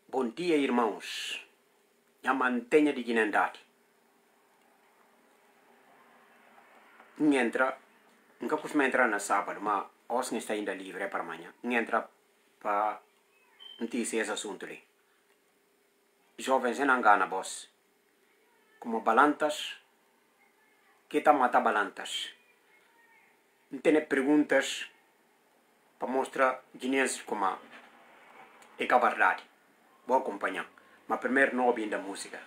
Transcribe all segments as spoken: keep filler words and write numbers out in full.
Bom dia, irmãos. Já mantenha dignidade. Entra, nunca costumo entrar na sábado, mas hoje está ainda livre para amanhã. Entra para notícia esse assunto ali. Jovens não engana, boss. Como balantas, que está matar balantas. Não tem perguntas para mostrar guineenses como é que a verdade. Vou acompanhar. Mas primeiro não ouvindo a música.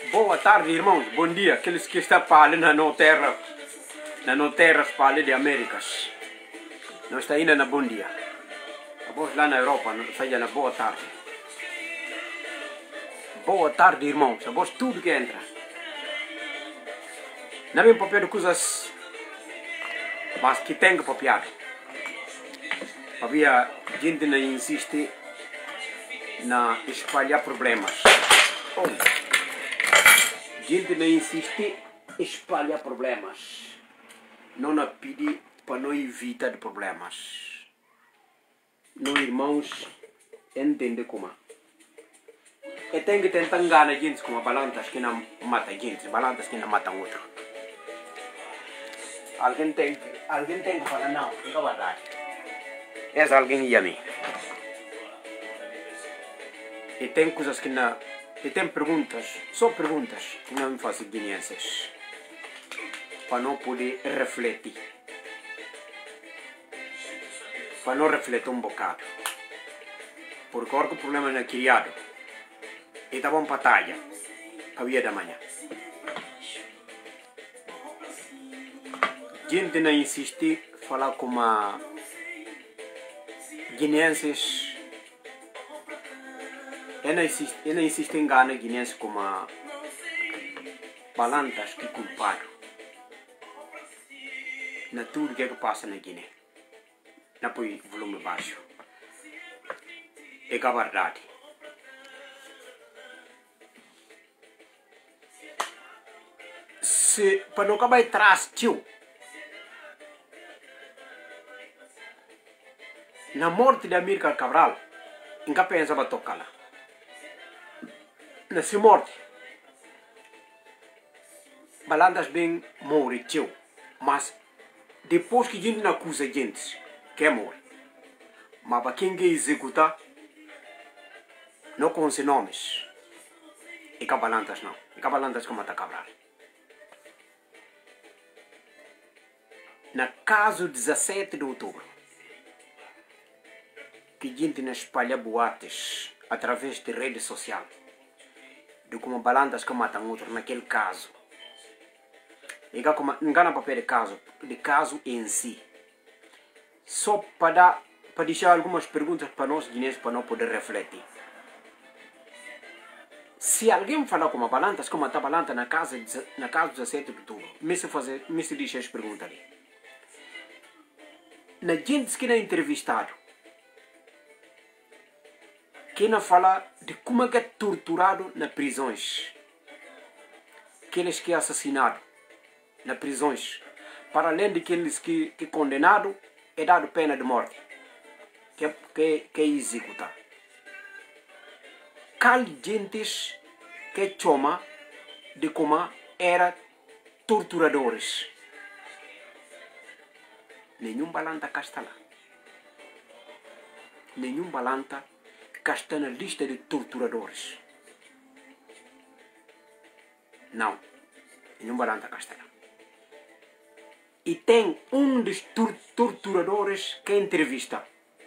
Boa tarde, irmãos. Bom dia. Aqueles que estão para ali na nossa terra, na nossa terra para ali de Américas. Nós estamos ainda na bom dia. A voz lá na Europa, nós estamos na boa tarde. Boa tarde, irmãos. A voz tudo que entra. Não é bem papel de coisas, mas que tem que papiar. Havia gente que não insiste na espalhar problemas. Oh. Gente não insiste em espalhar problemas. Não a pedir para não evitar problemas. Não, irmãos, entender como. E tem que tentar enganar gente com balanças que não matam gente, balanças que não matam outro. Alguém tem que, alguém tem que falar, não, não é verdade. Essa alguém ia a mim. E tem coisas que não... E tem perguntas, só perguntas, que não me fazem guineenses. Para não poder refletir. Para não refletir um bocado. Porque agora que o problema não é criado. E estava uma batalha. Havia da manhã. Gente não insiste falar com a guineenses. Eu não insisto, eu não insisto em enganar guineenses como a balanças que culpado. Na tudo que, é que passa na Guiné. Não põe volume baixo. É que a verdade. Se para não acabar atrás, tio. Na morte de Amílcar Cabral, nunca pensava tocar lá. Nessa morte, balanças bem morre, tio. Mas depois que a gente não acusa a gente, que é morre. Mas para quem quer executar, não conhece nomes. E que balanças não. E que balanças que mata Cabral. Na caso dezessete de outubro, que a gente não espalha boates através de rede social. De como balanças que matam outro naquele caso. E que como engana papel de caso, de caso em si. Só para dar, para deixar algumas perguntas para nós guineenses para não poder refletir. Se alguém falar como balanças que matam balança na casa na casa dezessete de outubro, me se fazer, me se deixa as perguntas ali. Na gente que não é entrevistado, que não fala de como é que é torturado nas prisões. Aqueles que é assassinado nas prisões. Para além daqueles que, que é condenado, é dado pena de morte. Que é, que, que é executar. Cal gentes que chama de como era torturadores. Nenhum balanta cá está lá. Nenhum balanta que está na lista de torturadores. Não. Nenhum balanta cá está lá. E tem um dos tor torturadores que entrevista.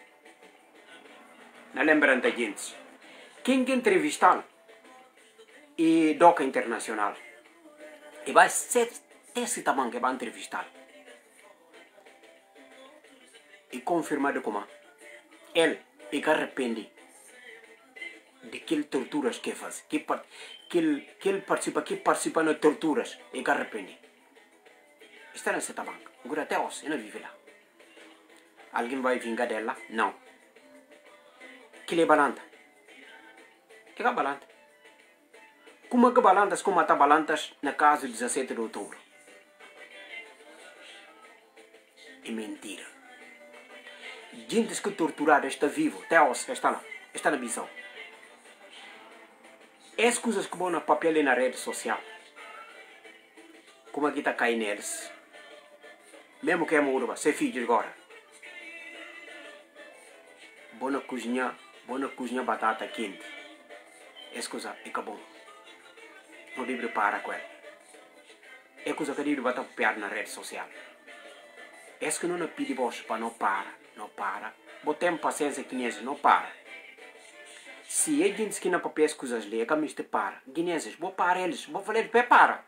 Não lembram da gente. Quem que entrevistar? E Doca Internacional. E vai ser esse tamanho que vai entrevistar. E confirmar de como ele e que arrepende de que torturas que faz, que, que, ele, que ele participa, que participa nas torturas e que arrepende. Está nessa tamanho. Agora até hoje, ele não vive lá. Alguém vai vingar dela? Não. Que ele é balanta. Que é balanta. Como é que balantas, como está balantas na casa de dezessete de outubro? É mentira. Gente que torturada está vivo, até hoje, está lá, está na missão. As coisas que vão na papel e na rede social, como aqui está caindo neles, mesmo que é murva, ser filho agora. Bona cozinhar, bona cozinhar batata quente. Essa coisa é que bom. Não deve parar com ela. É coisa que deve bater piada na rede social. Essa que não pede voz para não para. Não para. Botemos paciência que não para. Se é gente que não papel as coisas ali, é que me para. Guineenses, vou parar eles, vou falar de pé para.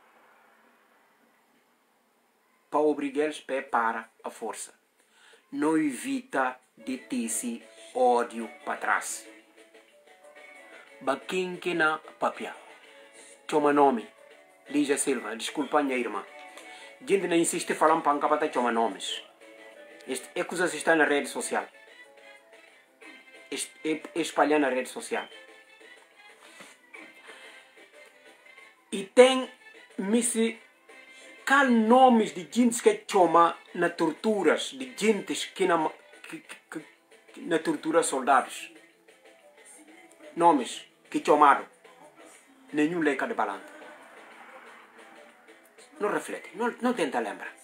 Para obrigar eles pé para a força. Não evita de ter esse ódio para trás. Baquim que na papel. Chama nome. Lígia Silva, desculpa minha irmã. Gente não insiste falando para não chama nomes. Este, é coisas estão na rede social. É espalhar na rede social. E tem misse cal nomes de gente que chama na torturas, de gente que na, que, que, que, na tortura soldados. Nomes que chamaram. Nenhum leica de balança. Não reflete, não, não tenta lembrar.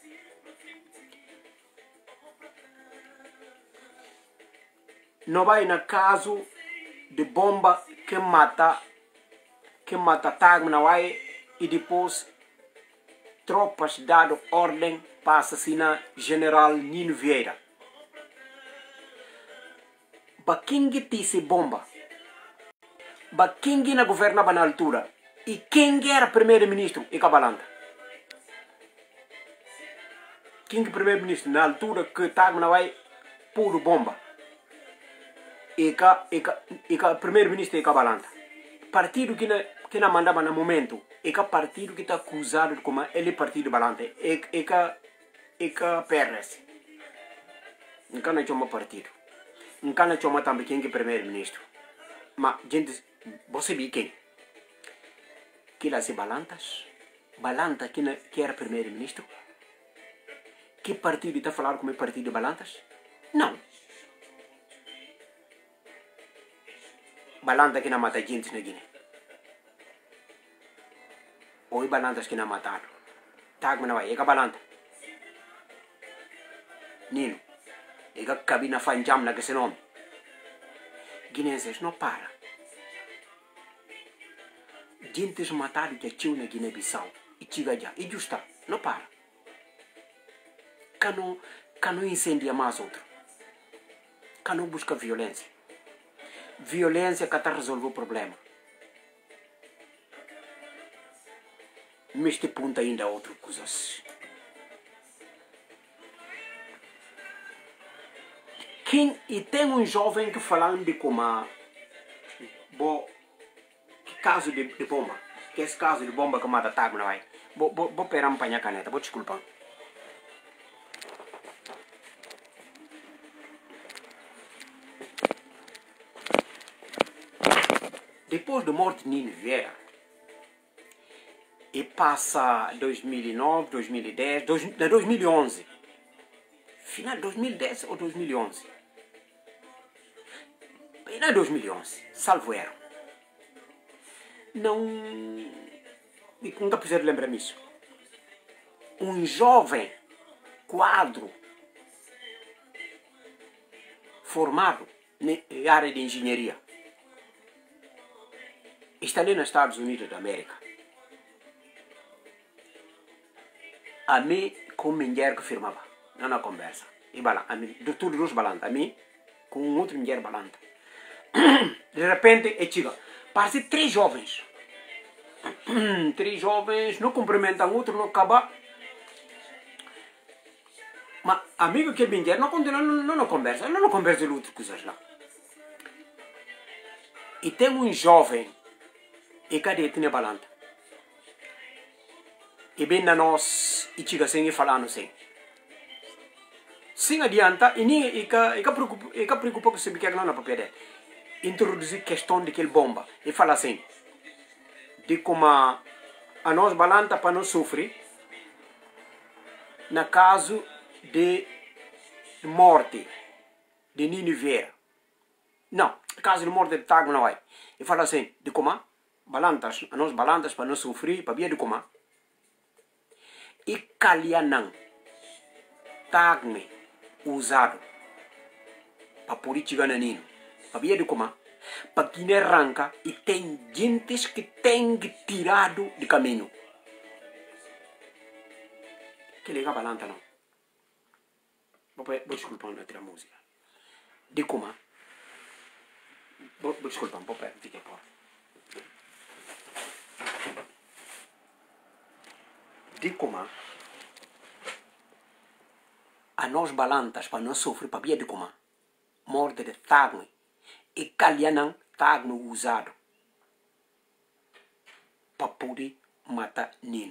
Não vai na caso de bomba que mata, que mata Tagma, não vai, e depois tropas dado ordem para assassinar General Nino Vieira. Quem disse bomba? Quem na governava na altura? E quem era primeiro-ministro? E Cabalanta. Quem é primeiro-ministro na altura que Tagma não vai puro bomba? E o primeiro-ministro é Cabalanta. Partido que não que não mandava no momento é o partido que está acusado de como ele é partido Balanta. É o P R S. Não não chama partido. Não não chama também quem é primeiro-ministro. Mas, gente, você viu quem? Que lá se Balantas? Balanta que, que era primeiro-ministro? Que partido está falando como é partido Balantas? Não. Balanta que não mata gente na Guiné. Ou é Balantas que não mataram. Tagma não vai, é que Balanta. Nino, é que cabina fanjam na que se nome. Guineenses não para. Gente mataram que tinha na Guiné-Bissau. E chega já, e justa, não para. Cano, cano incendia mais outro. Cano busca violência. Violência que está resolver o problema. Mas este ponto ainda há outras coisas. Quem, e tem um jovem que falando de como bo, que caso de, de bomba. Que esse caso de bomba que mata Tagma, não vai. Vou, vou, vou pegar a caneta, vou desculpar. Depois da morte de Nino Vieira, e passa dois mil e nove, dois mil e dez, dois, dois mil e onze. Final de dois mil e dez ou dois mil e onze? Não é dois mil e onze, salvo erro. Não... Nunca preciso lembrar disso. Um jovem quadro formado na área de engenharia está ali nos Estados Unidos da América. A mim, com mulher que firmava, não na conversa. E bala, a mim, de tudo os balanta, a mim, com um outro mulher balanta. De repente, é chega. Parece três jovens. Três jovens, não cumprimentam outro, não acaba. Mas amigo que é mulher, não continua, não, não conversa, não, não conversa de outras coisas lá. E tem um jovem, e cadê tinha balanta? E bem na nós, e chega sem falando assim. Sem adianta, e nem e que preocupa, e que preocupa com saber que não na papel dele. Introduzir questão de aquele bomba. E fala assim, de como a, a nós balanta para não sofrer, na caso de morte de Nino Vieira. Não, caso de morte de Tagma não vai. E fala assim, de como balantas, a nós balantas para não sofrer, para ver de como. E Kalianan, Tagma, usado para política na Nino. Para ver de como. Para que não arranca e tem gentes que tem tirado de caminho. Que liga balanta não. Vou desculpar outra música. De como? Bo, desculpa, um pouco, fiquei por. De como a nós balantas para não sofrer para de como morte de tagme e calhanan tagme usado para poder matar Nino.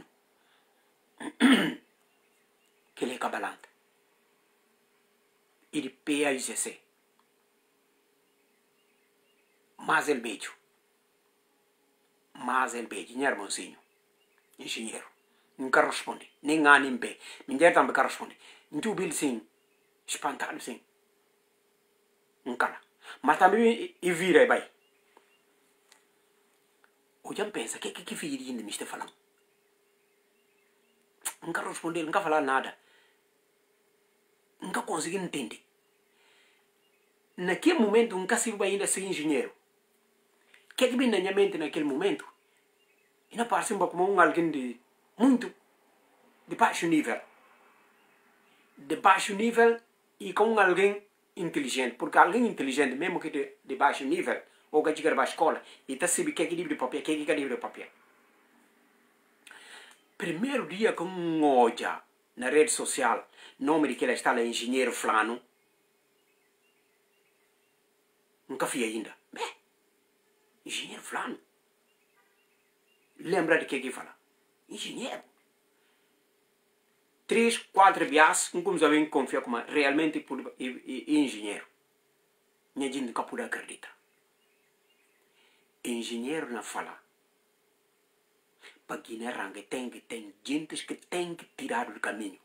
Que ele é cabalante. E de P A I C C. Mas ele beijo. Mas ele beijo. Não é irmãozinho. Engenheiro. Nunca responde. Nem A nem B. Ninguém também nunca responde. Então o Bill sim. Espantado sim. Nunca lá. Mas também e vira e vai. O Jan pensa, o que é que filho ainda me está falando? Nunca respondeu, nunca falar nada. Nunca consegui entender. Naquele momento, nunca se vai ainda ser engenheiro. O que é que vem na minha mente naquele momento? E não parece um pouco como um alguém de muito de baixo nível. De baixo nível e com alguém inteligente. Porque alguém inteligente, mesmo que de, de baixo nível, ou que chega para a escola, e está sabendo o que é que livre de papel, o que é que é livre de papel. Primeiro dia que um olha na rede social, nome de que ela está lá, engenheiro fulano, nunca fui ainda. Bem, engenheiro fulano. Lembra de que é que fala? Engenheiro. Três, quatro vias, não como sabem confiar como realmente é engenheiro. Minha gente nunca pode acreditar. Engenheiro não fala. Para Guiné-Ranga tem que tem gente que tem que tirar do caminho.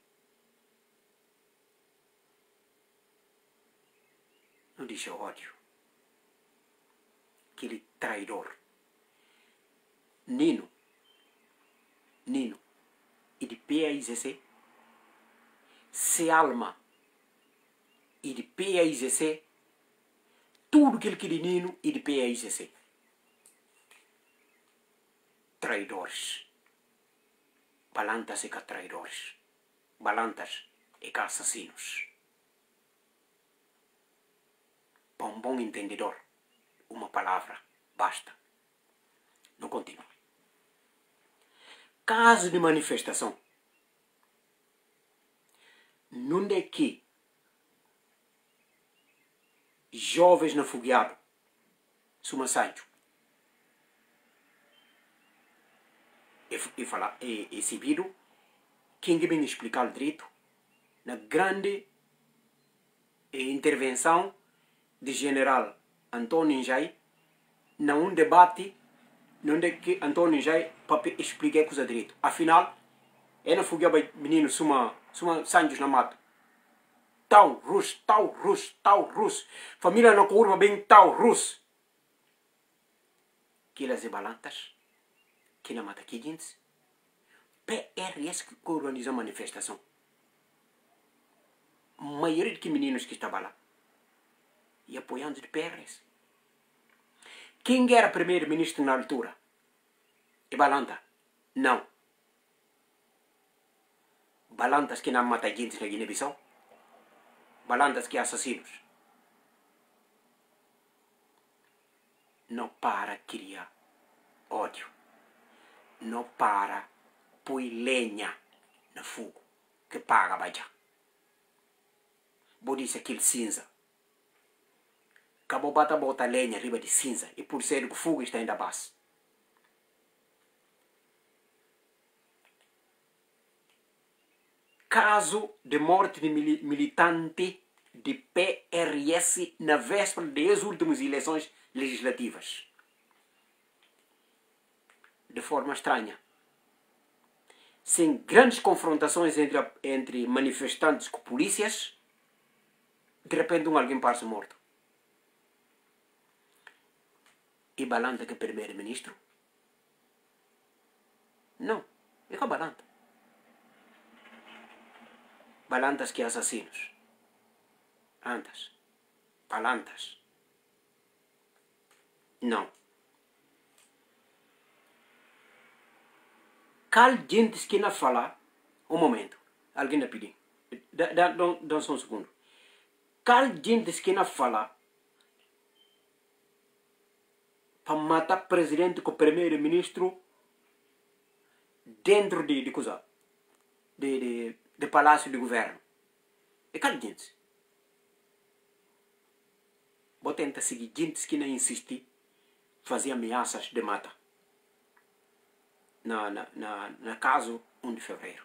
Não deixa ódio. Aquele traidor. Nino. Nino. E de P A I C C. Se alma. E de P A I C C. Tudo aquilo que de Nino e de P A I C C. Traidores. Balantas e cá traidores. Balantas e cá assassinos. Para um bom entendedor, uma palavra basta. Não continua. Caso de manifestação. Não é que jovens nafugiados, Suma Sancho, e, e falar, e, e exibido, quem vem explicar o direito, na grande intervenção de general Antônio Njai, na um debate, onde que Antônio Njai para explicar coisa direito. Afinal, é na fuga menino Suma, Suma Sancho na mata. Tal Rus, tal Rus, tal Rus. Família na curva bem tal Rus. Que elas balantas, que na mata que gente. P R S que organiza a manifestação. A maioria de meninos que estavam lá. E apoiando de P R S. Quem era primeiro-ministro na altura? E Balanta? Não. Balantas que não matam gente na Guiné-Bissau? Balantas que assassinos? Não para criar ódio. Não para pôr lenha no fogo que paga baja. Vou dizer aquele cinza. Acabou bata bota lenha riba de cinza e por ser o fogo está ainda baixo. Caso de morte de militante de P R S na véspera das últimas eleições legislativas. De forma estranha. Sem grandes confrontações entre, entre manifestantes com polícias, de repente um alguém passa morto. E Balanta que é primeiro-ministro? Não, é com Balanta. Balantas que assassinos. Antas. Balantas. Não. Cal gente que não fala, um momento, alguém está pedindo, dá, dá, dá só um segundo. Cal gente que não fala, para matar presidente com primeiro-ministro dentro de, de coisa, de, de, de palácio de governo. E cada gente. Vou tentar seguir gente que não insiste fazer ameaças de mata. Na, na, na, na caso um de fevereiro.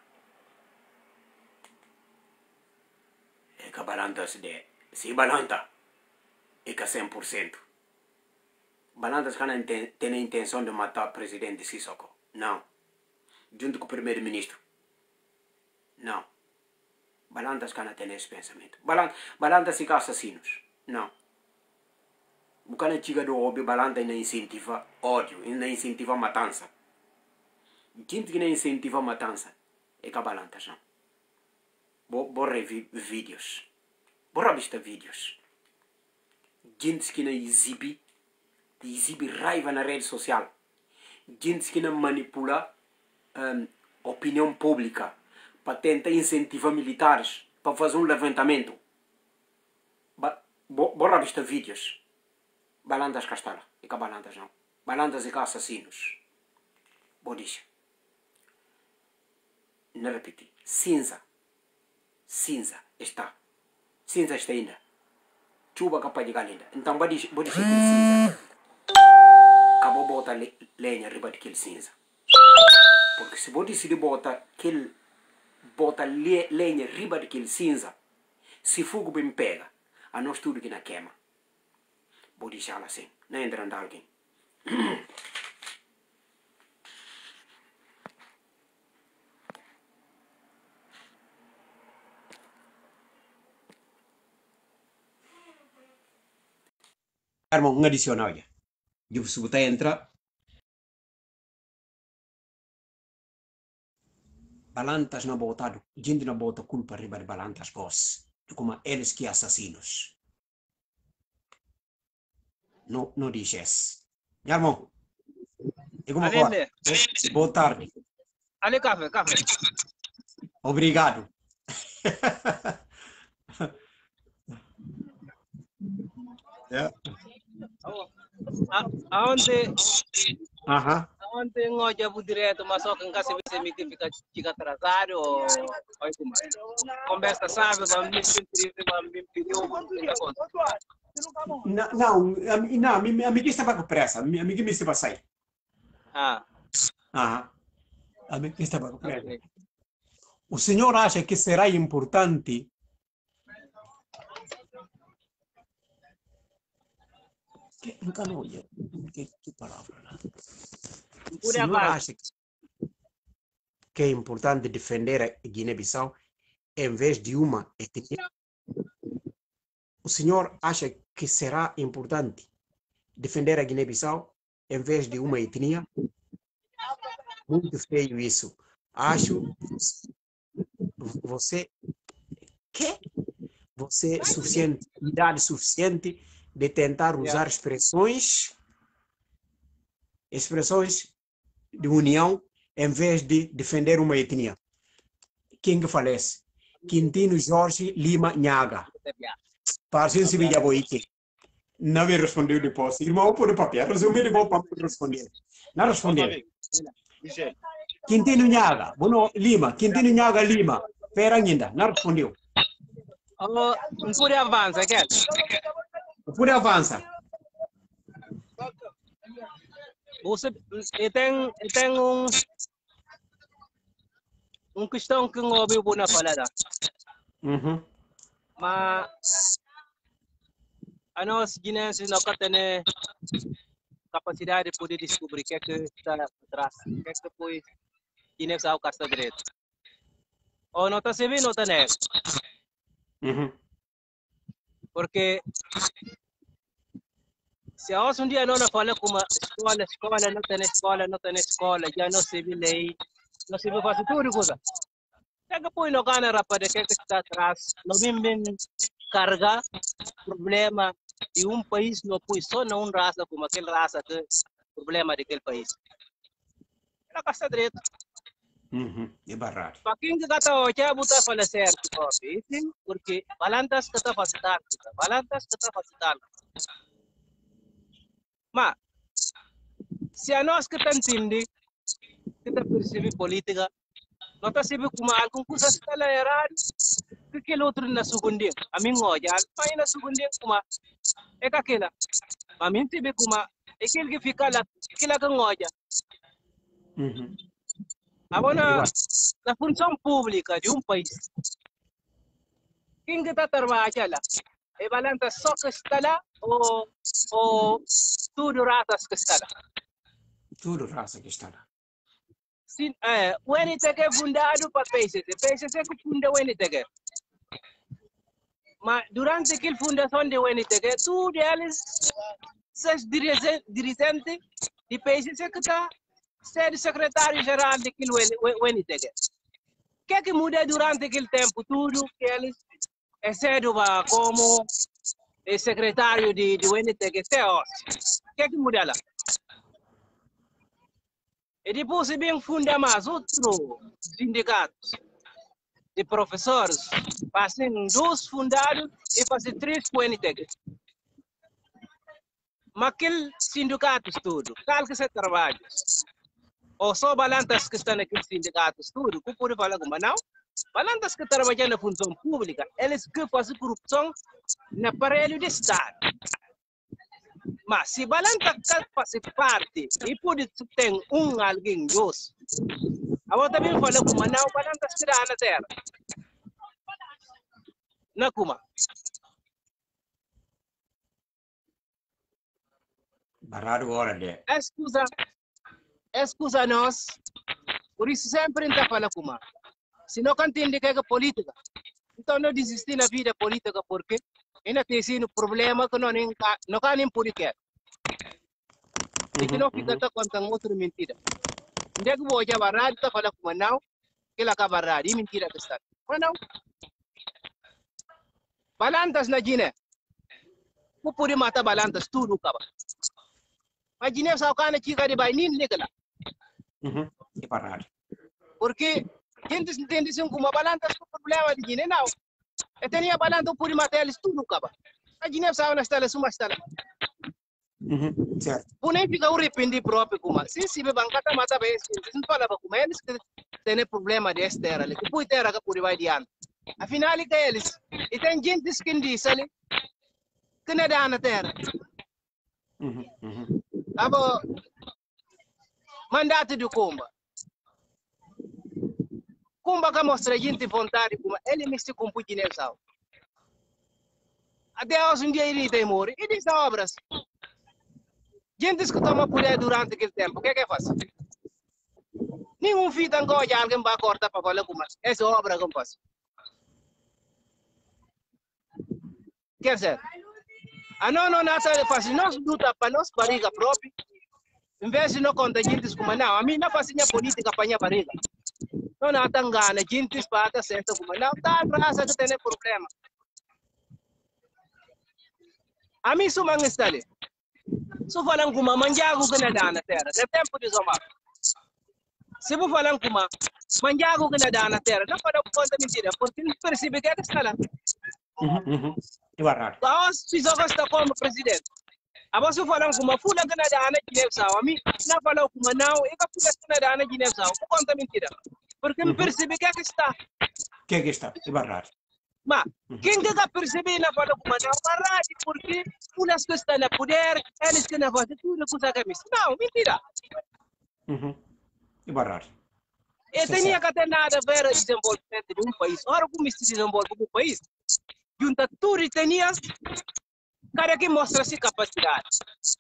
É que a balança de... Se balanta, é que cem por cento. Balanças que não tem a intenção de matar o presidente Sissoko. Não. Junto com o primeiro-ministro. Não. Balanças que não tem esse pensamento. Balanças que assassinos. Não. O que não chega do óbvio, balança não incentiva ódio, não incentiva matança. Gente que não incentiva matança é que a balança não. Vou, vou rever vídeos. Vou revistar vídeos. Gente que não exibe, exibe raiva na rede social. Gente que não manipula um, opinião pública para tentar incentivar militares para fazer um levantamento. Ba vou, vou revistar vídeos. Balanças castala, e que balanças não. Balanças e que assassinos. Vou dizer. Não repetir. Cinza. Cinza está. Cinza está ainda. Chuva capaz de galinda. Então vou dizer, vou dizer aquele cinza. Acabou botar le lenha riba daquele cinza. Porque se vou decidir botar aquele bota le lenha riba daquele cinza, se fogo bem pega, a nós tudo que na queima. Vou deixar assim, não entrando alguém. Irmão, um adicional já. E se você entra, balanças na botado, gente na bota culpa riba de balanças gos, como eles que assassinos. Não, não diz meu irmão, e como agora? Boa tarde. Ali, café, café. Obrigado. Yeah. Aonde, Aham. aonde ngoja bu direto masuk ang kasi bisa miti fica fica atrasado ou ou como conversa sabe vamos me pedir vamos me pedir Não, não, não, a minha estava com pressa, a minha me estava a sair. Ah. Aham. A minha estava com pressa. Okay. O senhor acha que será importante que nunca não olha que, que palavra? O senhor acha que é importante defender a Guiné-Bissau em vez de uma etnia? O senhor acha que será importante defender a Guiné-Bissau em vez de uma etnia? Muito feio isso. Acho você que você suficiente idade suficiente de tentar usar expressões expressões de união em vez de defender uma etnia. Quem que falece? Quintino Jorge Lima Nhaga. Parceiro se via boique. Não me respondeu depois. Irmão, por papel, resumiu de boa para responder. Não respondeu. Quintino Nhaga, bueno, Lima, Quintino Nhaga Lima. Pera ainda, não respondeu. Oh, não pode avançar, quer? Não pode avançar. Você tem tem um um questão que não ouviu por na falada. Uhum. Mas a nós guineenses não temos capacidade de poder descobrir o que é que está atrás, o que é que foi Guiné-Bissau casta direito. Ou não está se vendo, não está nele. Uhum. Porque se a um dia não fala como escola, escola, não tem escola, não tem escola, já não se vê lei, não se vê fazer tudo coisa. É que põe no cana rapaz, que é que está atrás, não vem bem carregar problema de um país, não põe só não uma raça como aquela raça que problema daquele país. Ela casta direito. Uhum. É barrado. Para quem que está hoje, a botar falar certo, porque balanças que está fazendo, balanças que está fazendo. Mas se a nós que entende, que está percebe política, não está percebe como alguma coisa está lá errado, que aquele outro na segunda, a mim olha, mas na segunda como é que aquela, a mim sabe como é aquele que fica lá, aquela que olha. Agora, na função pública de um país, quem está trabalhando lá? É balanta só que está lá ou, ou tudo ratas que está lá? Tudo raça que está lá. Sim, é, o N T G é fundado para P C C. P C C que funda o N T G. Mas durante aquela fundação do N T G, tudo eles, seus dirigentes de P C C que está sendo secretário-geral daquele N T G. O que é que muda durante aquele tempo? Tudo que eles excedem como secretário de, do N T G até hoje. O que é que muda lá? E depois se bem funda mais outros sindicatos de professores, fazem dois fundados e fazem três com o N T G. Mas aqueles sindicatos tudo, qual que se trabalha? Ou só balanças que estão naqueles sindicatos tudo, que pode falar como não? Balanças que trabalham na função pública, eles que fazem corrupção no aparelho de Estado. Mas se balança que faz parte e pode ter um alguém dois, agora também fala como não, balança que dá na terra. Não como? Barado hora de. Escusa, escusa nós, por isso sempre não fala como. Se não entende que é política, então não desistir na vida política porque ainda tem sido problema que não não can nem por quê. E que não fica tá contando outra mentira. Onde é que vou já barrado tá falando como não, que ela acaba barrado e mentira que está. Mas não. Balanças na Guiné. O puri mata balanças tudo acaba. Mas Guiné só cana chica de bainin legal. Uhum. E barrado. Porque gente entende assim como balanças o problema de Guiné não. E tinha balança o puri mata eles tudo acaba. A Guiné só na estela suma estela. Uhum. Certo. Punem fica o arrependi próprio como. Se se bancata mata bem, não fala para como eles que tem problema de terra ali. Que pui terra que puri vai diante. Afinal que eles e tem gente que diz ali que não dá na terra. Uhum. Uhum. Abo mandato do Kumba. Kumba que mostra gente vontade como ele me se compute nessa. Até hoje um dia ele tem morre e diz obras. Gente que toma poder durante aquele tempo, o que é que faz? Nenhum fita de alguém vai cortar para falar como essa obra que faz. Quer dizer, a não não nada faz, nós luta para nós barriga própria, em vez de não contar gente como não, a mim não faz minha política para minha barriga. Não não tangana gente para estar certo como não, tá raça que tem problema. A mim sou mangue está ali. Se falam com uma manjago que não dá na terra, é tempo de somar. Se vou falar com uma manjago que não dá na terra, não pode conta mentira, porque não percebe que é que está lá. Uhum. Uhum. E barrado. Nós precisamos estar como presidente. Agora se falam com uma fula que não dá na Guiné-Bissau, a mim não falam com uma não, e que a fula que não dá na Guiné-Bissau, conta mentira. Porque não percebe que é que está. Que é que está? E barrado. Mas quem que percebe não fala com uma não, barrado, porque umas que estão no poder, eles que não fazem tudo com a camisa. Não, mentira. Uhum. E barrado. E tinha que ter nada a ver com o desenvolvimento de um país. Ora, como se desenvolve um país? Junta tudo e tinha, cara que mostra-se capacidade.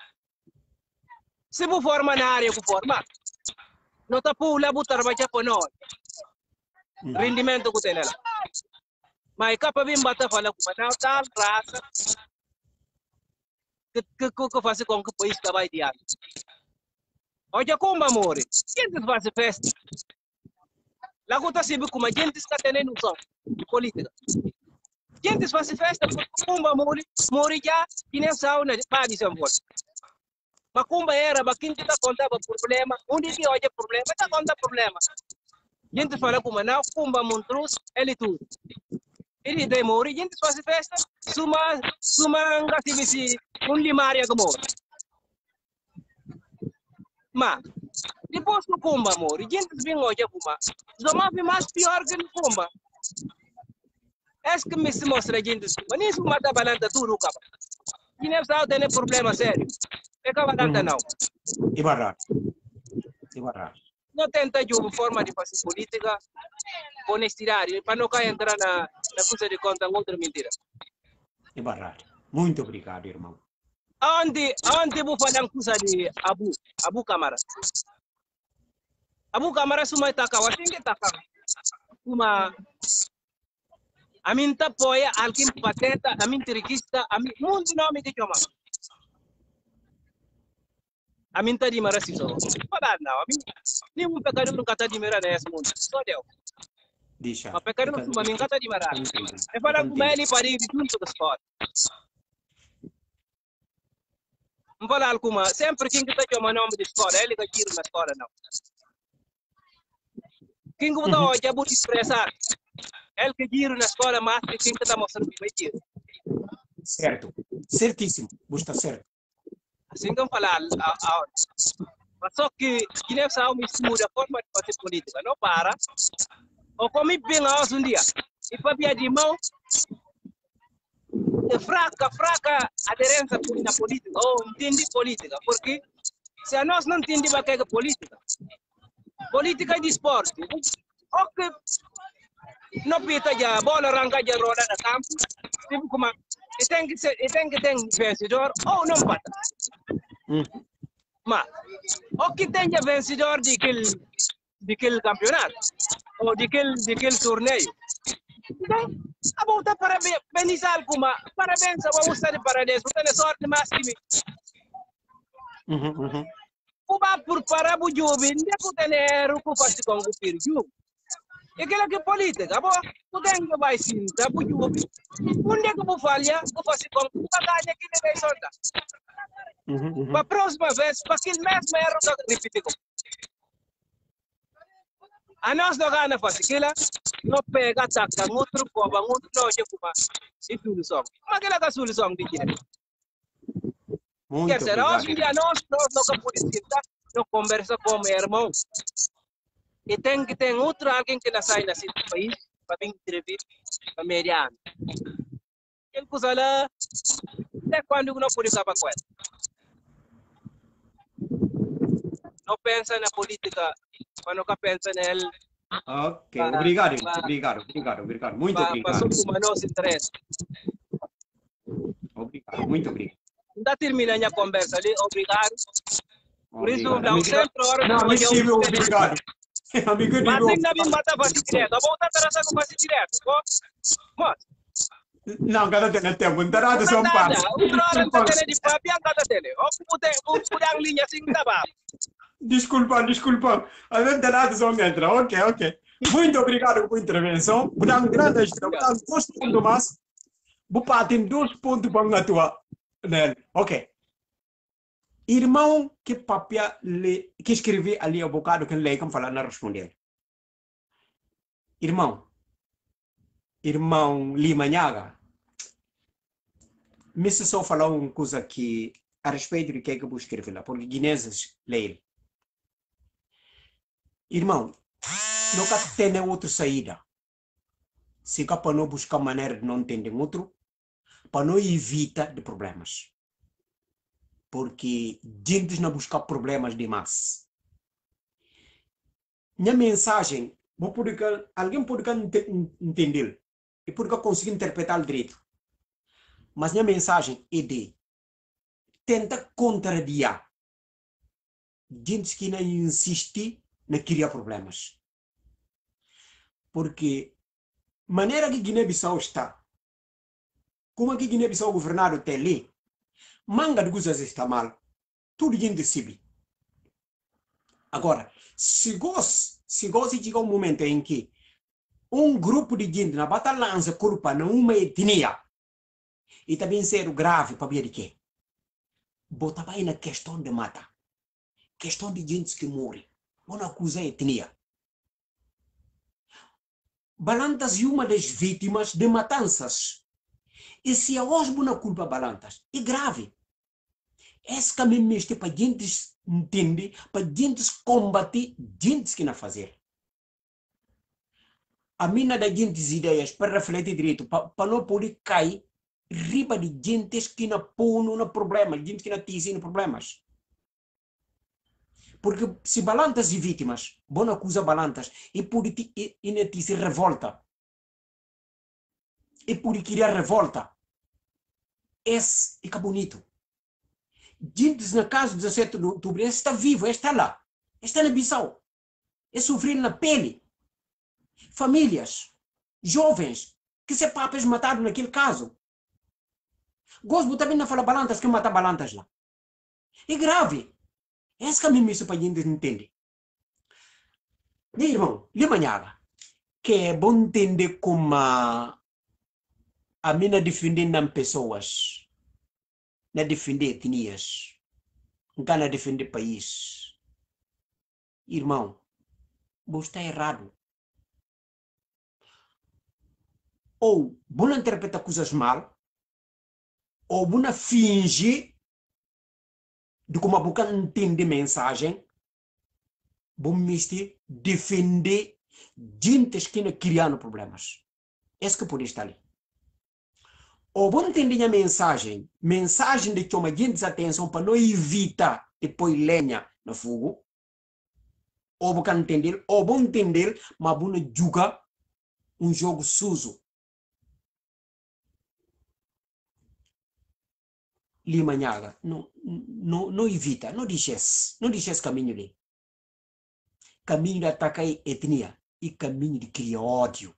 Se você forma na área que forma, não está por lá, você trabalha para nós. Rendimento que tem lá. Mas capa bem bata fala com não tal raça que que que faz com que o país está vai diante. Olha como amor, gente faz festa. Lá que está sempre como gente está tendo noção de política. Gente faz festa porque como amor, mori já e nem sabe para desenvolver. Mas como era, mas quem está contando problema, onde que olha problema, está contando problema. Gente fala como não, como montrous, ele tudo. Ele demora, gente faz festa, suma, suma, assim, um limária que morre. Ma, depois do Kumba, amor, e gente vem hoje a Kumba. Zoma é mais pior que no Kumba. É que me se mostra a gente. Mas nem se mata balanta tudo, capa. E nem sabe ter problema sério. É que a balanta não. Ibarra. Ibarra. Não tenta de uma forma de fazer política, honestidade, para não cair entrar na, na coisa de conta outra mentira. Ibarra. Muito obrigado, irmão. Onde, onde vou falar coisa de Abu, Abu Camara. Abu Camara suma itaka, assim que itaka. Uma a mim tá apoia alguém pateta, a mim triquista, a mim muito nome que chama. A mim tá de mara se só. Para não, a mim nenhum pecado nunca tá de mara nesse mundo. Só deu. Deixa. A pecado não suma mim tá de mara. É para com ele para ir junto da escola. Não fala alguma, sempre quem que tá chama nome de escola, ele que tira na escola não. Quem que tá hoje é muito expressar. Ele que tira na escola, mas quem que tá mostrando que vai tirar. Certo. Certíssimo. Você está certo. Assim que eu falar, mas só que que nem sabe me muda a forma de fazer política, não para. Ou como bem a um dia, e para via de mão, é fraca, fraca aderência na política, ou entende política, porque se a nós não entendemos o que é política, política é de esporte, o que não pita já, bola arranca já roda da campo, tipo como, e tem que ser, e tem que ter vencedor, ou não pata. Hum. Mas, o que tem de vencedor de aquele, de aquele campeonato, ou de aquele, de aquele torneio. Então, a volta para benizar como parabéns a você de parabéns, você tem sorte mais que mim. Uhum, uhum. O ba por para o jovem, não é ter o que fazer com o filho. E aquela que é política, bom, tu tem que vai sim, tá o jovem. Onde é que eu falha, eu faço com o ganha que nem vai soltar. Uhum, uhum. Para a próxima vez, para aquele mesmo erro da repetir. A nós não ganha fácil, aquela não pega, ataca, outro coba, outro não é como e solução. Mas aquela que é a solução de quê? Muito Quer dizer, hoje em dia obrigado. nós nós não podemos não conversa com o irmão. E tem que ter outro alguém que não sai nesse país para vir entrevistar para mediar. Ele coisa lá, até quando não pode acabar com ele. Não pensa na política, mas nunca pensa nele. Ok, Para, obrigado, para, obrigado, obrigado, obrigado. Muito para, obrigado. para o nosso interesse. Obrigado, muito obrigado. Ainda termina a conversa ali, obrigado. Por isso, Obrigado. não, Amigo, sempre a hora não, que amigo, eu digo obrigado. Amigo, mas digo ainda bem matar para direto. A volta para essa com direto. Mas, não, cada tem tempo. Não terá de não São dá Paulo. nada. Outra hora não tem de papi, a cada tele. Ou puder, ou puder linha assim, tá bom. Desculpa, desculpa. A gente terá de São entra. Ok, ok. Muito obrigado pela intervenção. Vou dar um grande extra. Vou dar dois pontos mais. Vou partir dois pontos para a tua. Ok. Irmão que papia le, que escrevi ali a bocado que lei como falar não responder. Irmão, irmão Lima Nhaga, me se só falar uma coisa que a respeito de que é que eu vou escrever lá, porque guineenses leem. Irmão, nunca tem outra saída. Se cá para não buscar maneira de não entender outro, para não evitar de problemas. Porque gente não busca problemas demais. Minha mensagem, vou poder, alguém pode entender e pode conseguir interpretar direito. Mas minha mensagem é de tentar contrariar gente que não insiste na criar problemas. Porque maneira que Guiné-Bissau está, como é que Guiné-Bissau governado até ali, manga de coisas está mal. Tudo gente sabe. Agora, se gosta, se gosta de chegar um momento em que um grupo de gente na batalha lança culpa numa etnia e também ser grave para ver de quê? Bota aí na questão de mata. Questão de gente que morre. Não acusa a etnia. Balantas é uma das vítimas de matanças. E se a hoje não culpa Balantas, é grave. Esse caminho mesmo para gente entende? Para gente combater gente que não fazer. A mina da gente ideias para refletir direito, para não poder cair riba de gente que não põe no problema, gente que não tem problemas. Porque se balantas e vítimas, bom acusa balantas, e pode te, e, e te se revolta. E pode criar revolta. Esse é que é bonito. Gente, no caso do dezessete de outubro, está vivo, está lá. Está na Bissau. É sofrer na pele. Famílias, jovens, que se papas mataram naquele caso. Gosbo também não fala balantas que mata balantas lá. É grave. Esse caminho isso para a gente entender. Meu irmão, lhe manhava, que é bom entender como a, a mina defender não pessoas, não defender etnias, não defender país. Irmão, você está errado. Ou você interpreta coisas mal, ou você finge de como a boca entende mensagem, você defender gente que não criando problemas. Esse que pode estar ali. Ou você entende a mensagem, mensagem de tomar gente atenção para não evitar depois lenha no fogo, ou você entender, ou você entender, mas você julga um jogo sujo. Limanhaga, não, não, não evita, não deixes, não deixes caminho ali. Caminho de atacar a etnia e caminho de criar ódio.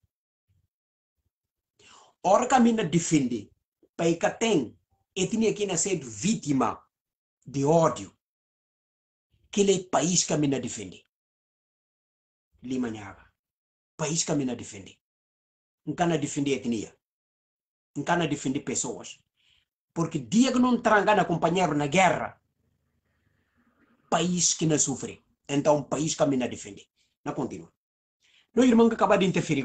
Ora caminho de defender, para que tem etnia que nasce vítima de ódio, que ele é país caminho a defender. Limanhaga, país caminho a defender. Não can defender etnia, não can defender pessoas. Porque dia que não tranga na companheiro na guerra, país que não sofre. Então, país caminho a defender. Não continua. Meu irmão que acaba de interferir,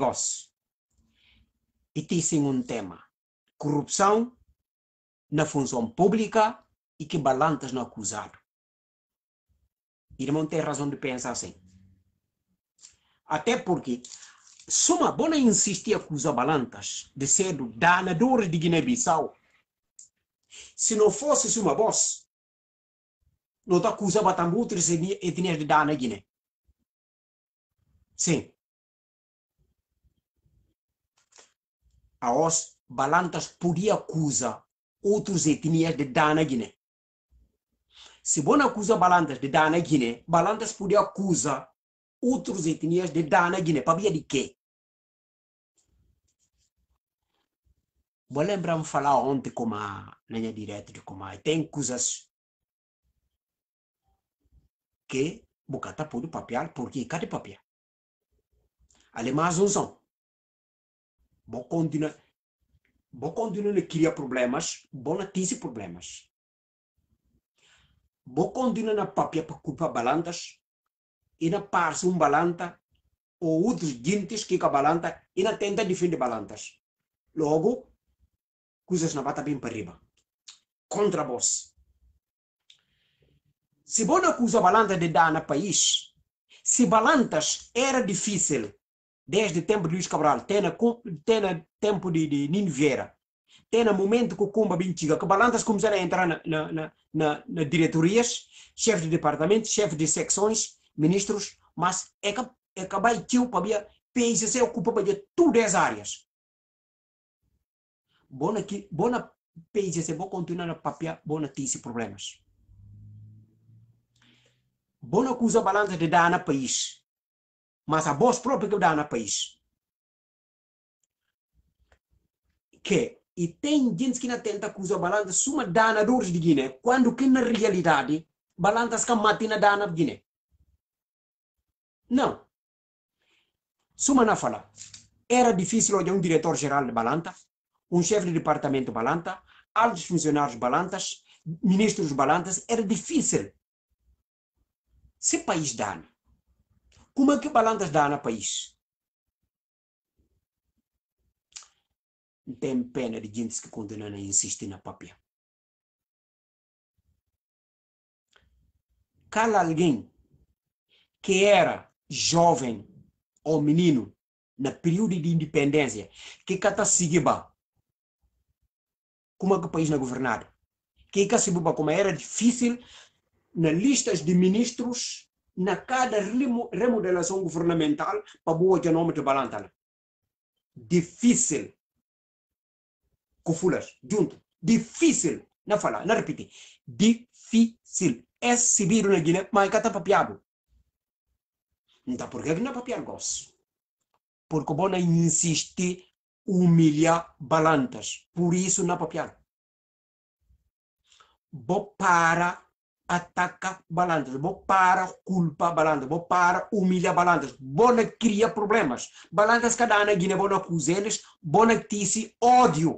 e tem sim um tema. Corrupção na função pública e que balantas no acusado. Irmão tem razão de pensar assim. Até porque, suma bona insistir acusar balantas de ser do danador de Guiné-Bissau. Se não fosse suma voz, não te acusava também outras etnias de dana Guiné. Sim. A os balantas podia acusar outras etnias de dana Guiné. Se você acusa balantas de dana Guiné, balantas podia acusar outras etnias de dana Guiné. Para via de quê? Vou lembrar me falar ontem com a linha direta de como tem coisas que bocata pode papiar porque cadê papiar? Alemã não vou continuar vou continuar a criar problemas, vou não ter problemas. Vou continuar a papiar para culpa balantas e na parse um balanta ou outros gentes que a balanta e na tenta defender balantas. Logo, coisas não bata bem para riba. Contra vós. Se você acusa balantas de dar no país, se balantas era difícil desde o tempo de Luís Cabral, tem no tempo de, de Nino Vieira, tem no momento que o Kumba Bintiga, que balantas começaram a entrar na, na, na, na, na diretorias, chefe de departamento, chefe de secções, ministros, mas é que é que vai tio para ver P I C C ocupa para todas as áreas. Bona que bona P I C C vou continuar a papiar, bona ter esses problemas. Bona acusa balança de dar no país, mas a voz própria que dá no país. Que e tem gente que não tenta acusar balança suma danadores de Guiné, quando que na realidade balanças que matam na dana de Guiné. Não. Suma na fala. Era difícil hoje um diretor-geral de Balanta, um chefe de departamento Balanta, altos funcionários Balantas, ministros Balantas, era difícil. Se o país dá, como é que Balantas dá no país? Não tem pena de gente que continuam a insistir na papia. cala alguém que era jovem ou menino na período de independência, que cata seguiba como é que o país não é governado, que cata seguiba como era difícil na listas de ministros na cada remodelação governamental para boa de nome de balantana. Difícil. Cofulas, junto. Difícil. Não fala, não repite. Difícil. É subir na Guiné, mas cata papiado. Então, por que não é papiado, gosto? Porque o Bona insiste humilhar balantas. Por isso não é papiado. Bo para ataca balantas. Bo para culpa balantas. Bo para humilhar balantas. Bona cria problemas. Balantas cada ano na Guiné, bona acusa eles. Bona tisse ódio.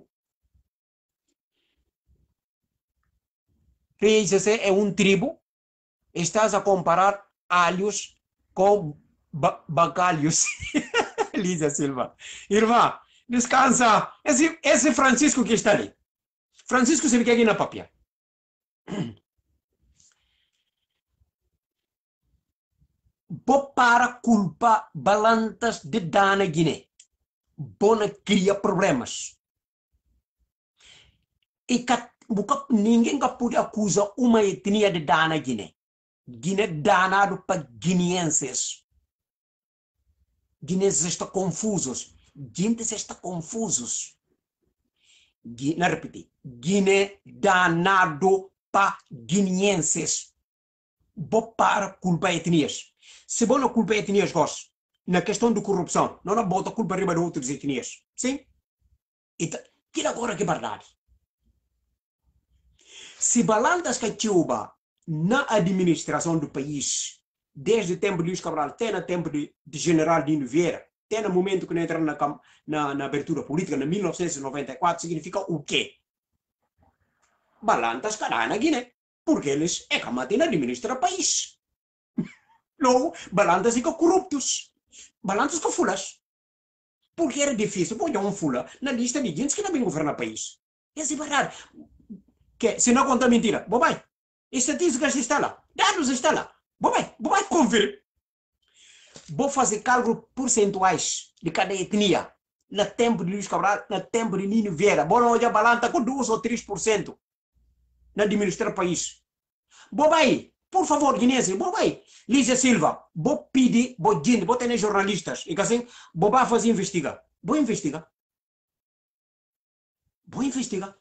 Esse é um tribo. Estás a comparar alhos com ba bacalhos. Lígia Silva. Irmã, descansa. Esse, esse Francisco que está ali. Francisco se fica aqui na papia. Bo para culpa balantas de dana Guiné. Bona cria problemas. E cat, buka, ninguém pode acusar uma etnia de dana Guiné. Guiné danado para guineenses. Guineenses estão confusos. Guineenses estão confusos. Não repetir. Guiné danado para guineenses. Bo para culpa etnias. Se você não culpa etnias, gosto, na questão de corrupção, não não bota culpa riba de outras etnias. Sim? Então, que agora que é verdade. Se balantas que chuba na administração do país, desde o tempo de Luís Cabral até no tempo de, de General Dino Vieira, até no momento que não entra na, na, na abertura política, em mil novecentos e noventa e quatro, significa o quê? Balantas cará na Guiné. Porque eles é que matem administra o país. Logo, balantas ficam corruptos. Balantas com fulas. Porque era difícil pôr um fula na lista de gente que não vem governar o país. Essa é verdade. Que, se não conta mentira, bobai. Estatísticas está lá. Dados está lá. Bobai, bobai conferir. Vou fazer cálculo percentuais de cada etnia. No tempo de Luís Cabral, no tempo de Nino Vieira. Bora olhar balanta com dois ou três por cento. Na administrar o país. Bobai, por favor, guinense, bobai. Lígia Silva, vou pedir, vou dizer, vou ter jornalistas. E assim, vou fazer investigar. Vou investigar. Vou investigar.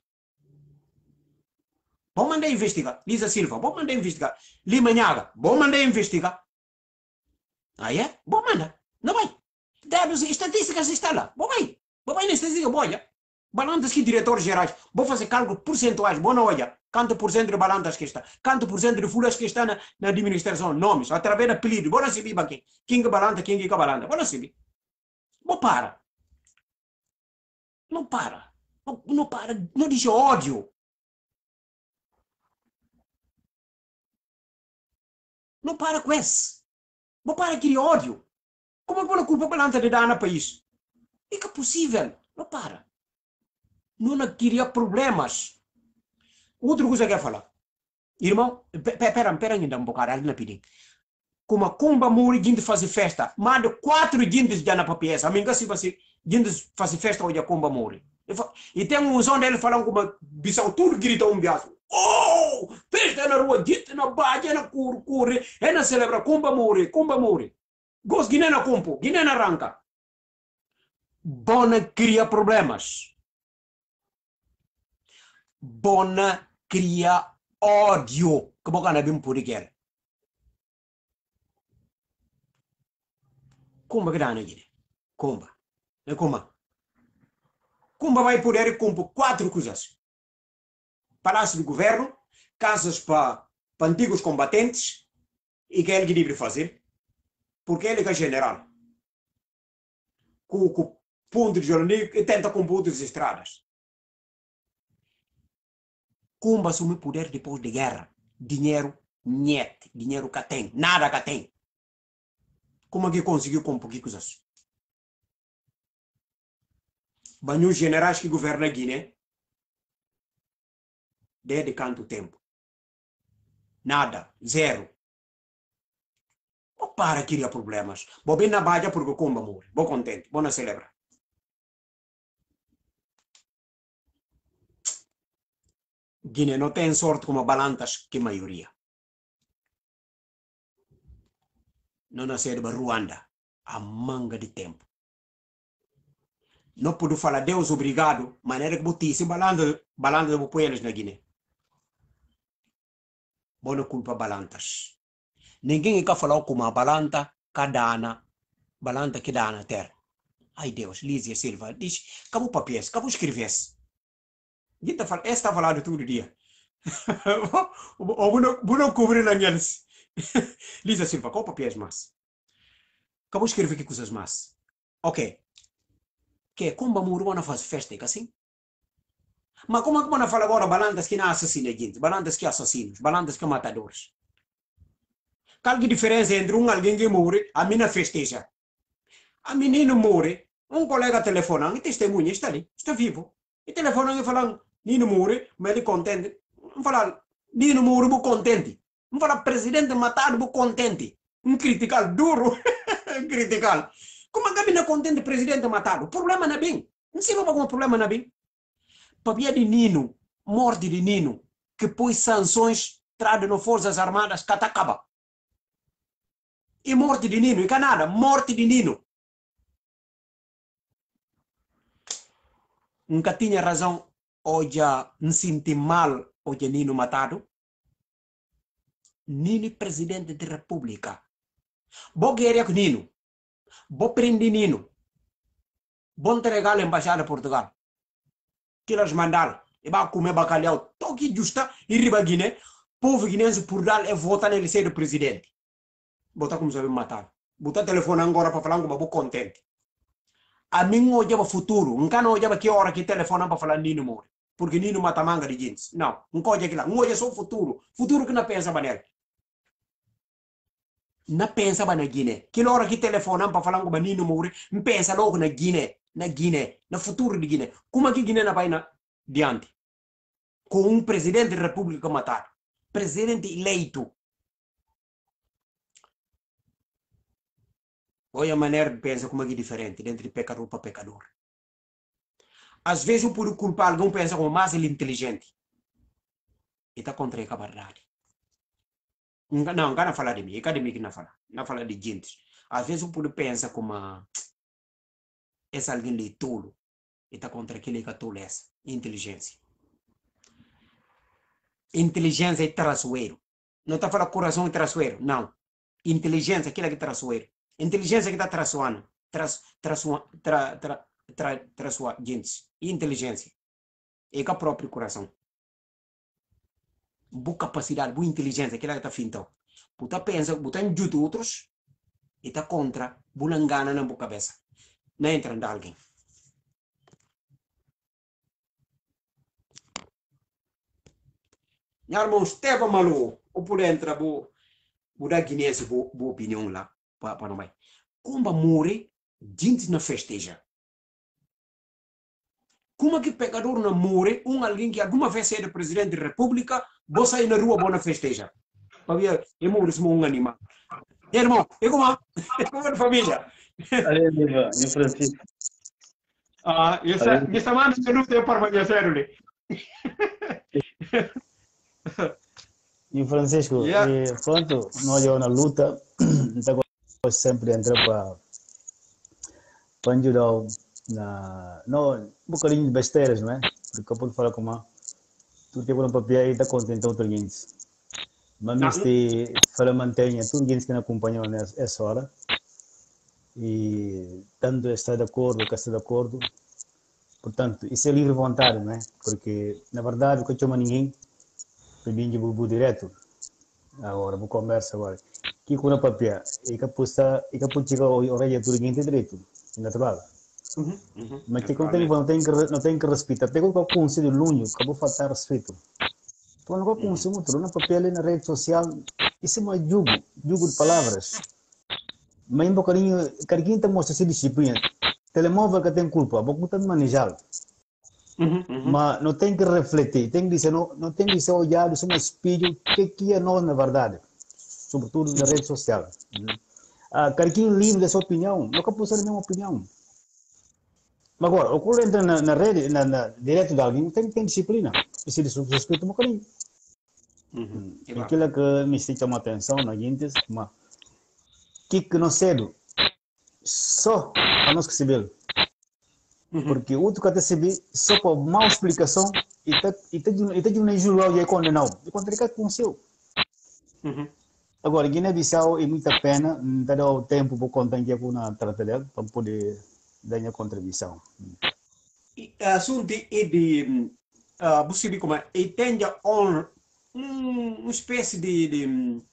Vou mandar investigar. Lígia Silva, vou mandar investigar. Lima Nhaga, vou mandar investigar. Ah, é? Vou mandar. Não vai. Dados, estatísticas está lá. Vou vai. Vou vai na estatística, olha. Balanças que diretores gerais. Vou fazer cálculo percentuais. Vou não olha. Quanto por cento de balanças que está? Quanto por cento de fulas que está na, na administração? Nomes, através de apelido. Vou receber aqui. Quem que balanta, quem que balanta. Vou receber. Vou para. Não para. Não, não para. Não diz ódio. Não para com esse. Vou para aquele ódio. Como é que vou culpa balanta de dar no país? É que é possível. Não para. Não queria problemas. Outra coisa que eu falar. Irmão, pera, pera ainda um bocado, ali na pedir. Como a Kumba Muri, gente faz festa. Mais de quatro gente já na papiesa. A mim, se você gente faz festa hoje a Kumba Muri. E tem um som dele falando como bisão, tudo grita um biaço. Oh! Festa na rua, gente na baia, na cur, curre, é na celebra Kumba Muri, Kumba Muri. Gos Guiné na Kumpo, Guiné na Ranca. Bona cria problemas. Bona cria ódio. Que boca na bim por igual. Kumba que dá na Guiné? Kumba. É Kumba. Kumba vai poder cumprir quatro coisas. Palácio do governo, casas para antigos combatentes, e que ele deve fazer. Porque ele é general. Com o ponto de jornalismo, tenta compor outras estradas. Kumba assume poder depois de guerra. Dinheiro, niet. Dinheiro que tem. Nada que tem. Como é que conseguiu com pouquinho coisas? Banhos generais que governam a Guiné. Desde quanto tempo? Nada. Zero. para criar problemas. Bo bem na baia porque comba morre. Bo contente, bo na celebra. Guiné não tem sorte como balantas que maioria. Não nascer de Ruanda. A manga de tempo. Não pude falar Deus obrigado, maneira que botisse balanda, balanda de poelas na Guiné. Boa culpa balantas. Ninguém quer falar como a balanta cadana, balanta que dá na terra. Ai Deus, Lísia Silva, diz, acabou papéis, acabou escrever-se. Esta falando todo dia. Ou não cobrir na eles. Lísia Silva, qual papéis mais? Acabou escrever que coisas mais? Ok. Que como vamos não faz festa assim? Mas como é que vamos falar agora balantas que não assassinam gente, balantas que assassinos, balantas que matadores? Qual que diferença entre um alguém que morre, a mina festeja? A menina morre, um colega telefona, e testemunha, está ali, está vivo. E telefona e fala, Nino morre, mas ele contente. Não fala, Nino morre, mas contente. Não fala, presidente matado, mas contente. Um criticar duro, criticar. Como é que a mina contente, presidente matado? Problema não é bem. Não sei para como problema não é bem. Papia de Nino, morte de Nino, que pôs sanções, trade nas Forças Armadas, catacaba. E morte de Nino, em Canadá, morte de Nino. Nunca tinha razão, hoje não senti mal, hoje Nino matado. Nino é presidente da República. Vou guerrear com Nino. Vou prender Nino. Vou entregar a embaixada de Portugal. Tiras mandar. E vai comer bacalhau. Toque justa e riba Guiné. Povo guinense por dar é votar nele ser o presidente. Botar como sabe matar. Botar telefone agora para falar como vou contente. A mim hoje é o futuro. Nunca não hoje é que hora que telefone para falar Nino morre. Porque Nino mata manga de jeans. Não. Nunca hoje é que lá. Hoje é só o futuro. Futuro que não pensa nele. Não pensa na Guiné. Que hora que telefone para falar como Nino morre. Não pensa logo na Guiné. Na Guiné. No futuro de Guiné. Como é que Guiné não vai na diante? Com um presidente da República matado. Presidente eleito. Olha a maneira de pensar como é que é diferente entre pecador para pecador. Às vezes eu pude culpar alguém pensa como mais ele inteligente. E está contra a verdade. Não, não não falar de mim. É de mim que não fala. Não fala de gente. Às vezes eu pude pensar como esse alguém de tolo. E está contra aquele que é tolo essa. Inteligência. Inteligência é traiçoeiro. Não está falando coração é traiçoeiro. Não. Inteligência é aquilo que é traiçoeiro. Inteligência que está traçoando, traçoando, tra, tra, tra, traçoando, gente. Inteligência. É com o próprio coração. Boa capacidade, boa inteligência, aquilo que está fintão. Você pensa, você ajuda outros e está contra, você engana na boa cabeça. Não entra em alguém. Meu irmão, Estevam Malu, ou por entrar, vou dar guinense, boa opinião lá. Para não vai. Como morre, gente não festeja. Como que pecador não morre, um alguém que alguma vez é presidente da República, você sai na rua, bona festeja. Para ver, eu morro como um animal. Irmão, é como é como a família. Aí, Niva, e Francisco. Ah, essa, essa mano que não tem para fazer sério. E Francisco, Yeah. e pronto, nós na luta, então sempre entrar para para ajudar na não um bocadinho de besteiras, não é? Porque eu posso falar como tu tem um papel e está contente outro gente. Mas este fala mantenha tudo gente que não acompanhou nessa hora e tanto está de acordo que está de acordo. Portanto, isso é livre vontade, não é? Porque na verdade o que eu chamo ninguém bem de bubu direto. Agora vou conversa agora. Que com o papel e que puxa e que puxa a orelha tudo gente direito, natural. Uhum, uhum. Mas que não tem não tem que não tem que respeitar. Tem que conselho lunho, acabou faltar respeito. Então não consigo outro na papel na rede social. Isso é uma jugo, jugo de palavras. Mas um bocadinho, carguinho te mostra se disciplina. Telemóvel que tem culpa, vou botar de manejar. Uhum, uhum. Mas não tem que refletir, tem que dizer, não, não tem que ser olhado, ser um espelho, o que, que é nós na verdade, sobretudo na rede social. Ah, cada quem livre da sua opinião, nunca pode ser a mesma opinião. Mas agora, o que entra na, na rede, na, na, direto de alguém, tem, tem disciplina. Esse respeito um bocadinho. Uhum. Hum. Aquilo que me chama a atenção na gente, mas que que não cedo, só a nós que se vê. Uhum. Porque o outro que recebi só por má explicação e está de um julgado e é condenado. E contra que aconteceu. Uhum. Agora, Guiné-Bissau é muita pena, não dá o tempo para contar que é na trata dele, para poder dar a contribuição. O assunto é de, uh, você como é, e tem um, uma espécie de, de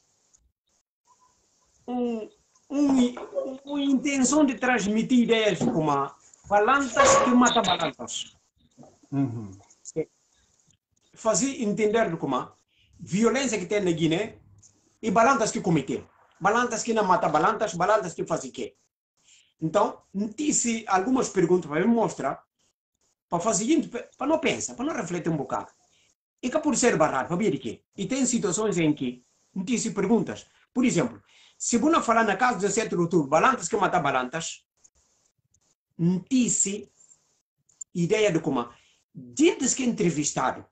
um, um, uma intenção de transmitir ideias como balanças que matam balanças. Uhum. Fazer entender como violência que tem na Guiné e balanças que cometer. Balanças que não matam balanças, balanças que fazem quê? Então, disse algumas perguntas para me mostrar, para fazer isso, para não pensar, para não refletir um bocado. E que por ser barato, para ver de quê? E tem situações em que disse perguntas. Por exemplo, se você falar na casa do dezessete de outubro, balanças que matam balanças, disse ideia de como gente que é entrevistado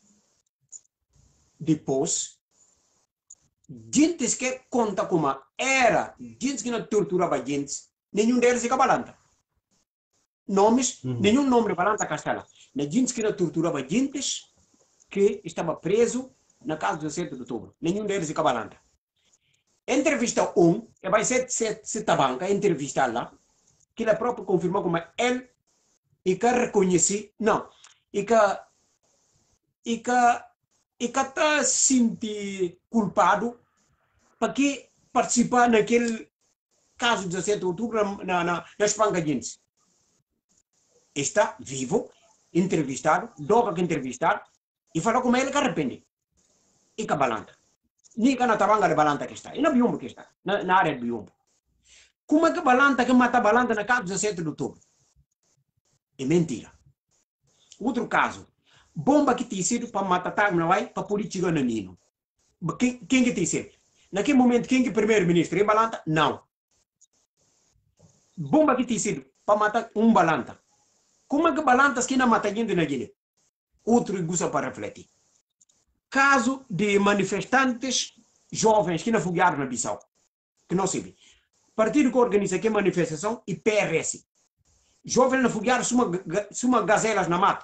depois, gente que conta como era, gente que não torturava gente, nenhum deles é balanta. Nomes, uhum. Nenhum nome de balanta castela. Na gente que não torturava gente que estava preso na casa do dezessete de outubro. Nenhum deles é balanta. Entrevista um, e vai ser se tabanca, entrevista lá, que ele próprio confirmou como ele e que reconheci, não, e que e que e que está se sentir culpado para que participar naquele caso de dezessete de outubro na, na, na espanca de gente. Está vivo, entrevistado, doga que entrevistar e fala com ele que arrepende. E que balanta. Nem que na tabanga de balanta que está. E na biombo que está, na, na área de biombo. Como é que balanta que mata balanta na casa de dezessete de outubro? É mentira. Outro caso, bomba que tem sido para matar Tagma vai para política no Nino. Quem, quem que tem sido? Naquele momento, quem que é primeiro-ministro? É balanta? Não. Bomba que tem sido para matar um balanta. Como é que balantas que não mata gente na Guiné? Outro gosta para refletir. Caso de manifestantes jovens que não fugiram na Bissau. Que não se vê. Partido que organiza aqui a manifestação e P R S. Jovens não fugiram suma gazelas na mata.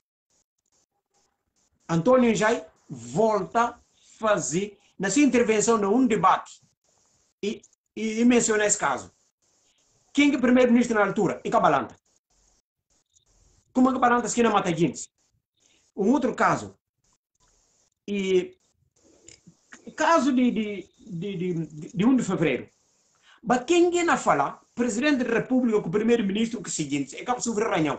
Antônio Jai volta a fazer, na sua intervenção, num debate, e, e, e menciona esse caso. Quem é o primeiro-ministro na altura? E Cabalanta. Como é que Cabalanta se não mata gente? Um outro caso. E caso de, de, de, de, de um de fevereiro. Mas quem é na fala, presidente da República, com o primeiro-ministro, que é o seguinte, é que sobre ranhão.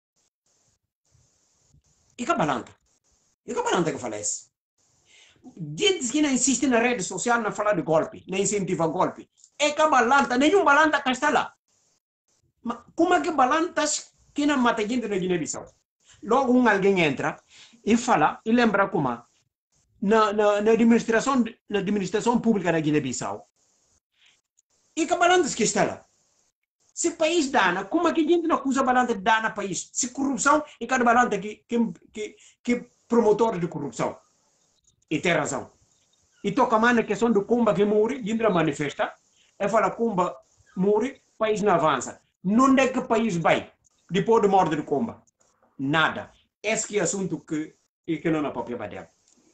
E Cabalanta. E que balanta que falece? Gente que não insiste na rede social na falar de golpe, não incentiva golpe. É que balanta, nenhum balanta que está lá. Mas como é que balantas que não mata gente na Guiné-Bissau? Logo um alguém entra e fala, e lembra como na, na, na, administração, na administração pública da Guiné-Bissau. E que balantas que está lá? Se o país dana, como é que a gente não acusa balanta de dana país? Se corrupção é cada balanta que, que, que, que promotor de corrupção. E tem razão. E toca mais na questão do Kumba que morre, Indra manifesta, e fala Kumba morre, país não avança. Não é que o país vai, depois da morte do Kumba. Nada. Esse é o assunto que, que não é para dela.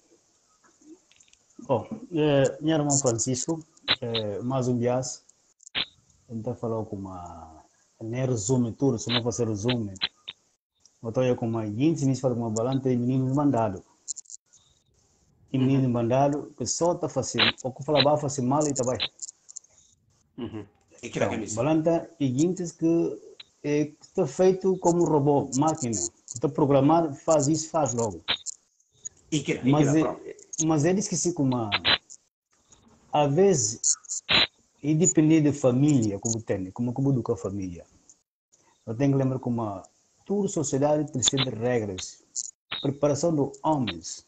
Oh, é, minha irmã Francisco, é, mais um dia, então falou com uma, nem resume tudo, se não fosse resume. Eu estou com uma gente, me fala com uma balanta de menino mandado. E menino mandado, que só está fazendo, o que falava fazer mal e está bem. Uhum. E que então, balanta e gente que está feito como robô, máquina. Está programado, faz isso, faz logo. E que, mas, e é, mas eles que se como às vezes, e depender de família, como tem, como como educa a família. Eu tenho que lembrar como toda sociedade precisa de regras. Preparação dos homens.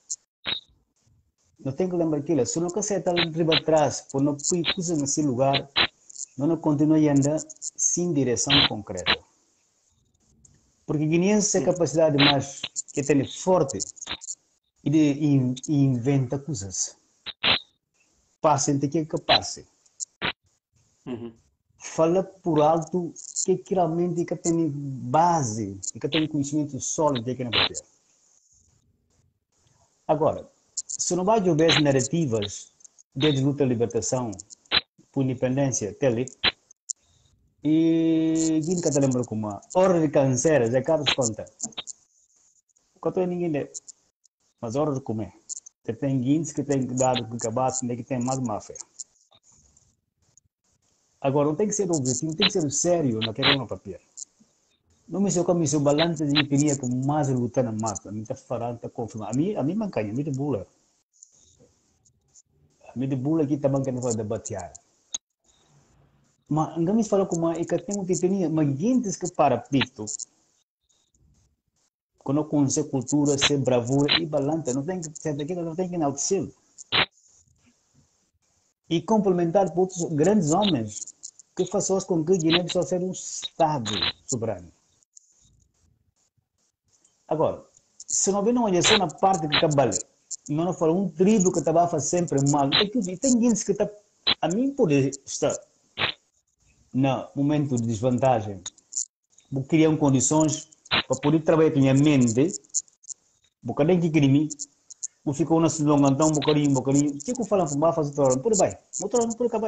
Eu tenho que lembrar aquilo. Se não quer sentar ali atrás, por não pôr coisa nesse lugar, Não continua ainda sem direção concreta. Porque guineense tem capacidade mais que tem forte e de in, inventa coisas. Passem de que é capaz. Uhum. Fala por alto que realmente que tem base e que tem conhecimento sólido de que não pode ter. Agora, se não vai haver as narrativas desde luta de libertação por independência, tele, e quem que te lembra como a hora de câncer, já cabe conta. Quanto é ninguém é, mas hora de comer. Você tem guindes que tem que dar que acabar, que tem mais máfia. Agora, não tem que ser objetivo, tem que ser sério naquele no papel. Não me sei como se o balanço de opinião que mais luta na mata, me está falando, está confirmando. A mim, a mim mancanha, a mim de bula. A mim de bula aqui também que não vai debatear. Mas não me fala como é que tem uma opinião, mas gente que para pito, quando eu conheço cultura, ser bravura e balança, não tem que ser daquilo, não tem que enaltecer. E complementar por outros grandes homens que façam com que Guiné-Bissau seja um Estado soberano. Agora, se não vê uma olhação na parte que cabale, não fala um tribo que estava sempre mal, tem que tem gente que está, a mim pode estar no momento de desvantagem, vou criar condições para poder trabalhar com a minha mente, vou cadê que crime, vou ficar uma longa então, um bocadinho, um bocadinho, o que eu falo para fazer trabalho, por bem, vou trabalhar por acabar.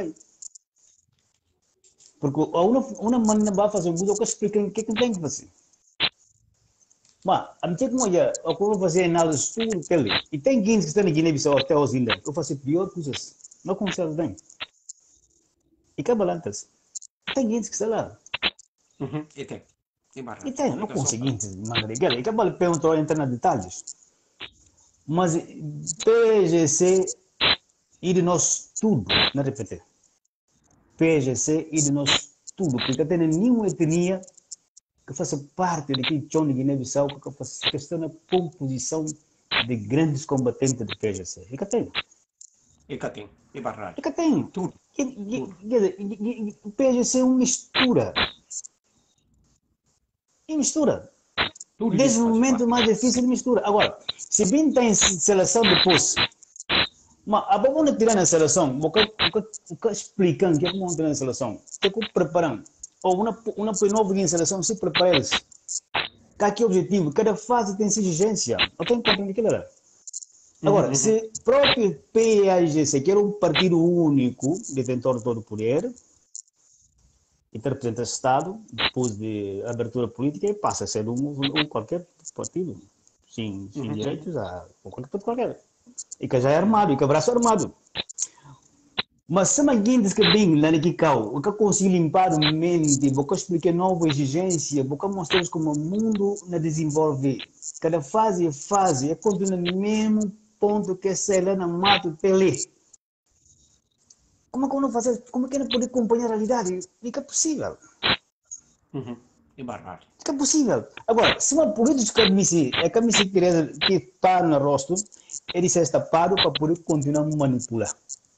Porque a uma, uma maneira vai fazer o que eu explico o que é que tem que fazer. Mas, a minha como olha, o que eu vou fazer é nada de estudo, e tem gente que está na Guiné-Bissau até hoje ainda, que eu faço pior coisas, não conservo bem. E que balanças. Tem gente que está lá. Uhum. E tem. E tem, não consegui mandar aquela. E que vale perguntar entrar em detalhes. Mas P G C e de nós tudo, não repetir. P G C e de nós tudo, porque não tem nenhuma etnia que faça parte daquele chão de Guiné-Bissau que faça questão da composição de grandes combatentes do P G C. E que tem. E que tem. E barrar. E que tem. Tudo. O P G C é uma mistura. E mistura. Tudo Desde isso o faz momento parte. mais difícil de mistura. Agora, se bem tem seleção depois, mas a boa não tirar na seleção, o que explicam o que é que vão tirar na seleção, o que é que preparam, ou uma uma nova em seleção se prepara eles. Cada objetivo, cada fase tem sua exigência. Eu tenho que compreender aquilo lá. Agora, Uhum, se o próprio P A G C, que era um partido único, detentor de todo o poder, e que representa o Estado, depois de abertura política, passa a ser um, um qualquer partido, sem, sem uhum. direitos a qualquer, qualquer. E que já é armado, e que é braço armado. Mas se alguém diz que vem lá no Kikau, o que consigo limpar a mente, vou explicar nova exigência, vou mostrar como o mundo não desenvolve. Cada fase é fase, é continua no mesmo ponto que é lá na mato tele. Como é que eu não fazer? Como é que eu não pode acompanhar a realidade? Fica possível. Uhum. E barrar. Fica possível. Agora, se uma política é que me se querer que para no rosto, ele se está parado para poder continuar a manipular.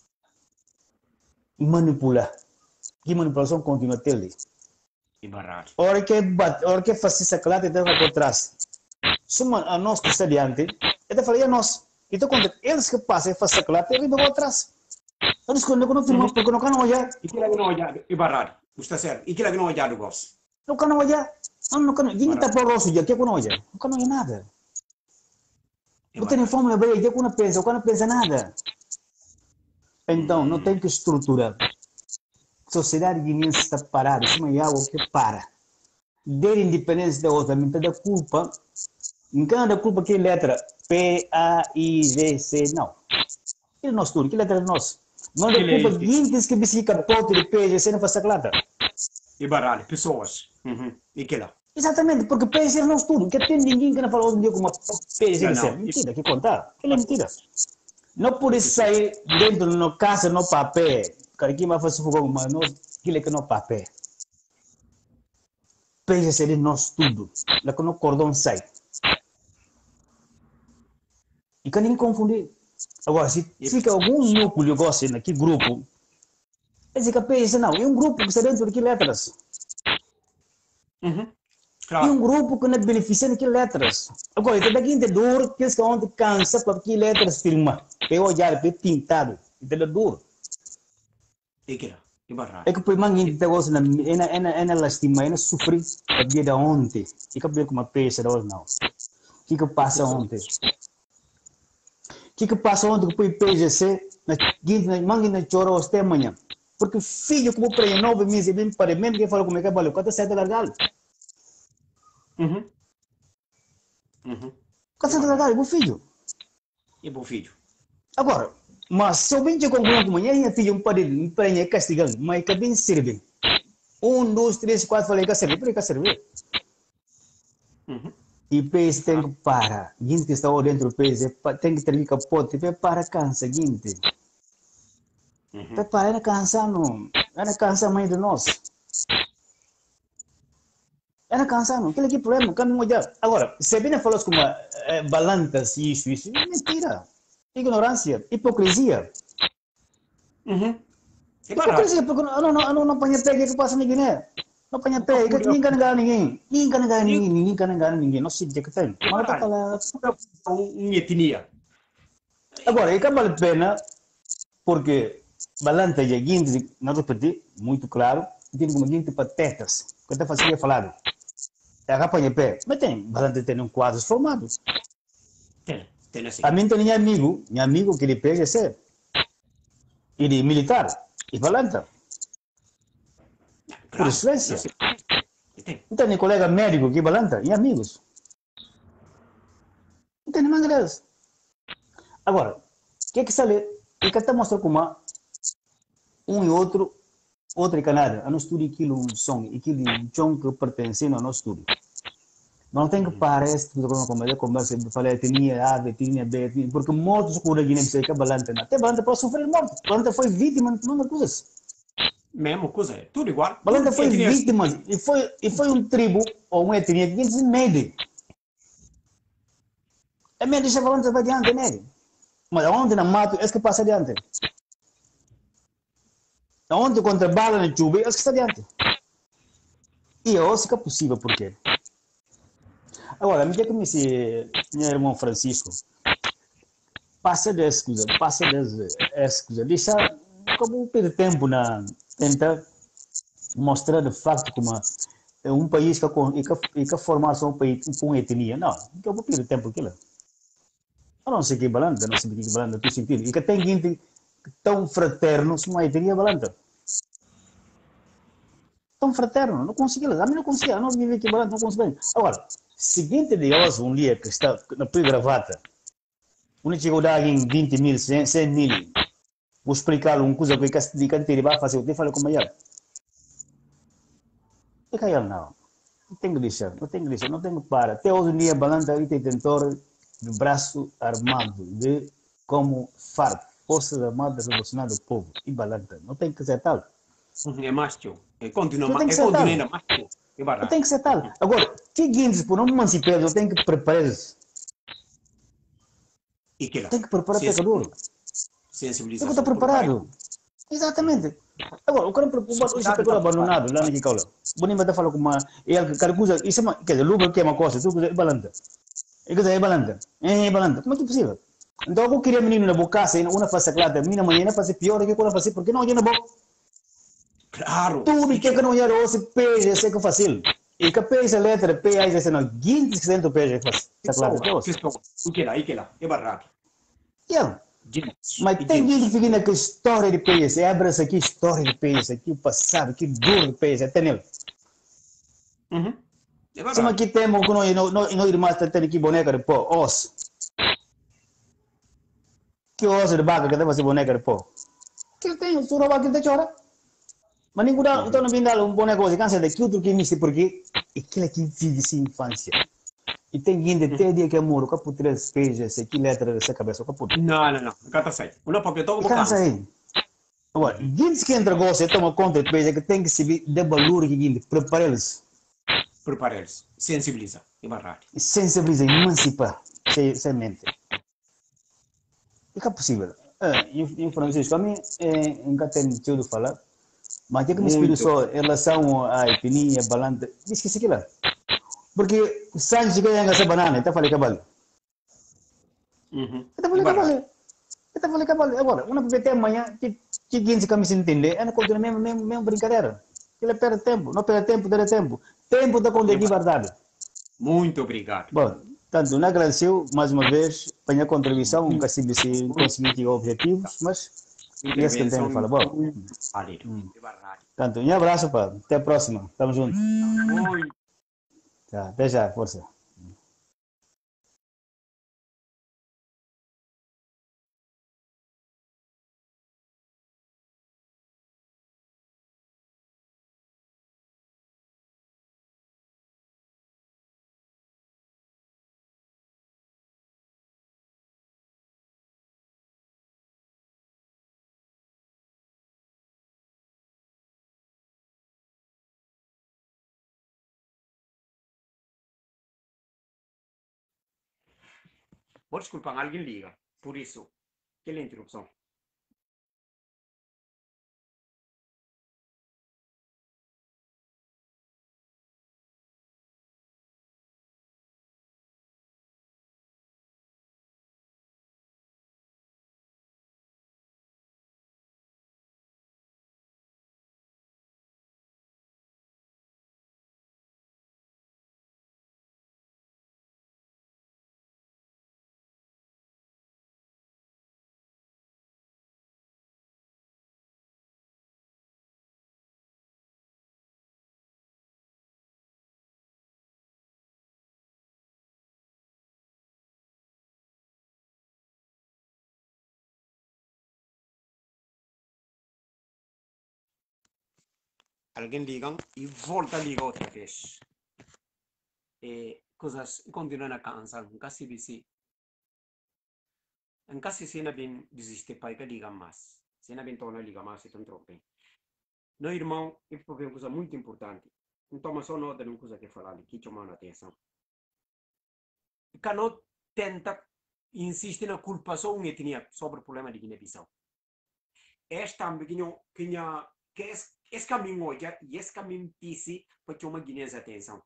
Manipular. Que manipulação continua a ter ali. E barrar. Hora que bate, hora que faz essa clara, ele vai por trás. Se a nós que está diante, ele fala, e a nós? Então, quando eles que passam e fazem essa clara, ele vai por trás. Eu disse que eu não filmo porque não quero olhar. E que lá que não olhar. E barrar. Está certo. E que lá que não olhar do gosto. Não quero olhar. Não, não quero. Quem está para o rosto, já que eu não olhar? Não quero olhar nada. Eu tenho fome, eu já que não pensa, eu não pensa nada. Então, não tem que estruturar. A sociedade guineense está parada, isso é algo que para. Der independência da outra, metade da culpa, em cada culpa que letra P A I G C, não. Que é nosso tudo, que letra é nosso. Não é culpa de gente que se capote de P G C não faz claro. E baralho, pessoas. Uhum. E que lá? Exatamente, porque P G C é nosso tudo. Que tem ninguém que não fala hoje em dia como P G C. Mentira, que contar. É mentira. Não pode sair dentro da casa no papel. Cara, aqui vai fazer fogo, mas não, aquilo é que não papel. P G C é nosso tudo. Lá que no cordão sai. E que ninguém confundir. Agora, se fica algum núcleo gosta naquele grupo, Esse capaz, não, é um grupo que está dentro de letras. Uhum. É Claro. um grupo que não beneficia de letras. Agora, então daqui é duro, que é onde cansa para que letras filma. É olhar, é pintado. Então é duro. E que lá, e barra. É que por mais que negócio na ena ena ena lastima, ena sofre a dia da ontem. E que por como peça da não. Que que passa ontem? Que que passa ontem que foi P G C na guinda na mangue na chora até amanhã. Porque filho como para nove meses bem para mesmo que fala como é que valeu, quanto sai da largado. Uhum. Uhum. Quanto sai da largado, o filho. E bom filho. Agora, mas se eu bem te concluo que amanhã é filho um para ele, um para ele castigando, mas que bem serve. Um, dois, três, quatro, falei que serve, para que serve. Uhum. E o país tem que parar. Gente que está dentro do país tem que ter capote, para cansa, gente. Uhum. Para ela cansar, não. Ela cansa mais de nós. Ela cansa, não. Aquele aqui problema, que não olhar. Agora, se bem falou como é, balanças e isso, isso, é mentira. Ignorância, hipocrisia. Uhum. E barra. Hipocrisia, porque não, não, não, não apanha pé, o que passa na Guiné? Não apanha pé, que ninguém can enganar ninguém. Ninguém can enganar ninguém, ninguém can enganar ninguém. Não sei o que tem. Mas não está falando. Um etnia. Agora, e que vale a pena, porque balança e guindes, não repetir, muito claro, tem como guindes patetas, que até fazia falar. É a apanha pé, mas tem, balança tem um quadro formado. Tem, tem assim. A mim tem minha amigo, meu amigo que ele pega ser, ele é militar, e balança. Por excelência. Não tem colega médico que balança, e amigos. Não tem nenhuma graça. Agora, o que é que sale? E que até mostra como um e outro, outro canal, a nosso estúdio aquilo um som, aquilo um som que pertence ao nosso estúdio. Não tem que parar este tipo de coisa, conversa, falei, tinha A, tinha B, porque mortos por aqui, nem sei que balanta, até balanta pode sofrer morte, balanta foi vítima de uma coisa. Mesmo coisa, é tudo igual. Balanta foi vítima, e foi, e foi um tribo, ou uma etnia, que diz medo. É medo deixa balanta vai adiante, né? Mas aonde na mato, é que passa adiante. Aonde contra bala na chuva, é que está adiante. E eu acho que é possível, por quê? Agora, me diga que me disse, meu irmão Francisco, passa de excusa, passa de excusa, deixa, como perder tempo na tentar mostrar de facto como é um país que é que formar só um país com etnia, não, eu vou perder tempo aquilo. Eu não sei que é balanta, não sei que é balanta, no sentido, e que tem gente tão fraterno, se uma etnia balanta. Tão fraterno, não consegui, a mim não consegui, eu não vivi aqui balanta, não consegui. Agora, seguinte de hoje, um dia que está na gravata, onde chegou a dar vinte mil, cem mil, vou explicar uma coisa que ele vai fazer, eu falo como é. E que ele não, não tem que deixar, não tem que deixar, não tem que parar. Até hoje um dia, balanta aí tem detentor de braço armado, de como FARC, Forças Armadas Revolucionárias do Povo, e balanta, não tem que ser tal. É macho, é continua, tem que é ser tal. continua macho. Não tem que ser tal. Agora, que guindes por não emancipar, eu tenho que preparar-se. E que lá? Tem que preparar o pecador. Sensibilização. Tem que estar preparado. Exatamente. Agora, o cara preocupado, o pecador abandonado lá na Caula. Bonima está falando com uma. Ele quer coisa, isso é, quer dizer, lugar que é uma coisa, tu é balanta. É coisa é balanta. É balanta. Como é que é possível? Então, eu queria menino na boca, se uma faz clara, menina amanhã faz pior do que quando faz, porque não olha na boca. Claro. Tudo que é que não olha o peixe, sei que é fácil. E que peixe a letra, P, aí você não, vinte por cento peixe é fácil. E que lá, e que lá, é barraco. Yeah. Mas tem gente que fica naquela história de peixe, abre-se aqui história de peixe, aqui o passado, que duro de peixe, até nele. Uhum. Se aqui temos que nós, nós, nós irmãos têm aqui boneca de pó, osso. Que osso de vaca que deve ser boneca de pó? Que tem, se o vaca que te chora. Mas ninguém dá, então não vem dar um boneco assim, cansa daqui, outro que me disse porque aquilo aqui vive sem infância. E tem gente até dia que é muro, que por três peixes, aqui letra dessa cabeça, que por. Não, não, não, cá está certo. Uma porque todo mundo cansa aí. Agora, gente que entra gosta, toma conta de peixe, que tem que se de valor que gente, prepara eles. Prepara eles, sensibiliza, e barrar. Sensibiliza, emancipar, sem, sem mente. E que é possível? É, em Francisco, a mim, é, em que tem de falar, Mas tem que me explicar só em relação à etnia, balanta. Esqueci aquilo lá. Porque Sanji ganha essa banana, então falei cabal. Uhum. Então falei cabal. Então falei cabal. Agora, uma vez até amanhã, que que quinze que me se entender, é na continua mesmo, mesmo, mesmo brincadeira. Ele perde tempo, não perde tempo, perde tempo. Tempo da conta de verdade. Muito obrigado. Bom, tanto não agradeceu mais uma vez a minha contribuição, nunca se se conseguiu ter objetivos, mas esse que tem que falar. Bom, hum. Tanto um abraço, pá. Até a próxima. Tamo junto. Muito. Tá, até já, força. Vou desculpar, alguém liga. Por isso, aquela interrupção. Alguém liga e volta a ligar outra vez. E coisas continuam a cansar. Nunca se disse. Nunca se cena bem desistir para que liga mais. Cena bem torna liga mais e tão trope. Não, irmão, é uma coisa muito importante. Não toma só nota de uma coisa que falar ali, que chamar a atenção. Que não tenta insistir na culpa só uma etnia sobre o problema de Guiné-Bissau. Esta ambição que que esse caminho olha e esse caminho disse para chamar Guiné a atenção.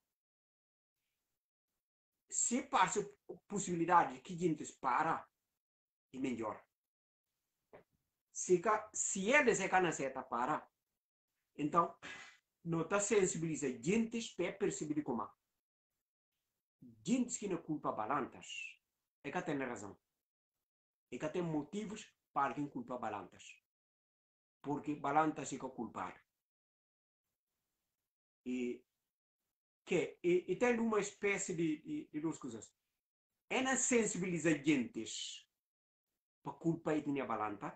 Se passa a possibilidade que a gente para, é melhor. Se, se eles é que não aceita para, então, não está sensibilizar gente para perceber como. Gente que não culpa balantas, é que tem razão. É que tem motivos para alguém culpar balantas. Porque balantas é que é culpado. E, que, e, e tem uma espécie de, de, de duas coisas. É não sensibilizar gente para culpar a etnia balanta.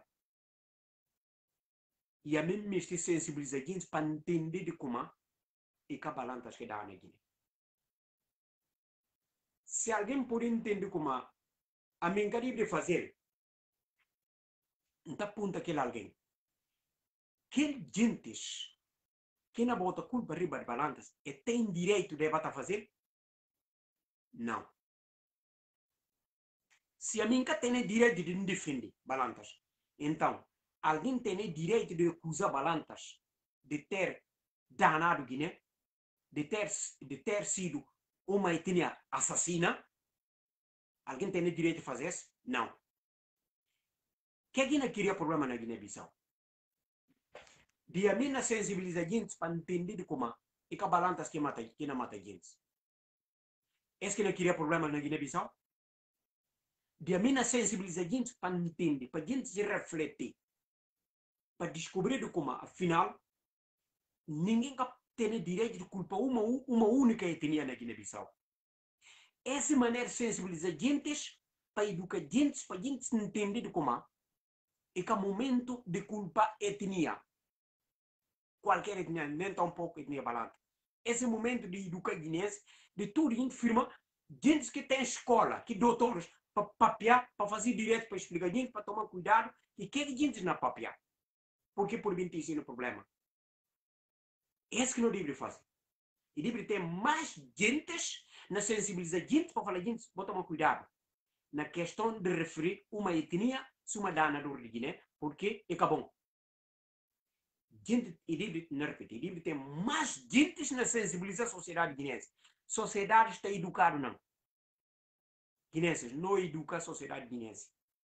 E a mesma este sensibilizar gente para entender de como é que a balantas que dá na Guiné. Se alguém pode entender como a mim de fazer, então aponta aquele alguém. Que gentes que não bota culpa riba de balanças e tem direito de bater fazer? Não. Se a mim tem direito de defender balanças, então alguém tem direito de acusar balanças de ter danado Guiné, de ter, de ter sido uma etnia assassina? Alguém tem direito de fazer isso? Não. Que Guiné queria problema na Guiné-Bissau? De a minha sensibilizar gente para entender como é que a balanças que mata, que não mata gente. É que não queria problema na Guiné-Bissau? De a minha sensibilizar gente para entender, para gente se refletir, para descobrir de como, afinal, ninguém tem direito de culpar uma, uma única etnia na Guiné-Bissau. Essa maneira de sensibilizar gente para educar gente, para gente entender de como é que é momento de culpar etnia. Qualquer etnia, nem tão pouco etnia balanta. Esse momento de educar guineense, de tudo em firma, gente que tem escola, que doutores, para papiar, para fazer direito, para explicar gente, para tomar cuidado, e que gente não papiar. Porque por vinte e cinco problema. Esse que não deve fazer. E deve ter mais gentes na sensibilizar gente para falar gente, para tomar cuidado. Na questão de referir uma etnia, se uma dana do de Guiné, porque é que bom. gente, e deve, não repetir, deve ter mais gente na sensibilizar a sociedade guinense. Sociedade está educada, não. Guinenses, não educa a sociedade guinense.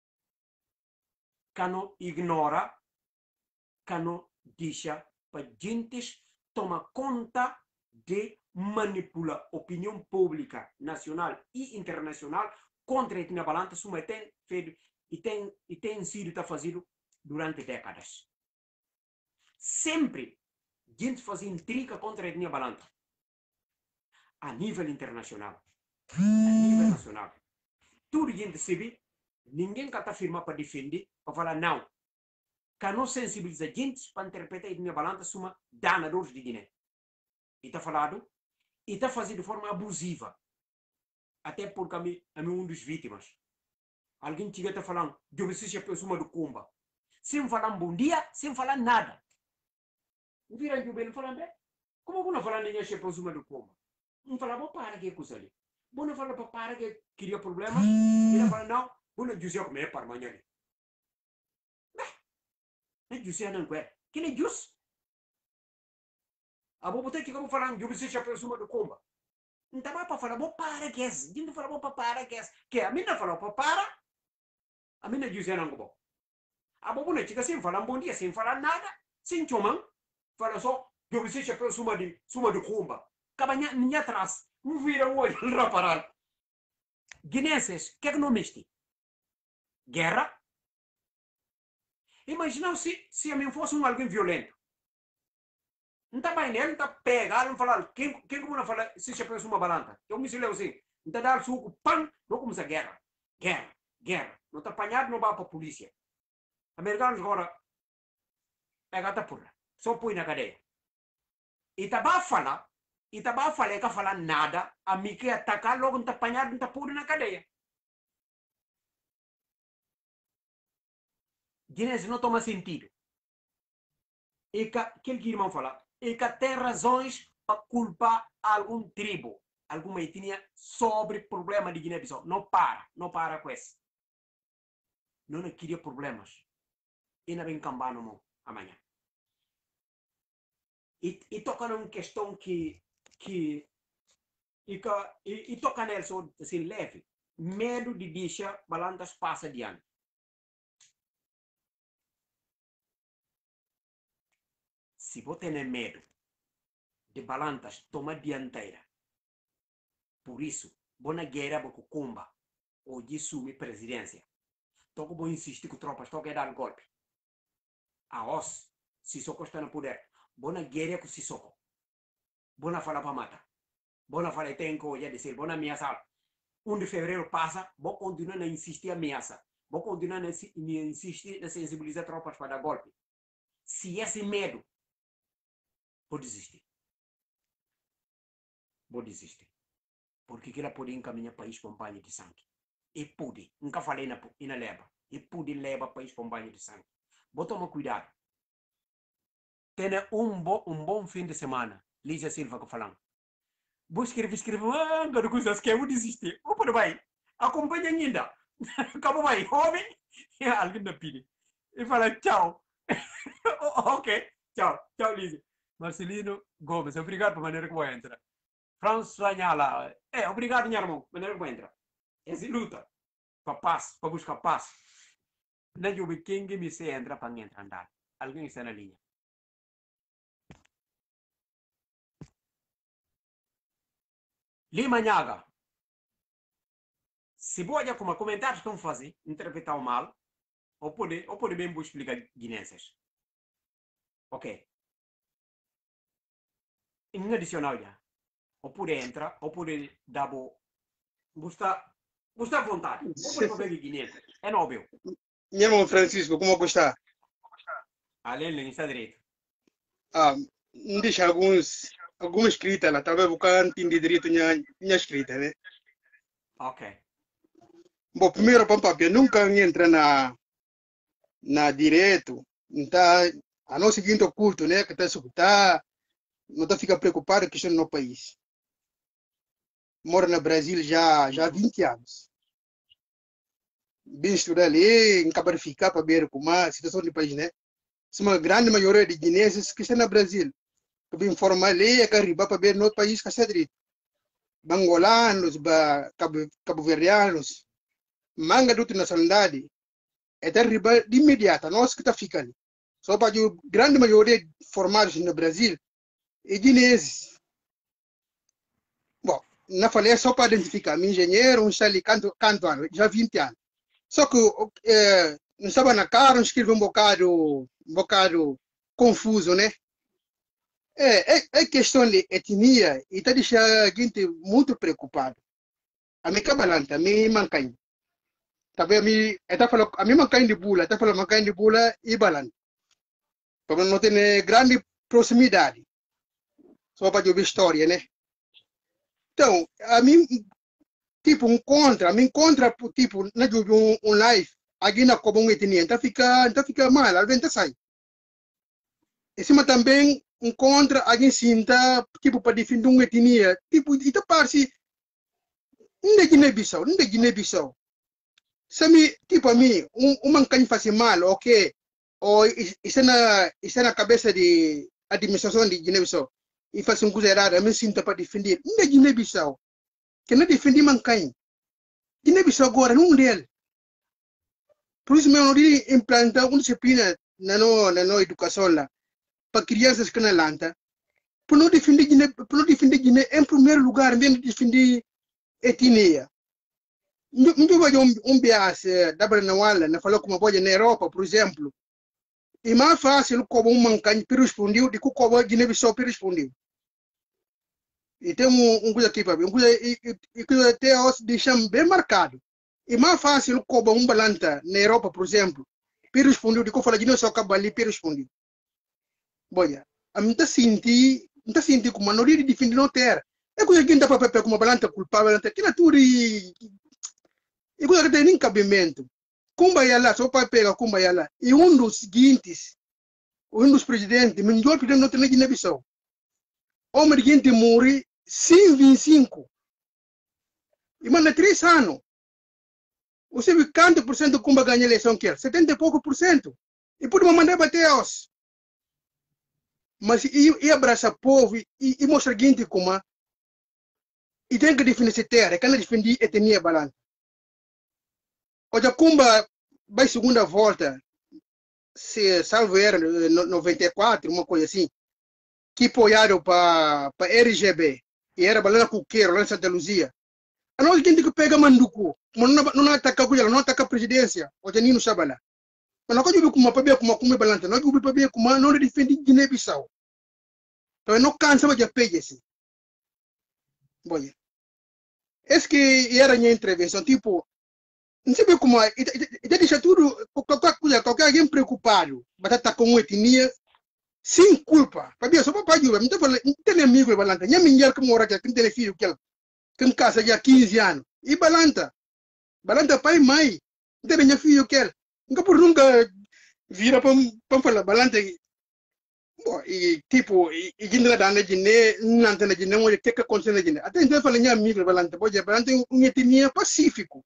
Cano ignora, cano deixa para gente tomar conta de manipular a opinião pública nacional e internacional contra a balanta suma tem feito e tem e tem sido tá fazido durante décadas. Sempre gente fazia intriga contra a etnia balanta a nível internacional, a nível nacional. Tudo gente sabe, ninguém que está firma para defender, para falar não. Que não sensibiliza gente para interpretar a etnia balanta suma danadores de Guiné. E está falado, e está fazendo de forma abusiva. Até porque a mim, a mim um dos vítimas. Alguém chega está falando, eu preciso de pessoa do Kumba. Sem falar um bom dia, sem falar nada. Não vira que o bem falando, como eu não falar nem a pessoa do Kumba? Não falar, vou parar que é coisa ali. Vou não falar para parar que queria problemas. E não falar, não, vou não dizer como é para amanhã. Não é dizer não é. Que nem diz? A boa botar que eu vou falar, eu preciso de pessoa do Kumba. Não estava para falar, vou parar que é. Não falar, vou parar que é. Que a mim não falou para parar. A mim não dizer não é. A boa não chega sem falar um bom dia, sem falar nada, sem chamar. Fala só, eu preciso de pessoa de suma do Kumba. Cabanha ninha atrás. Não vira o olho, não parar. Guinenses, o que é que não mexe? Guerra? Imagina se, se a mim fosse um alguém violento. Não está bem, não está pegado, não falar. Quem que não fala se você pensa uma balanta? Eu me sileu assim. Não está dando suco, pam, não começa a guerra. Guerra, guerra. Não está apanhado, não vai para a polícia. Americanos agora, pega a porra. Só põe na cadeia. E está a falar. E estava a falar que falar nada, a mim que atacar logo não está apanhado, não está puro na cadeia. Guiné não toma sentido. E que aquele que irmão fala, e que tem razões para culpar algum tribo, alguma etnia sobre problema de Guiné-Bissau. Não para, não para com isso. Não, não queria problemas. E não vem cambar no mundo amanhã. E, e toca numa questão que que e, e, e toca nele só assim leve, medo de deixar balantas passa adiante. Se você tem medo de balantas tomar dianteira, por isso, bona guerra para o Kumba ou de assumir presidência, toca vou insistir com tropas, toca dar golpe. A os, Sissoko está no poder, bona guerra com Sissoko. Bona fala para matar. Bona fala e tem que dizer, bona ameaçar. um de fevereiro passa, vou continuar a insistir ameaça. Vou continuar a insistir a sensibilizar tropas para dar golpe. Se esse medo, vou desistir. Vou desistir. Porque ela pode encaminhar o país para um banho de sangue. E pode. Nunca falei na, na leva. E pode levar o país para um banho de sangue. Vou tomar cuidado. Tenha um, bo, um bom fim de semana. Lígia Silva que falando. Vou escrever, escrever, ah, não coisas que eu vou desistir. Vou por vai. Acompanha ainda. Acabou vai, homem. E alguém da pide. E fala tchau. Ok, tchau, tchau, Lígia. Marcelino Gomes, obrigado pela maneira que vou entrar. François Nhala, é, obrigado, minha irmã, maneira que vou entrar. Essa luta, para paz, para buscar paz. Não eu vi quem me se entra para entrar andar. Alguém está na linha. Lima Nhaga. Se você como comentários que estão fazendo, interpretar o mal, ou pode, ou pode bem vou explicar guinenses. Ok. Em adicional já. Ou pode entrar, ou pode dar bo... Gostar, gostar à vontade. Ou pode fazer guinenses. É nóvel. Meu irmão Francisco, como está? Ali ele está direito. Ah, me deixa alguns, alguma escrita lá, talvez o cara não entenda direito minha, minha escrita, né? Ok. Bom, primeiro, papai, nunca entra na, na direito, então, a não seguinte o culto, né, que está a escutar, não está fica preocupado com a questão do nosso país. Moro no Brasil já, já há vinte anos. Bem estudar ali, acabar de ficar para ver como a situação do país, né? uma grande maioria de guineenses que estão no Brasil. Que vem formar lei que arriba para ver no outro país que está direito. Bangolanos, cabo-verdianos, manga de outra nacionalidade, é da arriba de imediato, nós que está ficando. Só para a grande maioria formados no Brasil é guineenses. Bom, não falei só para identificar, meu engenheiro, um está ali canto, canto ano, já vinte anos. Só que é, não estava na cara, escreve um bocado, um bocado confuso, né? É, é, é questão de etnia e está deixando a gente muito preocupado. A minha cabalanta, a minha mancanha. Também a minha, está falando, a minha mancanha de bula, está falando mancanha de bula e balanta. Porque não tem grande proximidade. Só para ouvir história, né? Então, a mim, tipo, um contra, a mim contra, tipo, na de um, um live, aqui na como uma etnia, então fica, então fica mal, a gente sai. Em cima também, um contra, a gente sinta, tipo, para defender uma etnia, tipo, e parece, não é Guiné-Bissau, não é Guiné-Bissau. Se me, tipo, a mim, um, um mancanho faz mal, ok, ou isso é na, isso é na cabeça de administração de Guiné-Bissau, e faz uma coisa errada, a mim sinta para defender, não é Guiné-Bissau, que não defende mancanho. Guiné-Bissau agora, não é dele. Por isso, eu não iria implantar uma disciplina na nossa educação lá, para crianças que não lanta, para não defender Guiné, para não defender Guiné em primeiro lugar, mesmo defender etnia. Não vai um um bias da Branawala, na falou como pode na Europa, por exemplo. E mais fácil como um mancanho que respondeu, de como Guiné-Bissau respondeu. E tem um, um coisa aqui para mim, um coisa que até os deixam bem marcado. E mais fácil como um balanta na Europa, por exemplo, que respondeu, de como fala Guiné-Bissau acaba ali, que respondeu. Boia, a mim tá senti, tá senti como não iria defender não ter. É coisa que ainda para pegar como balanta culpável, que na tudo e e coisa que tem nem cabimento. Kumbayala, só para pegar Kumbayala. E um dos seguintes, um dos presidentes, o melhor presidente não tem na Guiné-Bissau. O homem de morreu sem vinte e cinco. E manda três anos. Você vê quanto por cento Kumba ganha a eleição que é? setenta e pouco por cento. E por mandar bater aos. Mas e, e abraça o povo e, e mostra a gente como e tem que defender essa terra, que não defender a etnia balanta. Hoje a Kumba vai segunda volta, se salvo era noventa e quatro, uma coisa assim, que apoiaram para a R G B, e era balana Cuqueiro, lá em Santa Luzia. A nós tem que pegar Manduku, mas não, não ataca a não ataca a presidência, hoje nem não sabe lá. Mas não pode ver como para como como balanta, não pode ver como não defende Guiné-Bissau. Então não cansa de pegar assim. Bom, esse que era a minha intervenção, tipo, não sei como é, e deixa tudo, qualquer coisa, qualquer alguém preocupado, batata com etnia, sem culpa. Para só para papai, não tem amigo de balanta, nem mulher que mora aqui, que tem filho que que casa já há quinze anos, e balanta, balanta pai e mãe, não tem filho que nunca por nunca vira para falar balanta. E tipo, e gente lá na Guiné, não tem na Guiné, o que que acontece na Guiné? Até então falei minha amiga balanta, pode balanta um etnia pacífico.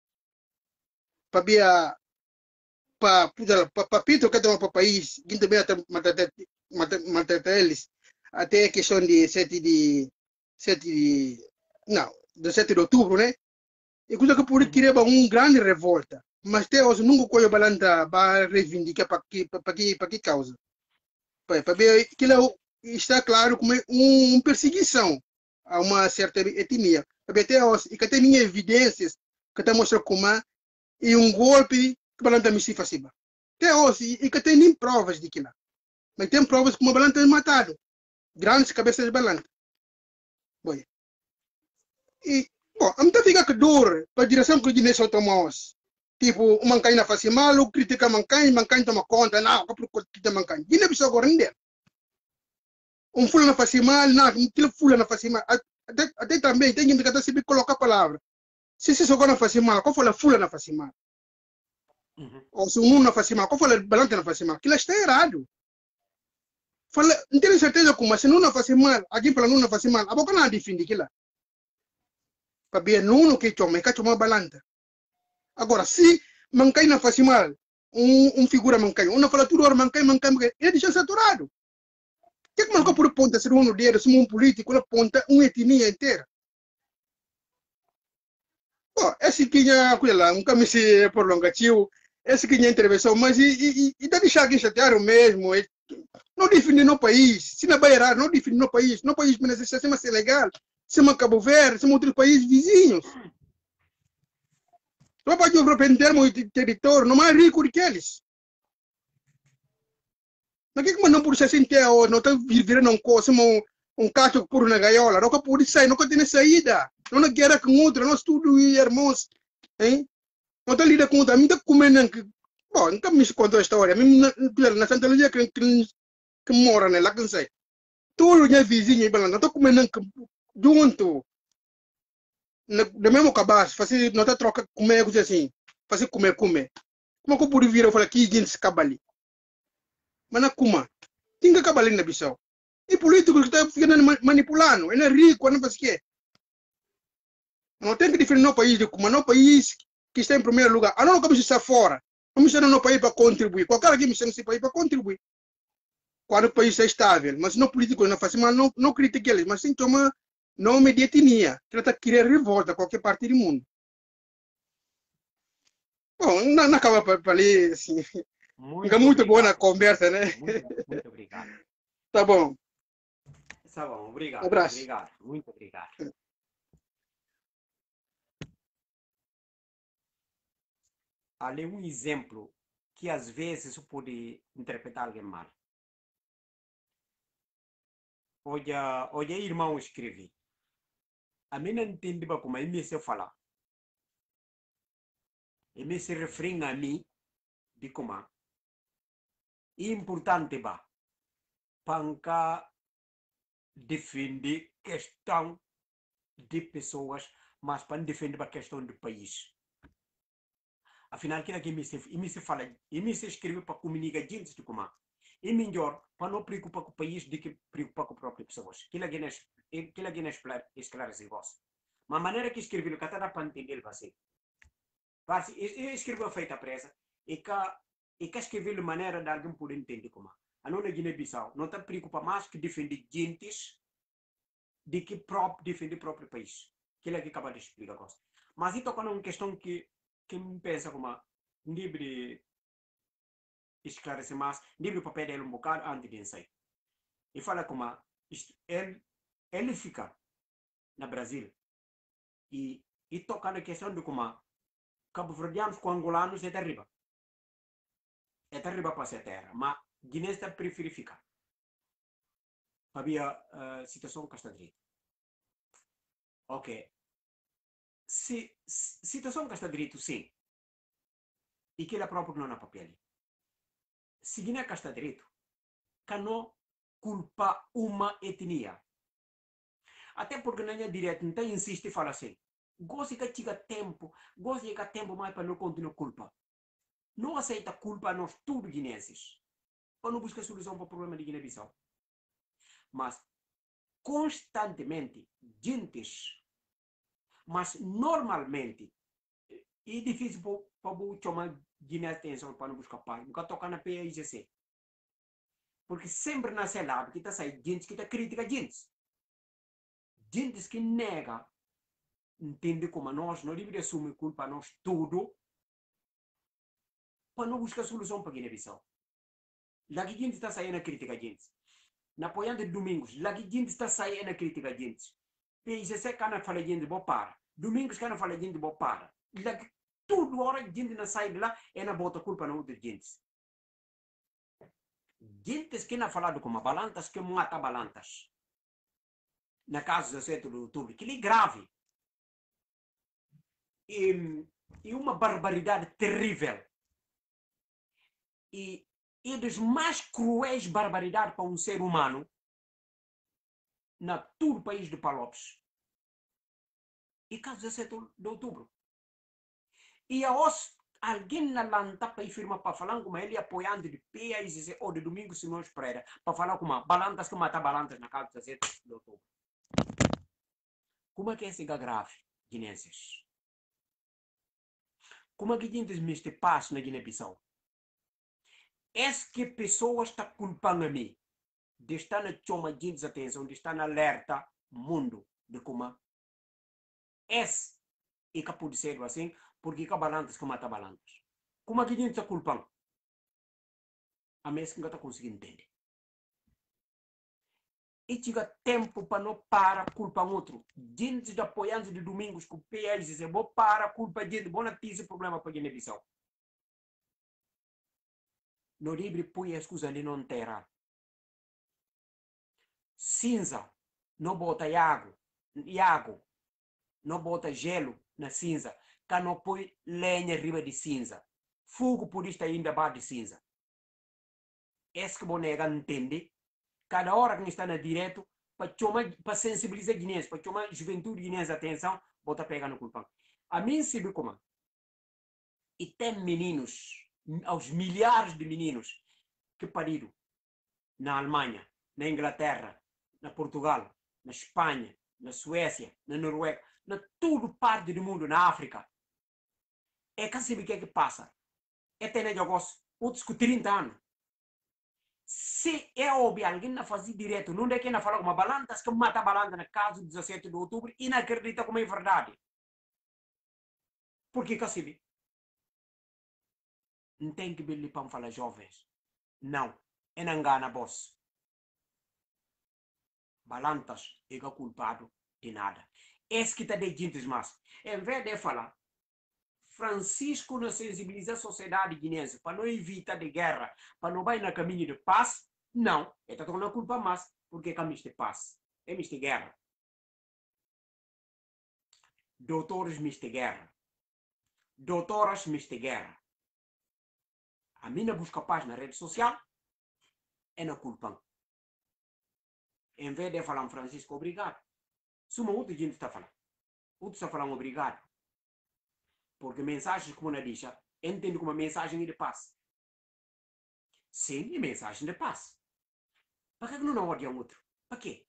Para para para Pito que tem um país, gente também até matata eles, até a questão de sete de sete de não, do sete de outubro, né? E coisa que por querer um grande revolta, mas até hoje nunca coisa balanta para reivindicar para que para que para que causa. Para ver que está claro como uma um perseguição a uma certa etnia. Para até hoje e que tem evidências que está mostrando como e um golpe que balanta me se faz. Até hoje, e que tem nem provas de que lá. Mas tem provas que o balanta é matado. Grandes cabeças de balanta. Bom, e, bom, a gente fica com dor para a direção que o Guiné só tomou. Tipo, o Mancaim não faz mal, o critica Mancaim, Mancaim toma conta, não, que critica Mancaim. Guiné-Bissau agora não é. Um fulano não faz mal, não, aquele fulano não faz mal. Até, até também tem que se colocar a palavra. Se você agora não faz mal, qual foi a fulana não faz mal? Uhum. Ou se um não faz mal, qual foi a balanta não faz mal? Aquilo está errado. Fala, não tenho certeza como, se não não faz mal, alguém fala não não faz mal, a boca não defende aquilo. Para ver não que chama, que chama balanta. Agora, se Mancaim não faz mal, um, um figura mancai, uma fala tudo hora mancai, mancai, mancai, ele deixa saturado. Que que marcou por ponta ser um deles, um político, na ponta, uma etnia inteira? Bom, esse que é, coisa lá, um caminho se prolongativo, esse que é intervenção, mas e, e, e dá deixar que chatear mesmo, e, não define no país, se não vai errar, não define no país, no país, mas se é legal, se é Cabo Verde, se é outros países vizinhos. Só para Europa em termos de território, não é mais rico do que eles. Mas que não por ser assim, não está vivendo um coisa, um, um cacho por na gaiola, não pode sair, não tem saída, não é guerra com outra, não estudo e irmãos, hein? Não está lidando com outra, não está comendo, bom, nunca me contou a história, na Santa Luzia que, que, que mora nela, que sei, tudo é vizinho, não está comendo junto, no mesmo cabaço, fazer, não está troca, comer, coisa assim, fazer comer, comer. Como que eu pude vir, eu falei, que gente se acaba ali. Mas não como, tem que acabar ali na Bissau. E político que está ficando manipulando, ele é rico, não faz o quê? Não tem que definir no país de como, no país que está em primeiro lugar. A não como se está fora. Vamos estar no país para contribuir. Qualquer que me chama esse país para contribuir. Quando o país está estável. Mas não político não faz, mas não, não critica eles, mas sim toma nome de etnia. Trata de querer revolta a qualquer parte do mundo. Bom, não, não acaba para ali, assim. Muito Fica muito boa na obrigado. conversa, né? Muito, muito obrigado. Tá bom. Tá bom, obrigado. Um abraço. Obrigado, muito obrigado. Ali um exemplo que às vezes pode interpretar alguém mal. Olha, olha, irmão, escrevi. A mim não entende como é me se falar. E me se refere a mim de como é importante ba para defender questão de pessoas, mas para defender a questão do país. Afinal, que aqui me se, me se fala, e me se escreve para comunicar gente de como é melhor para não preocupar com o país do que preocupar com as próprias pessoas. Que aqui não é esclarecer vós. Mas a maneira que escrevi, que está para entender vai ser. Eu escrevi a feita presa e que e que escrevi de maneira de alguém poder entender como é. A não é Guiné-Bissau, não está preocupado mais que defender gentes de que próprio defender o próprio país. Que é que acaba de explicar. Mas isso é uma questão que que me pensa como um livre esclarecer mais, livre o papel dele um bocado antes de sair. E fala como ele, ele fica no Brasil e, e toca na questão de como cabo-verdianos com angolanos é terrível. É terrível para ser terra, mas Guiné está prefere ficar. Havia a uh, situação que está direito. Ok. Se, situação que está direito, sim. E que ele próprio não na papel. Se Guiné que está direito, que não culpa uma etnia. Até porque não é direto, então insiste e fala assim. Gosto que chega tempo, gosto de tempo mais para não continuar culpa. Não aceita culpa nós tudo guinenses. Para não buscar solução para o problema de Guiné-Bissau. Mas constantemente, gentes, mas normalmente, é difícil para o chamar Guiné atenção para não buscar paz. Nunca tocar na P I G C. Porque sempre na lado que está saindo gente que está crítica gente. Gente que nega, entende como nós, não deveria assumir culpa nós tudo, para não buscar solução para Guiné-Bissau. Lá que gente está saindo a crítica gente. Na apoiante de Domingos, lá que gente está saindo a crítica gente. P I G C que não fala gente, vou para. Domingos que não fala gente, vou para. Lá que tudo hora gente não sai de lá, é na bota culpa na outra gente. Gente que não falado como balantas que mata balantas. Na casa do sete de outubro, que é grave. E, e uma barbaridade terrível. E, e das mais cruéis barbaridades para um ser humano na todo o país de Palopes. E caso dezessete de outubro. E a os, alguém na lanta para firma para falar com ele apoiando de P A I C C ou de Domingos Simões Pereira para falar com uma balantas que mata balantas na casa dezessete de outubro. Como é que é esse grave, guinenses? Como é que a gente miste paz na Guiné-Bissau? Es que pessoas estão culpando a mim de estar na choma de desatenção, de estar na alerta mundo de como es e que pode ser assim, porque que balanças que mata balanças. Como a gente está culpando? A mesma que não está conseguindo entender. E chega tempo para não parar culpa outro. Gente de apoiantes de domingos com o P S dizer, vou parar culpa de bom notícia problema para a Guiné-Bissau. No livre põe a excusa ali não terá. Cinza, não bota água, água, não bota gelo na cinza, que não põe lenha riba de cinza. Fogo por isto ainda bate de cinza. Esse que bonega entende, cada hora que está na direto, para sensibilizar guineenses, para chamar a juventude guineense a atenção, bota pega no culpão. A mim se vê como. E tem meninos, aos milhares de meninos, que pariram na Alemanha, na Inglaterra, na Portugal, na Espanha, na Suécia, na Noruega, na toda parte do mundo, na África. É que sabe o que é que passa? É ter de agosto, outros com trinta anos. Se é óbvio, alguém não faz direto, não é que não fala com uma balança, que mata a balança na casa do dezessete de outubro e não acredita como é verdade. Por que que sabe? Não tem que vir para falar jovens. Não. É não engana boss. Balantas é culpado de nada. Esse que está de gente mais. Em vez de falar, Francisco não sensibiliza a sociedade guinense para não evitar de guerra, para não vai no caminho de paz, não. Ele está tomando a culpa mais, porque é caminho de paz. É de guerra. Doutores de guerra. Doutoras de guerra. A minha busca paz na rede social é na culpa. Em vez de falar Francisco, obrigado. Se uma outra gente está falando, outro está falando obrigado. Porque mensagens como na dicha, entendo como mensagem de paz. Sim, é mensagem de paz. Para que não odia outro? Para quê?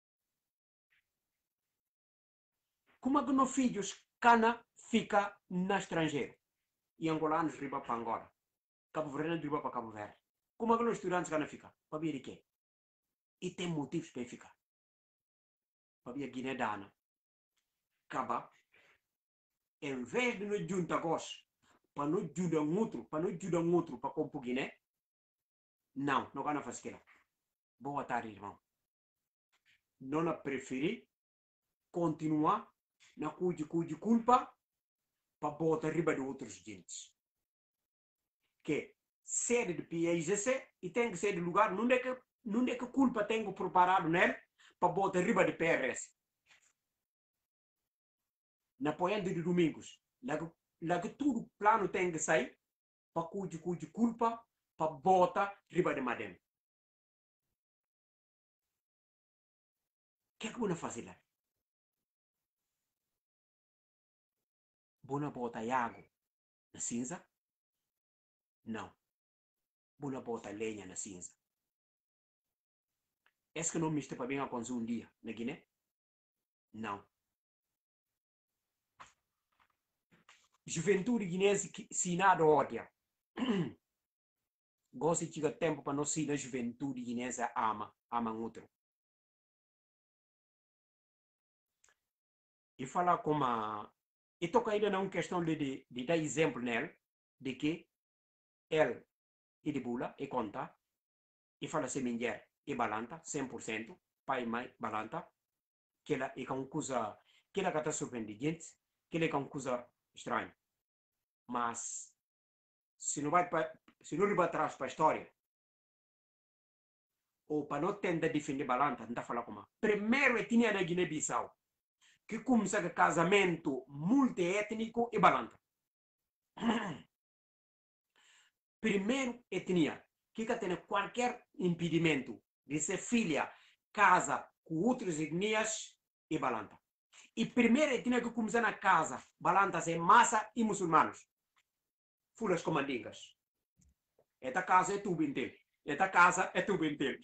Como é que nos filhos cana fica no estrangeiro? E angolanos riba para Angola. Cabo Verde riba para Cabo Verde. Como é que os estudantes cana fica? Para ver de quê? E tem motivos para ficar. Para ver a Guiné-Dana. Acaba. Em vez de nos juntar gos, para nos ajudar um outro, para nos ajudar um outro para compor Guiné, não, não vai fazer aquilo. Boa tarde, irmão. Não preferi continuar na cuide cuide culpa para botar riba de outros gente. Que sede de P I C e tem que ser de lugar, não é que, não é que culpa tenho preparado nele para botar riba de P R S. Na apoiando de domingos, lá que, lá que tudo plano tem que sair para cuide cuide culpa para botar riba de madem. O que é que vou fazer lá? Vou botar água na cinza? Não. Vou botar lenha na cinza. É que não me está para bem a consumir um dia na Guiné? Não. Juventude guinense que se nada odia. Gosta de chegar tempo para não ser a juventude guinense ama, ama outro. E falar como a... E toca ainda não questão de, de, de dar exemplo nele, de que ele e de bula e conta, e fala se mulher e balanta, cem por cento, pai e mãe balanta, que ela é uma coisa, que ela está surpreendente, que ela é uma coisa estranha. Mas, se não vai para, se não vai atrás para a história, ou para não tentar defender balanta, não está falando como. Primeiro, eu tinha na Guiné-Bissau, que começa com casamento multiétnico e balanta. Primeiro etnia que tem qualquer impedimento de ser filha, casa com outras etnias e balanta. E primeira etnia que começa na casa, balantas é massa e muçulmanos. Fulas comandingas. Esta casa é tudo inteiro. Esta casa é tudo inteiro.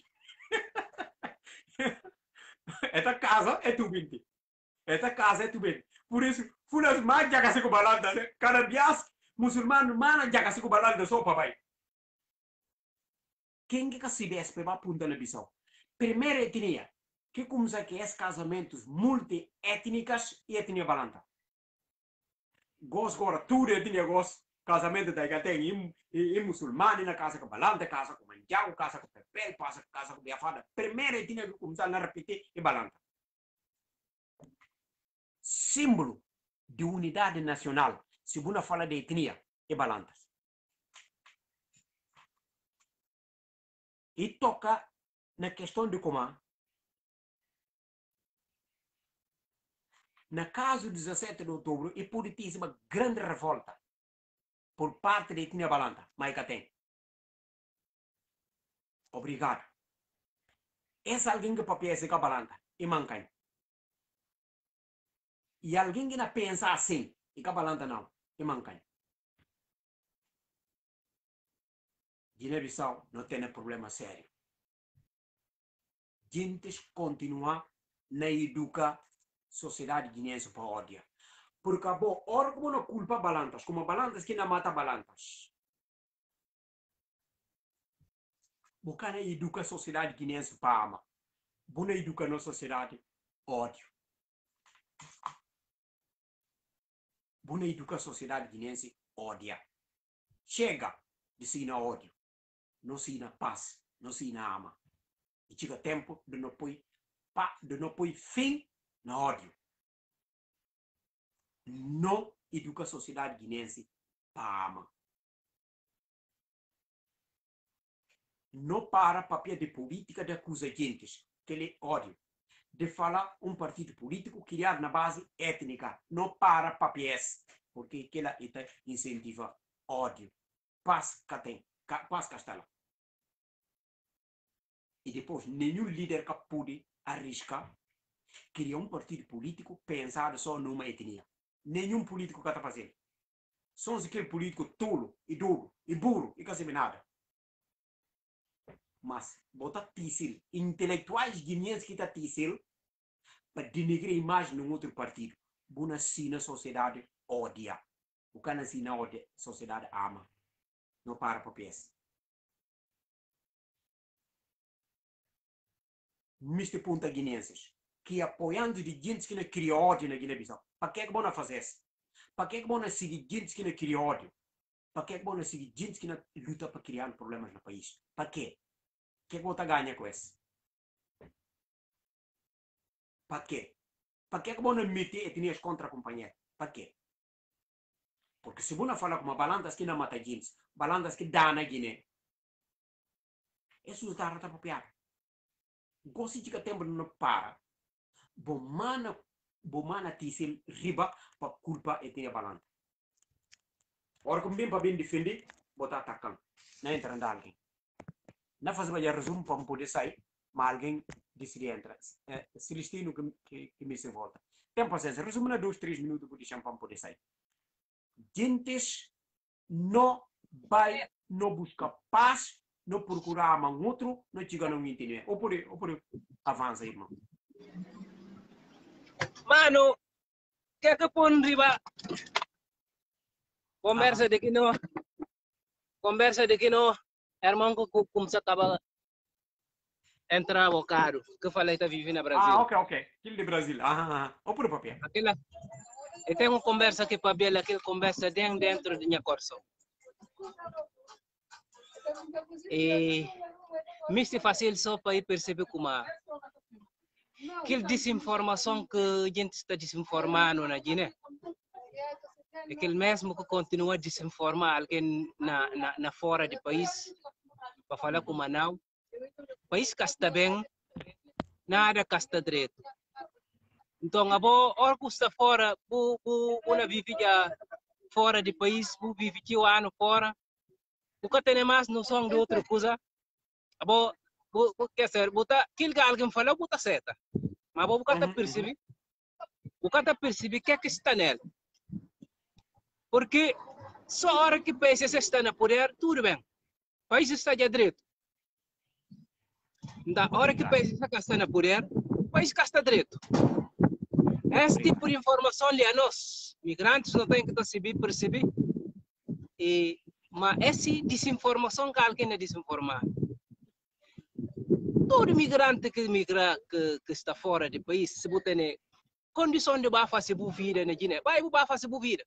Esta casa é tudo inteiro. Esta casa é tudo inteiro. Por isso, fulas mais já que se com balantas. Cada dia, muçulmano, mana já que se com balantas só papai. quem que se despe para punta na Bissau? Primeira etnia, que começa que é casamentos multiétnicas e etnia balanta. Gos agora, tudo etnia gos, casamento da tem e muçulmano na casa com balanta, casa com manjau, casa com pepel, casa, casa com biafada. Primeira etnia que começa a repetir é balanta. Símbolo de unidade nacional, se você fala de etnia, é balanta. E toca na questão de como, no caso do dezessete de outubro, e pode ter uma grande revolta por parte da etnia balanta, mas que tem. Obrigado. Esse alguém que papel é balanta, e manca. E alguém que não pensa assim, e que balanta não, e manca. Guiné-Bissau não tem problema sério. Gente continua na educa sociedade guineense para ódio. Porque a boa hora como não culpa balantas, como balantas que não mata balantas. Porque não educa a sociedade guineense para ama. Não educa na sociedade ódio. Não educa a sociedade guineense ódia. Chega de se na ódio. Não se na paz, não se na ama. E chega tempo de não pôr de não pôr fim na ódio. Não educa a sociedade guinense para ama. Não para papel de política de acusar gentes, que ele ódio. De falar um partido político criado na base étnica. Não para papéis, porque aquela incentiva ódio. Paz que tem, paz que está lá. E depois, nenhum líder que pode arriscar criar um partido político pensado só numa etnia. Nenhum político que está fazendo. São aquele político tolo, e duro, e burro, e quase nada. Mas, bota tícil, intelectuais guineenses que estão tícil, para denegrir a imagem de um outro partido. Buna assim na sociedade odia. O que não assim na sociedade ama. Não para para pensar. mister Punta Guinenses, que apoiando de gente que não cria ódio na Guiné-Bissau. Para que é que vão fazer isso? Para que é que vão seguir gente que não cria ódio? Para que é que vão seguir gente que não luta para criar problemas no país? Para quê? O que é que vão ganhar com isso? Para quê? Para que é que vão meter etnias contra a companhia? Para quê? Porque se você fala com uma balança que não mata gente, balanças que dá na Guiné, isso está a piada. Gosto de que tempo não para. Bom mana, bom mana tisel riba para culpa etnia balanta. Ora como bem para bem defender, botar atacando. Não entra em alguém. Não faz mais resumo para poder sair, mas alguém decide entrar. É, Celestino que, que, que me se volta. Tem paciência. Resumo na dois, três minutos para deixar para poder sair. Gentes não vai, não busca paz, não procurar um outro, não chega a não entender. Ou por ou por avança, irmão. Mano, que é que põe riba? Conversa ah. de que não. Conversa de que não. Irmão, que começa a acabar entrar o carro. Que falei que está vivendo no Brasil. Ah, ok, ok. Aquilo de Brasil. Ah, ah. Ou por papel. Aquela. Eu tenho uma conversa aqui para ver, aquela conversa dentro, dentro de minha corso. E me se fácil só para ir perceber como aquela desinformação que a gente está desinformando na Guiné. Aquele mesmo que continua a desinformar alguém na, na, na fora do país, para falar com Manaus. O país que está bem, nada que está direito. Então, a boa hora que está fora, o uma vive já fora do país, o vive que o ano fora, o que tem mais noção de outra coisa, a boa, o que ser, botar, aquilo que alguém falou, botar certa. Mas o que está percebendo, o que está percebendo que é que está nele. Porque só a hora que o país está no poder, tudo bem. O país está de direito. Da hora que o país está no poder, o país está direito. Esse tipo de informação ali a nós, migrantes, não tem que perceber, perceber. E, mas essa desinformação que alguém é desinformado. todo imigrante que migra que, que está fora do país, se você tem condição de ba fazer boa vida na Guiné, vai ba fazer boa vida.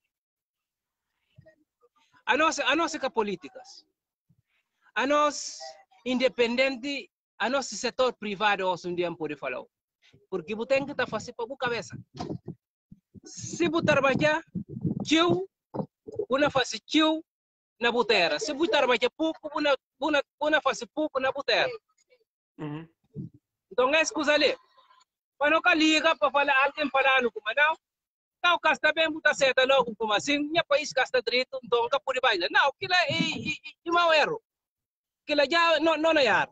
A nossa a nossa que políticas, a nós independente, a nosso setor privado hoje um dia pode falar, porque você tem que estar fazendo para a cabeça. Se você trabalhar, tio, você faz tio na botera. Se você trabalhar pouco, você você faz pouco na botera. Uhum. Então é escusa ali. Quando eu liga para falar alguém falando como não, tal casta bem muita certa logo como assim, minha país casta direito, então nunca pode bailar. Não, aquilo é mau erro. Aquilo já não não é.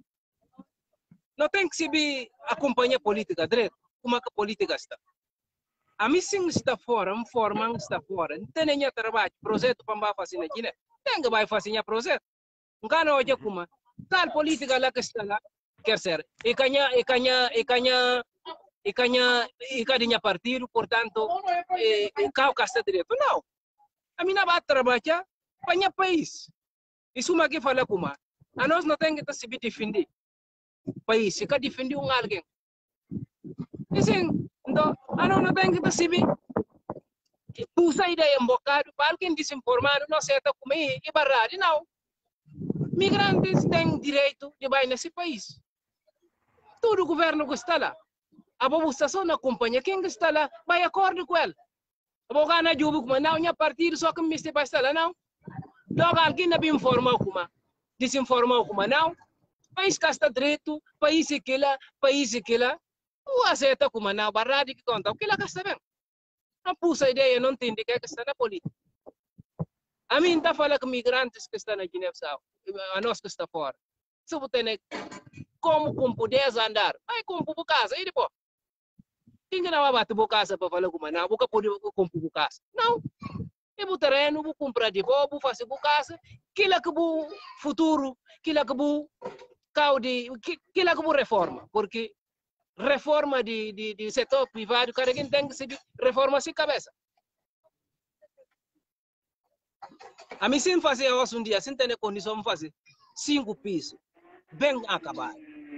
Não tem que se acompanhar política direito, como a política está. A missão está fora, um forma está fora. Não tem nenhum trabalho, projeto para fazer na Guiné. Tem que vai fazer projeto. Não não olha como tal política lá que está lá, quer ser. E canha e canha e canha e canha e cadinha partido, portanto, e cao casta direito. Não. A mim não vai trabalhar para o país. Isso é o que fala como. A nós não tem que se defender. País, se quer defender um alguém. Assim, então, a nós não tem que se puxa ideia um bocado para alguém desinformado, não sei até como é, e barrado. Não. Migrantes têm direito de ir nesse país. Todo o governo que está lá, a população não acompanha. Quem está lá, vai acordo com ele. A boca na juba, como não, minha partido só que me está estar lá, não. Logo alguém não me informa como, desinforma como, não. País que está direito, país que lá, país que lá, o aceita como não, barrado que conta, o que lá que está bem. Não puxa ideia, não entende que está na política. A mim está falando que migrantes que estão na Guiné-Bissau, a nós que está fora. Se você tem como com poder andar, vai com por casa, e depois. Quem não vai bater por casa para falar como não, você pode comprar por casa. Não. E o terreno, vou comprar de volta, vou fazer por casa, que lá que o futuro, que lá que o de que lá que o reforma, porque reforma de, de, de setor privado, cada quem tem que se reforma sem cabeça. A mim sem fazer hoje um dia, sem ter condição de fazer cinco pisos, bem acabado.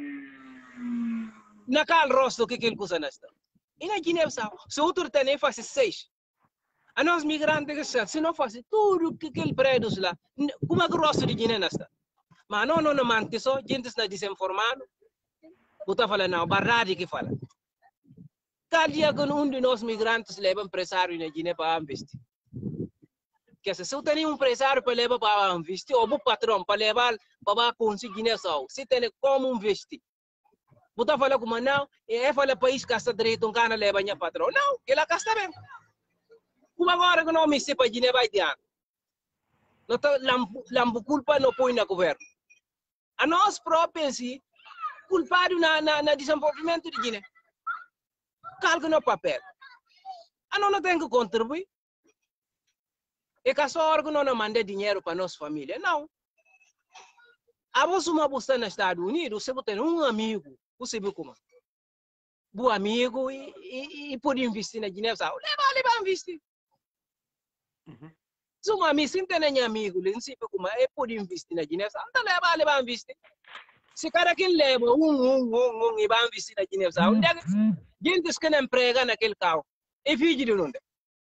Na cal rosto que ele custa nesta. E na Guiné-Bissau, se outro tem faz seis. A nós migrantes, se não faz tudo que aquele prédio lá, como é que o rosto de Guiné nesta? Mas não, não, não mantém só, gente está desinformado. Você fala, não, barrado que fala. Cada dia que um de nós migrantes leva empresário na Guiné para investir. Que se eu tenho um empresário para levar para investir, ou o patrão para levar para conseguir Guiné-Bissau, se tem como investir. Você fala como não, e fala país que está direito, um cara leva a patrão. Não, que lá está bem. Como agora que não me sei para Guiné vai diante. Não está lambu culpa não põe na governo. A nós próprios si culpado na na, na desenvolvimento de Guiné. Calca no papel. A nós não tem que contribuir. E que a sua órgão não manda dinheiro para nossa família. Não. A você uma bolsa nos Estados Unidos, você tem um amigo, você viu como? Bom amigo e, e, e pode investir na Guiné-Bissau. Leva, leva investir. Uhum. Se um amigo, se tem nenhum amigo, ele não sabe como é, pode investir na Guiné-Bissau. Então leva, leva investir. Se cada quem leva um, um, um, um e vai investir na Guiné-Bissau, gente que não emprega naquele carro, é filho de onde?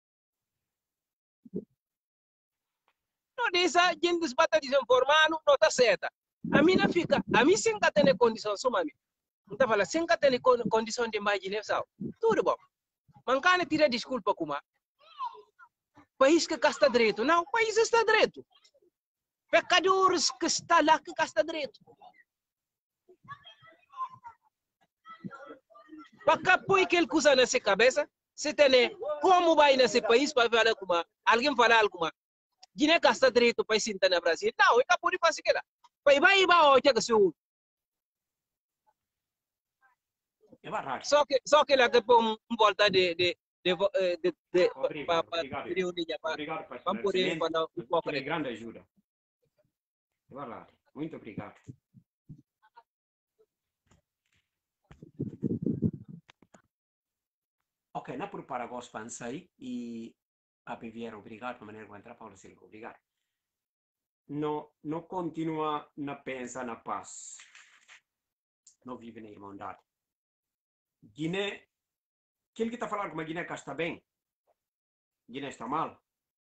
Não diz, a gente está desinformando, não está certa. A mim não fica, a mim sem que tenha condição, suma mim. Então fala, sem que tenha condição de mais Guiné-Bissau, tudo bom. Mas não tira desculpa como país que está direito. Não, o país está direito. Pecadores que está lá que está direito. Para põe aquele coisa nessa cabeça, se tem como vai nesse país para falar como alguém falar algo. Guiné está direito para se no Brasil. Não, ele pode fazer aquilo. Vai vai vai o que é seu. É barrado. Só que só que lá que põe um volta de de de de de Obrigado, para obrigado. Obrigado, pastor. para poder falar um pouco de grande ajuda. É verdade. Muito obrigado. Ok, na por para vos pensei e a Piviera, obrigado, de maneira que entrar Paulo Silva, obrigado. Não, não continua na pensa na paz. não vive na irmandade. Guiné, aquele que está falando que a Guiné está bem, Guiné está mal.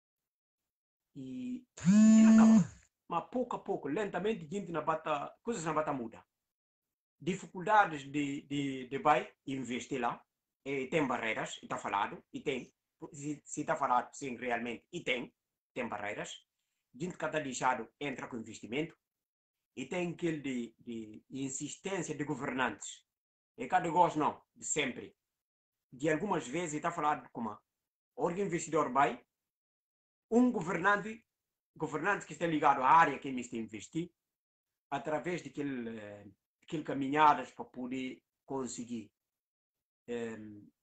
E, mas pouco a pouco, lentamente, gente na bata, coisas na bata muda. Dificuldades de, de, de vai investir lá, e tem barreiras, e está falado, e tem, se está falado, sim, realmente, e tem, tem barreiras. Gente que está deixado entra com investimento, e tem aquele de, de, de insistência de governantes. E cada gosto não, de sempre. De algumas vezes está falado como o investidor vai, um governante, governante que está ligado à área que ele está a investir, através de aquele, aquele caminhadas para poder conseguir eh,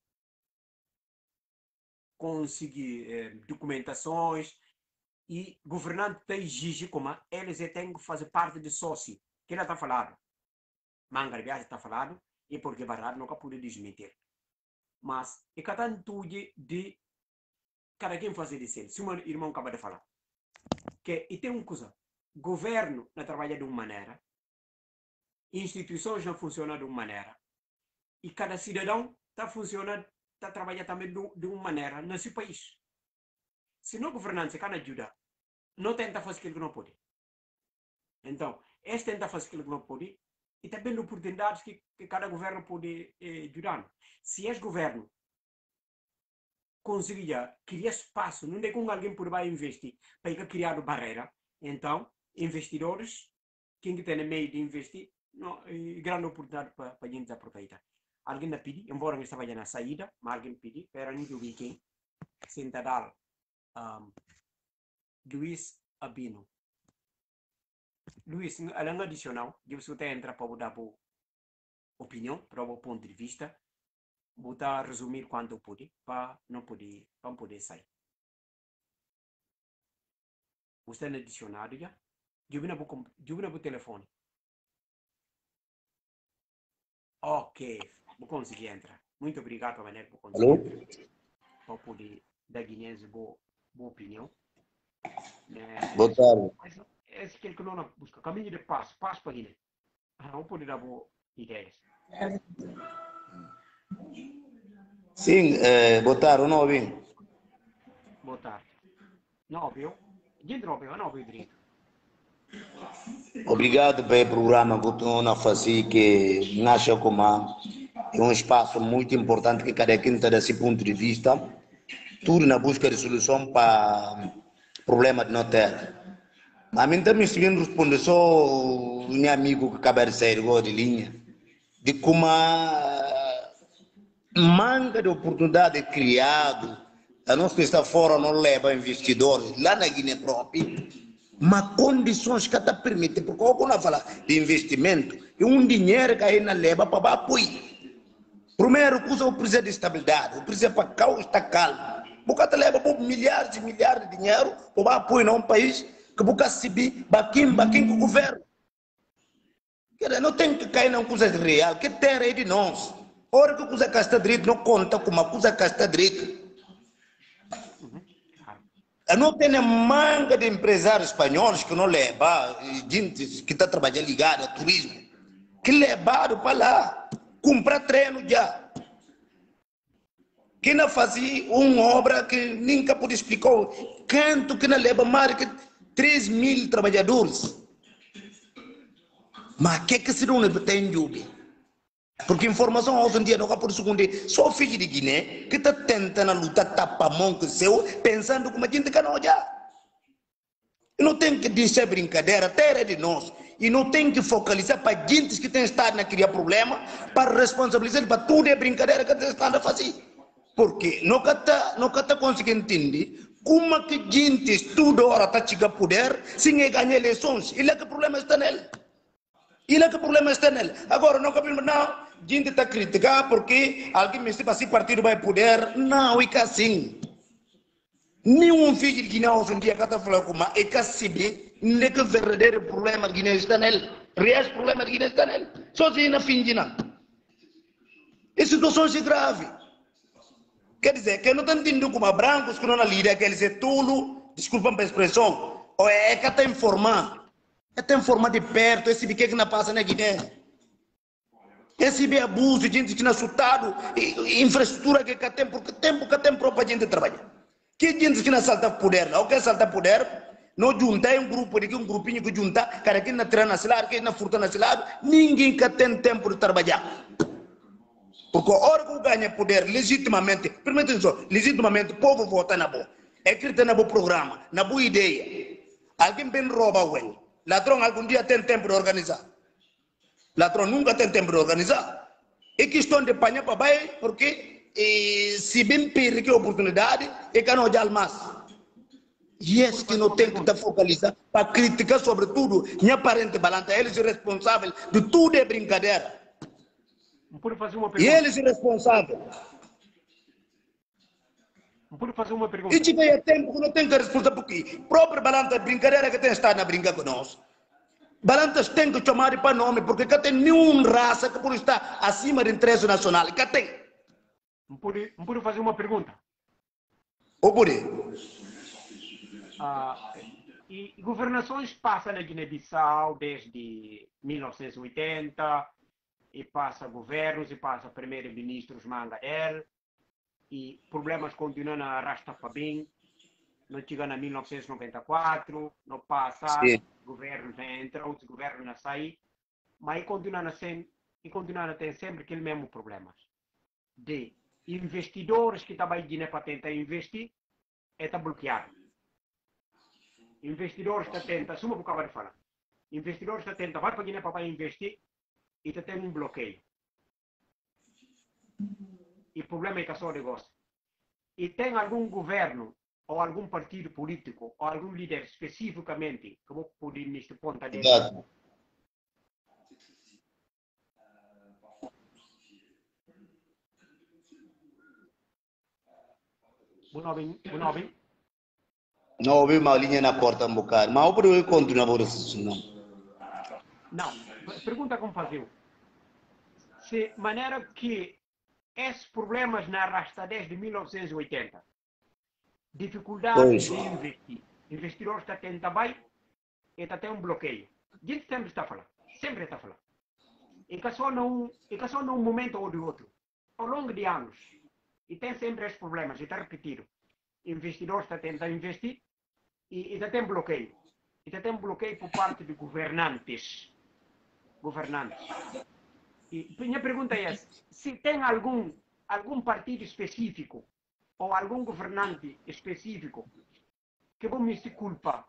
conseguir eh, documentações, e governante te exige como eles têm que fazer parte de sócio, que ele está falado. Manga viagem está falado, e porque barrado nunca pode desmentir. Mas é que tanto de cada quem fazer de ser. Se o meu irmão acaba de falar, que e tem uma coisa, governo não trabalha de uma maneira, instituições não funcionam de uma maneira, e cada cidadão está funcionando, está trabalhando também de, de uma maneira nesse país. Se não governança can ajuda, não tenta fazer aquilo que não pode. Então, este tenta fazer aquilo que não pode, e também oportunidades que, que cada governo pode eh, ajudar. Se esse governo conseguia criar espaço, não é com alguém por vai investir, para criar barreira, então, investidores, quem que tem no meio de investir, não, é grande oportunidade para a gente aproveitar. Alguém me pediu, embora eu estava na saída, mas alguém pediu, para não ver quem, sentadal, um, Luiz Abino. Luiz, além do adicional, eu só tenho entrar para dar a opinião, para o ponto de vista, vou resumir quanto puder, para não poder, para poder sair. Você tem adicionado já? Eu vim no telefone. Ok, vou conseguir entrar. Muito obrigado para maneira que vou conseguir Alô? entrar. Para poder dar guineense boa, boa opinião. É, Boa tarde. esse que ele que não busca caminho de paz, paz para Guiné. Não pode dar boas ideias. Sim, é, boa tarde, não ouvi. Boa tarde. Não ouviu? Gente não ouviu, não ouviu direito. Obrigado pelo programa que estou a fazer, que nasce como é um espaço muito importante que cada quem está desse ponto de vista, tudo na busca de solução para problema de não ter. A mim também estive responder só o meu amigo que acaba de sair de linha, de como a manga de oportunidade criado, a nossa que está fora não leva investidores, lá na Guiné própria, mas condições que está permitindo, porque quando fala de investimento, é um dinheiro que aí não leva para apoio. Primeiro, coisa o precisa de estabilidade, o precisa para cá estar calmo. Porque leva por milhares e milhares de dinheiro para apoio num país que busca subir, baquim, baquim com o governo. Não tem que cair numa coisa real, que terra é de nós. Ora que a coisa que está direito não conta com uma coisa que está direito. Não tem manga de empresários espanhóis que não levam, gente que está trabalhando ligado ao turismo, que levaram para lá, comprar treino já. Que não fazia uma obra que nunca pude explicar, quanto que não leva mais que três mil trabalhadores. Mas o que é que se não tem dúvida? Porque informação hoje em dia não é por segundo, só o filho de Guiné que está tentando lutar tapa a mão com o seu, pensando como a gente quer não olhar. E não tem que dizer brincadeira, a terra é de nós. E não tem que focalizar para gente que tem estado a criar problema, para responsabilizar para tudo é brincadeira que estão a fazer. Porque não está não está conseguindo entender como é que gente toda hora está chegando a poder sem ganhar eleições. E lá que o problema está nele. E lá que o problema está nele. Agora, não cabemos, não. Gente está a criticar porque alguém me disse assim, partido vai poder. Não, é que assim. Nenhum filho de Guiné hoje em dia que está falando com uma é que assim, não é que o verdadeiro problema de Guiné está nele. O real problema de Guiné está nele. Sozinho na fim de não. E situação é grave. Quer dizer, que não está entendendo como a brancos que não na lida, que eles é tudo, desculpa a expressão, ou é que está informando. É tem forma de perto, esse biquê que não passa na Guiné. Esse é abuso, gente que não assustado, infraestrutura que tem, porque tempo que tem para a gente trabalhar. Que gente que não salta poder, não quer saltar poder, não juntar um grupo, de um grupinho que junta, cara que não treina nacional, que não furta nacional, ninguém que tem tempo de trabalhar. Porque a hora que ganha poder legitimamente, permitam só, legitimamente o povo vota na boa, é escrito na boa programa, na boa ideia. Alguém bem rouba o ele. Ladrão algum dia tem tempo de organizar. Ladrão nunca tem tempo de organizar. É questão de apanhar para baixo, porque e, se bem perder a oportunidade, é que não há mais. E esse que não tem que estar focalizado para criticar, sobretudo, minha parente balanta, eles são responsáveis de tudo é brincadeira. Por fazer uma E eles são responsáveis. Por fazer uma pergunta. E tiver tempo que não tem que responder, porque a própria balanta brincadeira que tem estado na brinca conosco. Balantas tem que chamar para nome, porque não tem nenhuma raça que pode estar acima do interesse nacional. Que tem. Não pode fazer uma pergunta. Ou por ah, e, e governações passam na Guiné-Bissau desde mil novecentos e oitenta, e passa governos, e passa primeiro-ministros Mangadel, e problemas continuam a arrastar para bem. Não chega na mil novecentos e noventa e quatro, não passa, Sim. governos entram, outros governos não saem, mas continuam a, ser, e continuam a ter sempre aquele mesmo problema. De investidores que estão em Guiné para tentar investir, é está bloqueado. Investidores que tentam, suma por acabar de falar, investidores que tentam, vai para Guiné para investir, e está tendo um bloqueio. E o problema é que é só negócio. E tem algum governo ou algum partido político, ou algum líder especificamente, que vou pôr neste ponto dele. Exato. Não ouvi? Não ouvi uma linha na porta um bocado, mas eu poderia continuar por isso. Não. Não, pergunta como fazer. Se maneira que esses problemas na arrasta desde mil novecentos e oitenta, dificuldade Pois. de investir. Investidores está tendo também e está tendo um bloqueio. A gente sempre está falando, sempre está falando. E que só num, e que só num momento ou de outro, ao longo de anos. E tem sempre esses problemas, e está repetido. Investidores está tentando investir e está tendo bloqueio. E está tendo bloqueio por parte de governantes. Governantes. E minha pergunta é essa, se tem algum, algum partido específico ou algum governante específico que vão me se culpa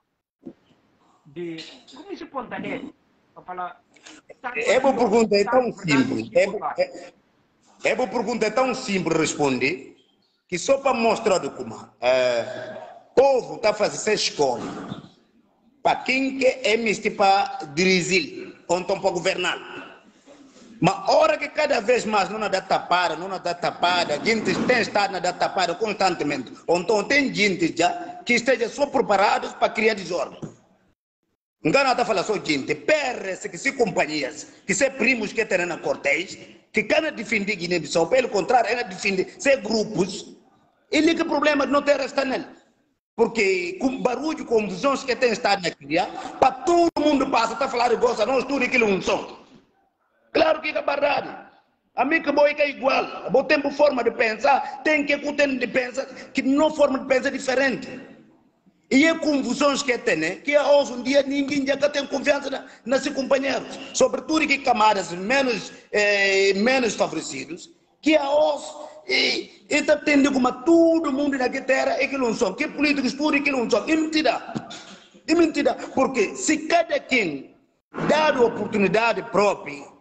de como se ponta dele para falar. É uma pergunta é tão simples. É, é, é uma pergunta é tão simples responder que só para mostrar do como é, o povo está fazendo escola para quem que é misto para dirigir ou então para governar. Mas a hora que cada vez mais não dá tapada, não dá tapada, gente tem estado na dá tapada constantemente. Ou então tem gente já que esteja só preparados para criar desordem. Não está a falar só gente, P R S, que se companhias, que se primos que tem na cortês, que querem defender Guiné-Bissau, pelo contrário, ela defende se grupos, ele que problema não tem resta nele. Porque com barulho, confusões que tem estado na cria, para todo mundo passa a falar de gosta, nós tudo aquilo não são. Claro que é verdade. A mim que boi que é igual. O tempo forma de pensar, tem que ter de pensar, que não forma de pensar diferente. E é confusões que tem, né? Que hoje um dia ninguém já tem confiança na, nas seus companheiros. Sobretudo que camadas menos, eh, menos favorecidos, que hoje está tendo como todo mundo na terra é que não são. Que políticos tudo é que não são. É mentira. É mentira. Porque se cada quem dá a oportunidade própria,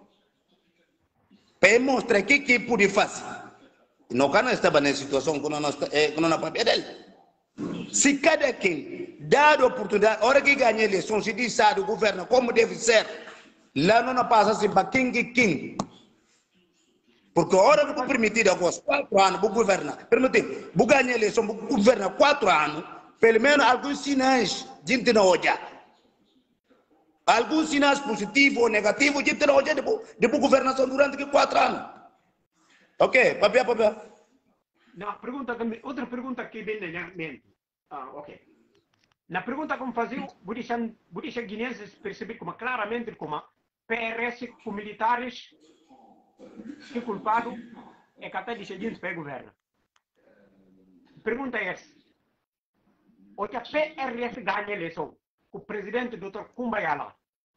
para mostrar o que que pode fazer. Não can estava na situação que não é na papel dele. Se cada quem dá a oportunidade, a hora que ganha a eleição, se diz o governo como deve ser, lá não passa assim para quem que quem. Porque a hora que tu permitir agora quatro anos para governar, permitir, para ganhar a eleição, para governar quatro anos, pelo menos alguns sinais de gente não olhar. Alguns sinais positivos ou negativos, a gente não olha de governação durante quatro anos. Ok, papel, papel. Na pergunta, outra pergunta que vem na minha mente. Ah, ok. Na pergunta como fazia, vou deixar guineenses perceber como claramente como P R S com militares que culpado é que até deixa gente para o governo. Pergunta é essa. O que a P R S ganha a eleição, o presidente doutor Kumbayala,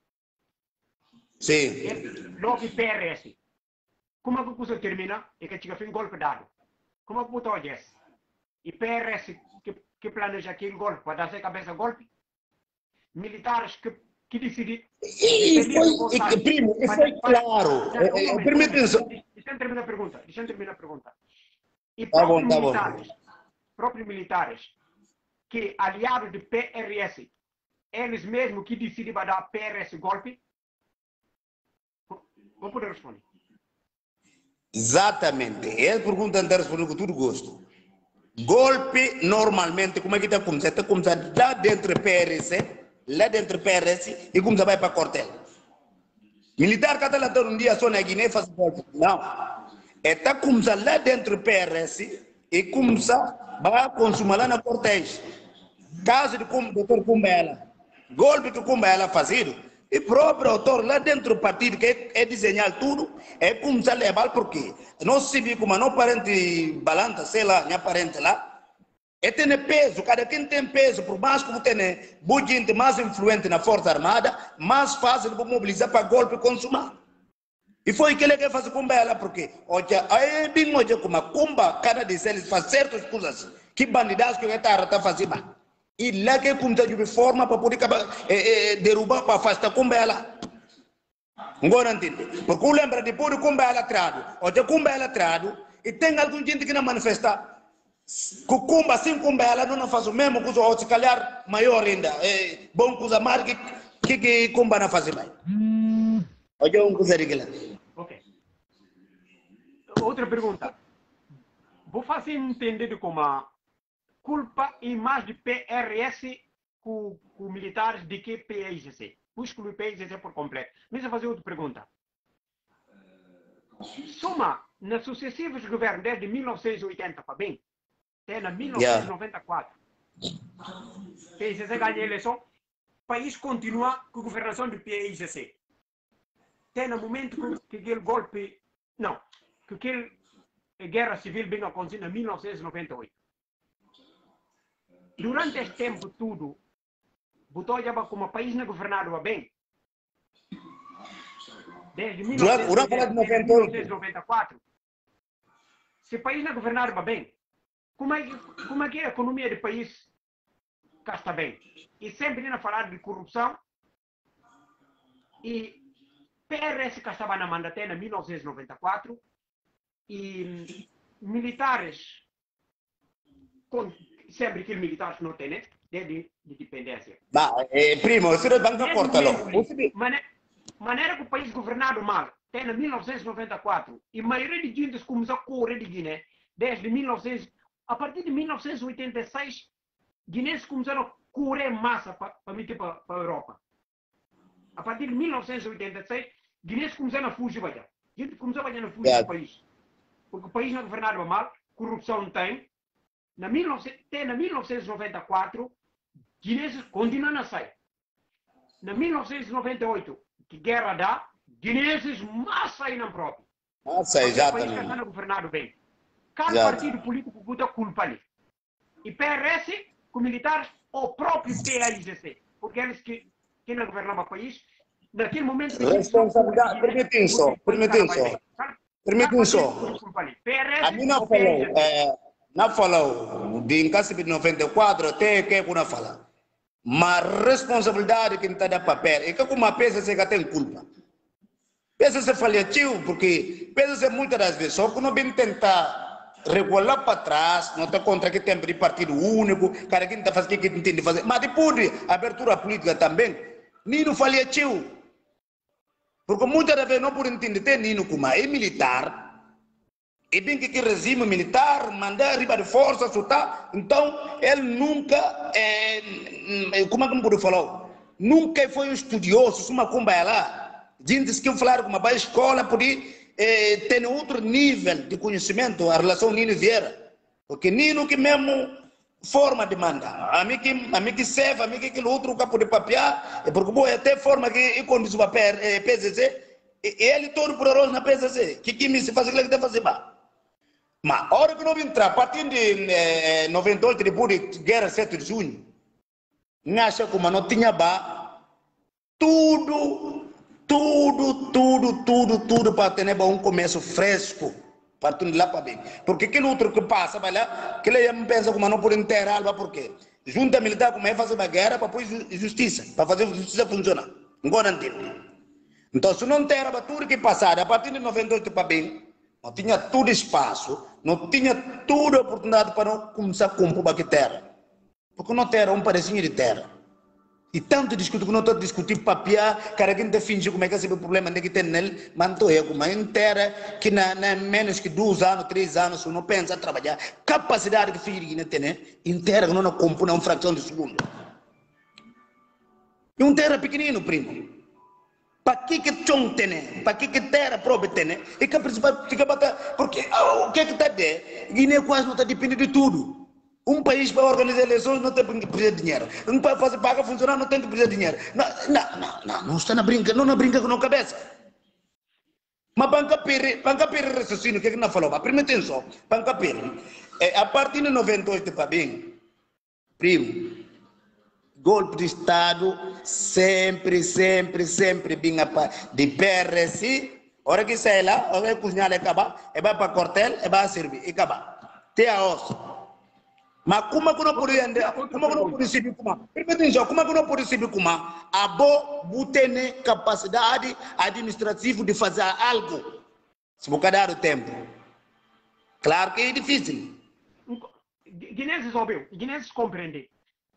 sim, é logo P R S. Como é que a coisa termina? É que chega a um golpe dado. Como é que botou isso? E P R S que, que planeja aquele golpe, para dar a cabeça golpe? Militares que, que decidem... E foi, e, primo, e foi claro. Permite isso. Deixa eu terminar a pergunta. Deixa eu terminar a pergunta. E Tá próprios bom, tá militares, bom. próprios militares, que aliados de P R S, eles mesmos que decidem para dar P R S golpe? Vou poder responder. Exatamente. Ele pergunta a responder com todo gosto. Golpe, normalmente, como é que está começando? Está começando lá dentro do P R S, lá dentro do P R S, e começa a vai para quartel. Militar que está lá um dia só na Guiné faz golpe. Não. Está começando lá dentro do P R S e começa a consumir lá na quartéis. Caso do doutor Kumbayala, golpe que Kumbayala fazido, e próprio autor lá dentro do partido que é, é desenhar tudo, é começar a levar porque não se viu como não parente balanta, sei lá, minha parente lá, é tem peso, cada quem tem peso, por mais que você tenha gente mais influente na Força Armada, mais fácil de mobilizar para golpe consumar. E foi que ele quer fazer com ela, porque hoje, aí bem hoje, como a Kumba, cada de eles faz certas coisas que bandidados que está fazendo. E lá que começa de forma para poder é, é, derrubar, para afastar com ela. Agora entende? Porque eu lembro depois de como ela trado, hoje como ela trado, e tem algum gente que não manifesta. Que Kumba, assim como ela, não faz o mesmo, que os se calhar maior ainda. É bom que os amargos que que Kumba não faz mais. Hoje é uma coisa regular. Ok. Outra pergunta. Vou fazer entender como a culpa e mais de P R S com, com militares de que P I G C. Vou excluir P I G C por completo. Mas eu vou fazer outra pergunta. Soma nas sucessivos governos desde mil novecentos e oitenta para bem, até na mil novecentos e noventa e quatro, yeah. P I G C ganha a eleição, o país continua com a governação do P I G C. Até no momento que, que aquele golpe, não, que aquele guerra civil bem aconteceu em mil novecentos e noventa e oito. Durante esse tempo tudo, botou já como o país não governado bem. Desde mil novecentos e noventa e quatro. Se o país não governado bem, como é, que, como é que a economia do país está bem? E sempre não falar de corrupção. E P R S que estava na mandaté em mil novecentos e noventa e quatro. E militares com sempre que os militares não têm, desde a independência. Bah, eh, primo, isso é banca corta logo. Maneira que o país governado mal, até em mil novecentos e noventa e quatro, e a maioria de gente começou a correr de Guiné, desde mil e novecentos, a partir de mil novecentos e oitenta e seis, guineenses começaram a correr massa para meter para a Europa. A partir de mil novecentos e oitenta e seis, guineenses começaram a fugir para allá. Gente começou a fugir yeah. do país. Porque o país não é governado mal, corrupção tem. Na mil novecentos e noventa e quatro, guineenses continuam a sair. Na mil novecentos e noventa e oito, que guerra dá, guineenses mais saíram próprio. Nossa, exatamente. O país está governado bem. Cada Exato. partido político bota culpa ali. E P R S, com militares, o próprio P I G C. Porque eles que, que não governavam o país, naquele momento... Responsabilidade, permitem só, permitem só. Permitem só. A mim não falou, é, não falou de encaixe de noventa e quatro até que eu não falo. Mas responsabilidade que não está de papel, é que como a P C C tem culpa. P C C falha tio, porque P C C muitas das vezes, só que não vem tentar regular para trás, não está contra que tempo de partido único, cada quem está fazendo o que tem de fazer. Mas depois de abertura política também, Nino falha tio. Porque muitas das vezes não por entender ter Nino como é militar, e bem que o regime militar mandar arriba de força, soltar, então ele nunca, é, como é que não pode falar? Nunca foi um estudioso, uma comba lá. Gente que falaram com uma boa escola, podia é, ter outro nível de conhecimento a relação Nino Vieira. Porque Nino que mesmo forma de mandar. A mim que, a mim que serve, a mim que aquele outro capo de papiar, é porque boa até forma que condiz o P C C, ele todo por arroz na P C C, que que me se faz aquilo que tem fazer ba. Mas a hora que nós entrar, a partir de eh, noventa e oito, depois de guerra sete de junho, acha como não tinha ba, tudo, tudo, tudo, tudo, tudo para ter um começo fresco, para tudo lá para bem. Porque aquele outro que passa, vai lá, que ele pensa como não pode enterrar, por quê? Junta militar como é fazer uma guerra para pôr justiça, para fazer a justiça funcionar. Não entende. Então, se não enterra tudo que passar, a partir de noventa e oito para bem, não tinha todo espaço, não tinha toda a oportunidade para não começar a compor aqui terra. Porque não terra um pedacinho de terra. E tanto discutir que não estou discutindo papia, cara que não finge como é que é o problema que tem nele, mas não é como é terra que na, na menos que dois anos, três anos, se não pensa trabalhar, capacidade que filho que não tem, em terra que não compõe uma fração de segundo. E um terra pequenino, primo. Para que que chão tem, para que que terra própria tem, e que a principal fica batendo, porque oh, o que é que está de? Guiné quase não está dependendo de tudo. Um país para organizar eleições não tem que precisar de dinheiro. Um país para fazer paga funcionar não tem que precisar de dinheiro. Não, não, não, não, não está na brinca, não na brinca com a cabeça. Mas banca pere, banca pere raciocínio, o que é que não falou? Primeiro atenção, banca pere. É, a partir de noventa e oito para bem, primo, golpe de Estado, sempre, sempre, sempre vinha de P R S, hora que sai lá, hora que cozinhar e acabar, e vai para quartel, e vai servir, e acabar. Até a osso. Mas como é que não pode andar? Como é que não pode servir como? Permitam, como é que não pode servir como? A boa tem capacidade administrativa de fazer algo. Se você dar o tempo. Claro que é difícil. Guinenses ouviu, Guinenses compreendem.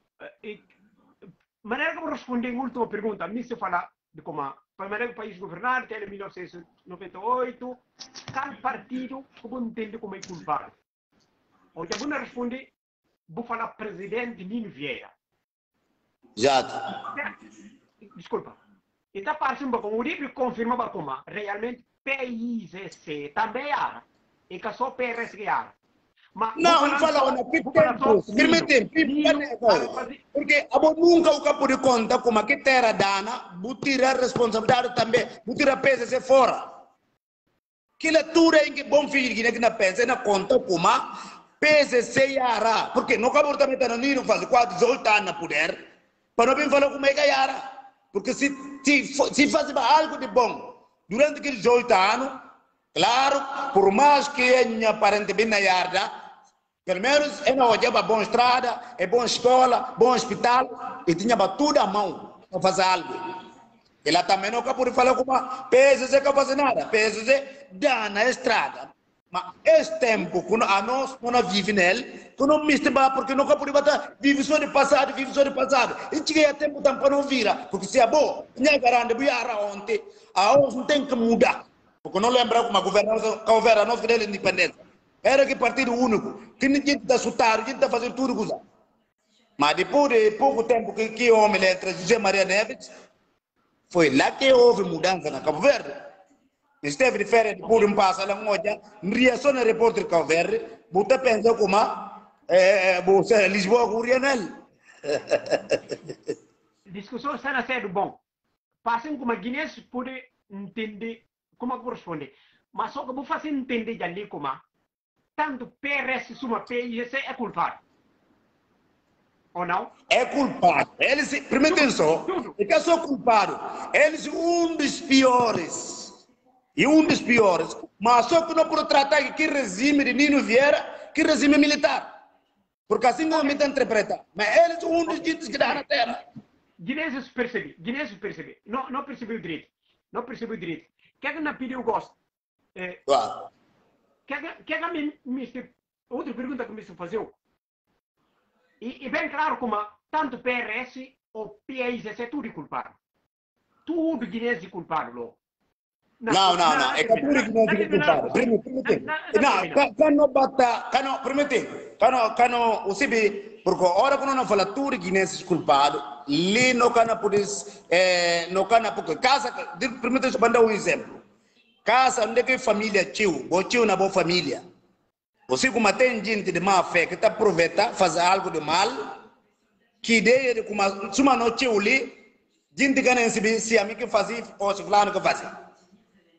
Maneira como responder a última pergunta, me se fala de como a maneira que o país governar até mil novecentos e noventa e oito, qual partido como entende como é culpado? Ou já vou responder, vou falar presidente Nino Vieira. Já. Desculpa. Está parecendo como o livro confirma como realmente P I C C também era, e que só P R S que era. Não, não fala na que tempo, permitem, porque a nunca o capo de conta como que terra dana, butira responsabilidade também, butira peso se fora. Que leitura em que bom filho que na pensa na conta como peso se yara, porque não acabou também tá no nível faz quatro dezoito anos na poder, para não bem falar como é que yara, porque se se se faz algo de bom durante aqueles dezoito anos, claro, por mais que a minha parente bem na yarda, pelo menos é não tinha boa estrada, é boa escola, bom hospital, e tinha tudo à mão para fazer algo. Ela também não acabou de falar como P S C não faz nada, P S C dá na estrada. Mas esse tempo, quando a nós não vive nele, quando mistura porque não acabou de bater, vive só de passado, vive só de passado. E tinha tempo para não vira, porque se é bom, tinha garante de viajar ontem, a hoje não tem que mudar. Porque não lembra como a governança, a governança dele independência. Era que partido único, que ninguém está assustado, ninguém está fazendo tudo coisa. Mas depois de pouco tempo que, que o homem entra, José Maria Neves, foi lá que houve mudança na Cabo Verde. Esteve de férias, depois de um passo lá, reação na repórter de Cabo Verde, você pensou como é, você, Lisboa, Curianel. Discussão está sendo bom. Passem como a Guiné pode entender como corresponde. Mas só que vou fazer entender ali como tanto P R S como P I C é culpado. Ou não? É culpado. Eles, primeiro atenção, é que são culpados. Eles um dos piores. E um dos piores. Mas só que não pode tratar que regime de Nino Vieira, que regime militar. Porque assim não me interpreta. Mas eles um dos ditos que dá na terra. Guinenses percebe, Guinenses percebe. Não, não percebeu direito. Não percebeu direito. O que é que não pediu gosto? É, Claro. que que que me, me outra pergunta que me fazeu e, e bem claro como tanto P R S ou P I C C tudo culpado, tudo Guiné é culpado logo. Não, não, não, é que tudo Guiné é culpado. Primo, primo, não, cano bata, cano, promete, cano, cano, o sibi, porque a hora que não fala tudo Guiné é culpado, ali não cana por isso, não cana porque casa, promete eu mandar um exemplo. Casa onde que família tio, o tio na boa família. Você como tem gente de má fé que está aproveitando, faz algo de mal, que ideia de como suma no tio ali, gente que não se se a mim que fazia, ou se fulano que fazia.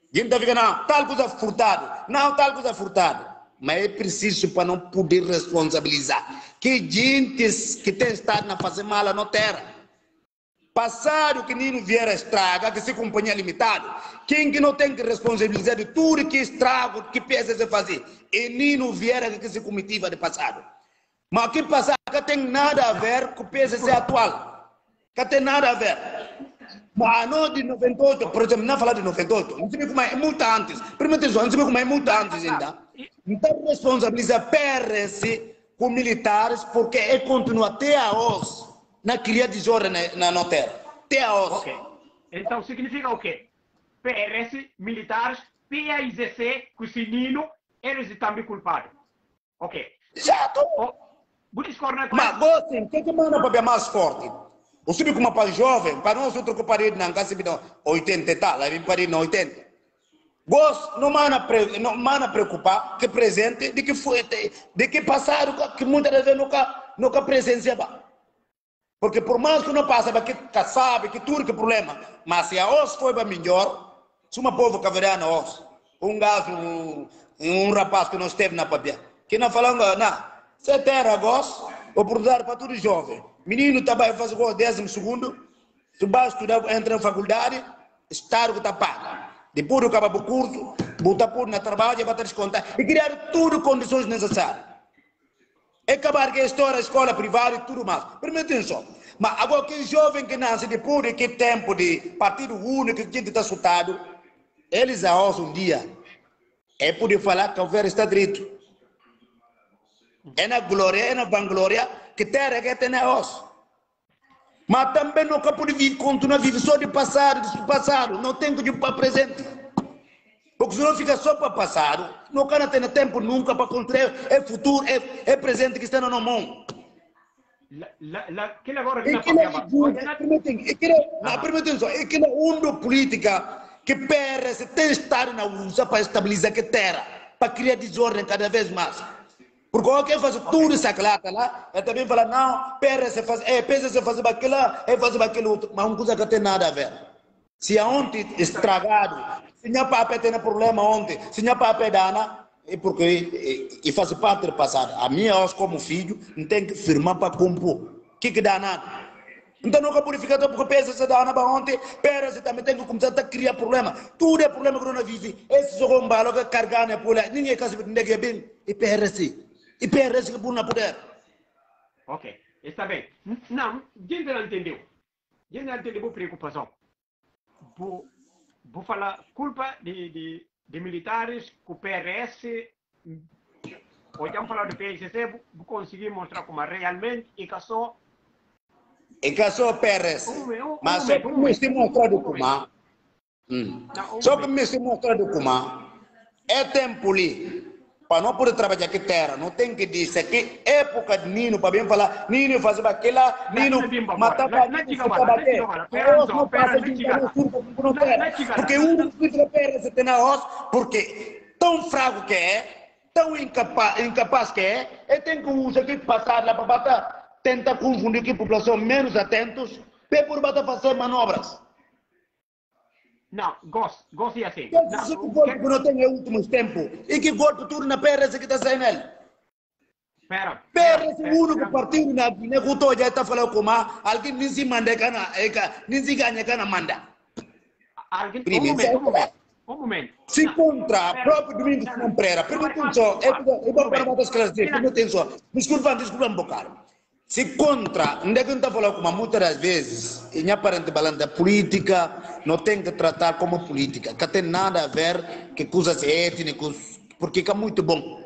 Gente fica, não, tal coisa furtado, não, tal coisa furtado. Mas é preciso para não poder responsabilizar. Que gente que tem estado na fazer mala na terra. Passado que Nino Vieira estraga, que se companhia limitada, quem que não tem que responsabilizar de tudo que estrago, que pensa se fazer? É Nino Vieira que se comitiva de passado. Mas que passado que tem nada a ver com o P S C atual. Que tem nada a ver. Mas não de noventa e oito, por exemplo, não falar de noventa e oito, não sei como é muito antes. Primeiro, não sei como é muito antes ainda. Então, responsabiliza P R S com militares, porque ele continua até a hoje na cria de jornal na, na terra. Até a hoje. Ok. Então, significa o quê? P R S, militares, P A I Z C, com o Sinino, eles também culpados. Ok. Exato. Oh, mas gostem, o que que manda para ver mais forte? O subir como para jovem, para nós outro que parede na casa de oitenta e tal, aí parede na oitenta. Gosto, não manda não manda preocupar que presente de que foi de que passado que muitas vezes nunca nunca presenciava. Porque por mais que não passa, que sabe que tudo que problema, mas se a os foi para melhor, se uma povo caverana os, um gajo, um, um rapaz que não esteve na papia, que não falando, não, se terra gosto, oportunidade para tudo jovem. Menino também faz o décimo segundo, se vai estudar, entra na faculdade, Estado que está pago. Depois acaba o curso, botar por na trabalho, vai descontar e criar tudo condições necessárias. E acabar com a história, a escola privada e tudo mais. Permitem só. Mas agora que jovem que nasce depois de que tempo de partido único que está assustado, eles a hoje um dia é poder falar que o governo está direito. É na glória, é na vanglória que terra que tem na hoje. Mas também não pode viver, continuar a viver só de passado, de passado. Não tem que ir para presente. Porque se não fica só para passado, não can ter tempo nunca para construir é futuro, é, é presente que está no mundo. Que agora que não permitem só, é que não undo política que P R S tem estado na usa para estabilizar que terra, para criar desordem cada vez mais. Porque alguém faz tudo essa clata lá, eu também falo, não, P R S faz, é, P S C faz aquilo, é fazer aquilo outro, mas uma coisa que tem nada a ver. Se a ontem estragado, se não para ter problema ontem, se não para dana, é porque e faz parte do passado. A minha, eu como filho, não tem que firmar para compor. O que que dá nada? Então nunca purifica porque P S C dá nada ontem, P R S também tem que começar a criar problema. Tudo é problema que não vive. Esse jogo mbalo que carregar na pula, ninguém quer saber de bem. E P R S, e P R S que pula na poder. Ok, está bem. Não, gente não entendeu. Gente não entendeu a preocupação. Vou, vou falar culpa de, de, de militares com o P R S. Hoje vamos falar do P S C, vou conseguir mostrar como realmente e que só. E que só o P R S. Um, um, Mas um só que um me se mostrar do Kumar. Hum. Um só que me se mostrar do Kumar. É tempo ali. Para não poder trabalhar aqui terra, não tem que dizer que época de Nino, para bem falar, Nino fazia aquilo, Nino matava, não passa de porque um que P tem na roça, porque tão fraco que é, tão incapaz, incapaz que é, e tem que usar aqui passar lá para bater, tentar confundir com a população menos atentos, para por bater fazer manobras. Não, gosto, gosto e assim. Se o golpe não tem últimos tempos, e que golpe tudo na P R S que está saindo nele? Pera. P R S é o único partido na Guiné que já está falando com alguém nem se manda, nem se ganha na manda. Alguém, um momento, um momento. Um momento. Se contra o próprio Domingos Mamprera, permitem só, eu vou para uma esclarecer, permitem só, desculpa, desculpa um bocado. Se contra, onde é que está falando como muitas das vezes, em aparente balança política, não tem que tratar como política, que tem nada a ver com coisas étnicas, porque é muito bom.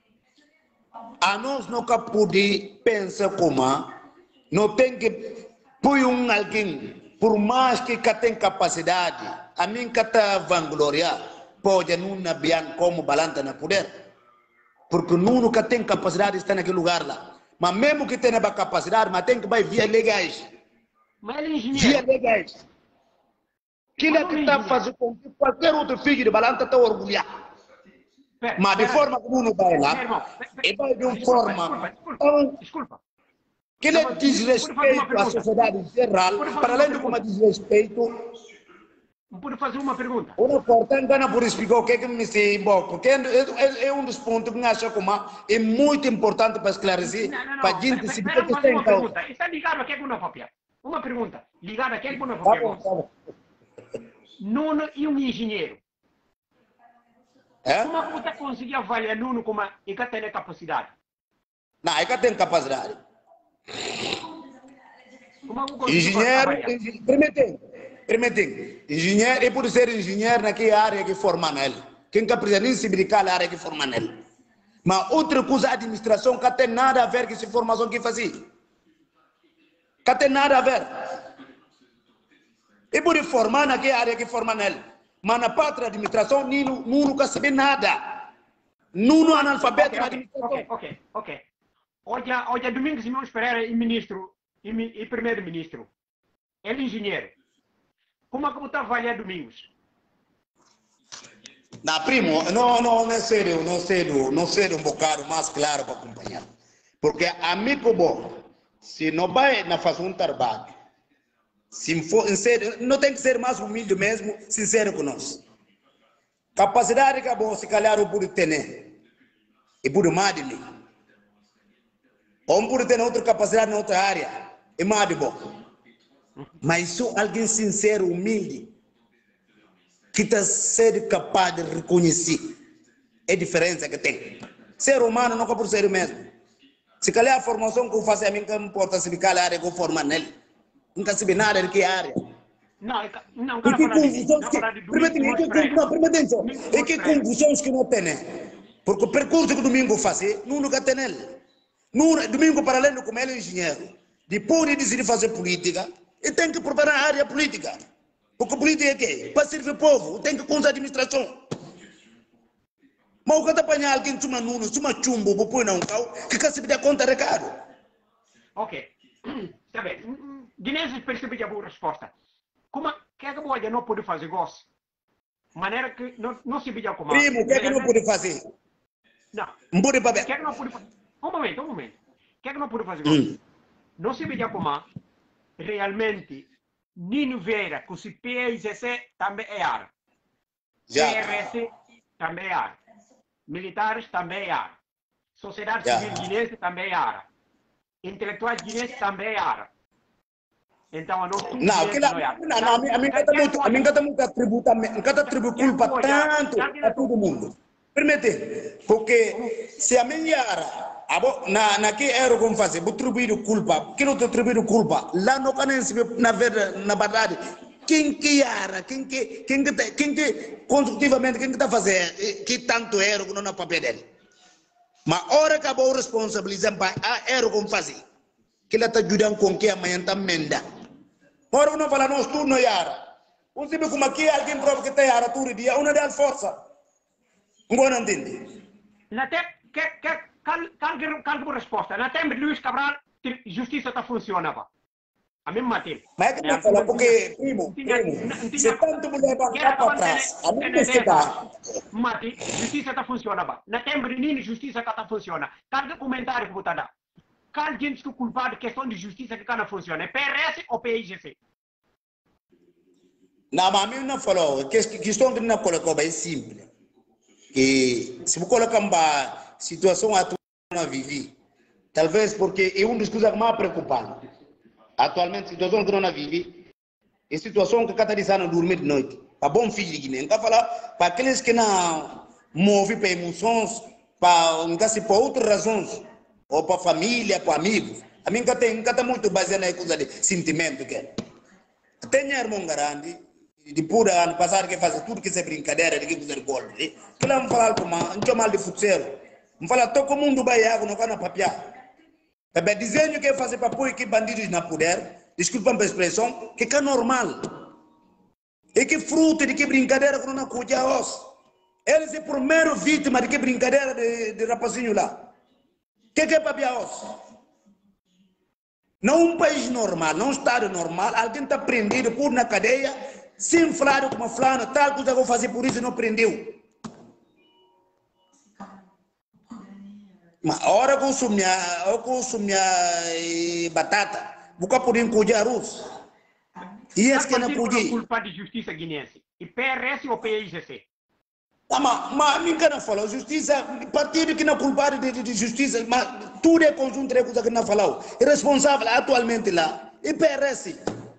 A nós nunca pode pensar como, não tem que pôr um alguém, por mais que tem capacidade, a mim que está vangloriar, pode não nabiar como balança no poder, porque nunca tem capacidade de estar naquele lugar lá. Mas mesmo que tenha capacidade, mas tem que ir via legais. Mas ele é engenheiro. Via legais. Aquilo é que está fazendo com que qualquer outro filho de balança está orgulhado. Mas de forma como não vai lá, e vai de uma forma tão... Desculpa. Que ele desrespeito à sociedade em geral, para além de como desrespeito posso fazer uma pergunta? Uma importante não por explicar o que é que me sei bom, porque é, é, é um dos pontos que eu acho que é muito importante para esclarecer, Não, não, para a não. gente Espera, se espera, que fazer está em uma causa. pergunta. Está ligado a que é que não papia? Uma pergunta. Ligado a que é que não Tá papia? bom, tá bom. Nuno e um engenheiro. É? Como é que você conseguir avaliar Nuno como ele tem capacidade? Não, é que tem capacidade. Como é que conseguir Engenheiro, avaliar? permitem, permitem. Engenheiro, é por ser engenheiro naquela área que forma nele. Quem que precisa nem se brincar na área que forma nele. Mas outra coisa, a administração, que tem nada a ver com essa formação que fazia. Que tem nada a ver. É por formar naquela área que forma nele. Mas na parte da administração, não nunca sabe nada. Nuno analfabeto na administração. Ok, ok, ok. Hoje, hoje Domingos Simões Pereira é ministro, e primeiro-ministro. Ele é engenheiro. Como é que você avalia Domingos? Não, primo, não, não, não é sério, não é sério, não é sério um bocado mais claro para acompanhar. Porque amigo bom, se não vai na fazer um trabalho, se for, sério, não tem que ser mais humilde mesmo, sincero conosco. Capacidade que é bom, se calhar eu pude ter, e pude mais de mim. Ou pude ter outra capacidade em outra área, e mais de bom. Mas só alguém sincero, humilde, que está sendo capaz de reconhecer a diferença que tem. Ser humano nunca por ser o mesmo. Se calhar a formação que eu faço a mim que me importa se qual área que eu formo nele. Nunca sei nada de que área. Não, não, E que confusões que, permitem, que, não, permitem só, e que confusões que não tem, né? Porque o percurso que o Domingo faz, não nunca tem nele. No, domingo, para além de como ele é engenheiro, depois de decidir fazer política, ele tem que preparar a área política. Porque política é quê? Para servir o povo, tem que conduzir a administração. Mas o que está apanhando alguém, toma nuno, toma chumbo, para pôr não cal, que quer se dar conta de caro. Ok. Está bem. Guiné percebe a boa resposta. Como é que a boa não pode fazer gosto? Maneira que não, não se veja como... Primo, o que é que não pode fazer? Não. Não pode O que é fazer. que não pode fazer? Um momento, um momento. O que é que não pode fazer gosto? Hum. Não se veja como realmente Nino Vieira, que o P S C também é área. Já. P R S também é área. Militares também é área. Sociedade Já. Civil Guinense também é área. Intelectuais guinenses também é área. Então, não tudo Não, que não, não, não, a mim, a mim está muito, a mim está muito atributa, está atribuindo culpa tanto a todo mundo. Permite, porque se a minha era, na na que era como fazer, vou atribuir culpa, que não te atribuir culpa, lá no canal na verdade, na verdade, quem que era, quem que, quem que, quem que construtivamente, quem que está fazendo, que tanto era que não na papel dele. Mas hora que acabou responsabilizando, a era como fazer, que ela está ajudando com que amanhã está menda. Ora não fala nós tudo no Yara. Um sabe como aqui alguém prova que está Yara tudo dia, uma dá força. Um bom entende. Na te, que que cal cal cal resposta. Na tempo de Luís Cabral, justiça está funcionava. A mesma tempo. Mas é que não fala porque primo, primo, se tanto mulher bancar para trás, a mim me se dá. Mati, justiça está funcionava. Na tempo de Nino, justiça está funciona. Cal comentário que botar dá. Qual gente que culpado questão de justiça que não funciona? É P R S ou P I G C? Não, mas a mim não falou. A questão que não colocou é simples. Que se você colocar uma situação atual que vivi, talvez porque é um dos coisas mais preocupantes. Atualmente, a situação que não vive é a situação que cada dia não dorme de noite. Para bom filho de Guiné. Não falar para aqueles que não movem para emoções, para, para outras razões. Ou para a família, para amigos. A mim nunca tem, nunca tem muito baseado na coisa de sentimento que é. Tem irmão grande, de pura ano passado que faz tudo que é brincadeira, de que fazer golpe. Que lá me falar como um chamal de futsero. Me fala todo mundo vai água não cana papiar. É bem dizendo que fazer para pôr que bandidos na poder, desculpa a expressão, que é normal. E que fruto de que brincadeira que não cuida os. Eles é a primeira vítima de que brincadeira de, de rapazinho lá. O que é para os? Não um país normal, não um estado normal, alguém está prendido por na cadeia, sem falar como fulano, tal coisa que eu fazer por isso não prendeu. Mas a hora que eu consumia, eu consumia batata, vou por encojar arroz. E esse que não podia. culpa de justiça guinense. E P R S ou P I G C? Ah, mas, mas mim que não falou, justiça, partido que não é culpado de, de, de justiça, mas tudo é conjunto de coisa que não falou. E responsável atualmente lá, e P R S.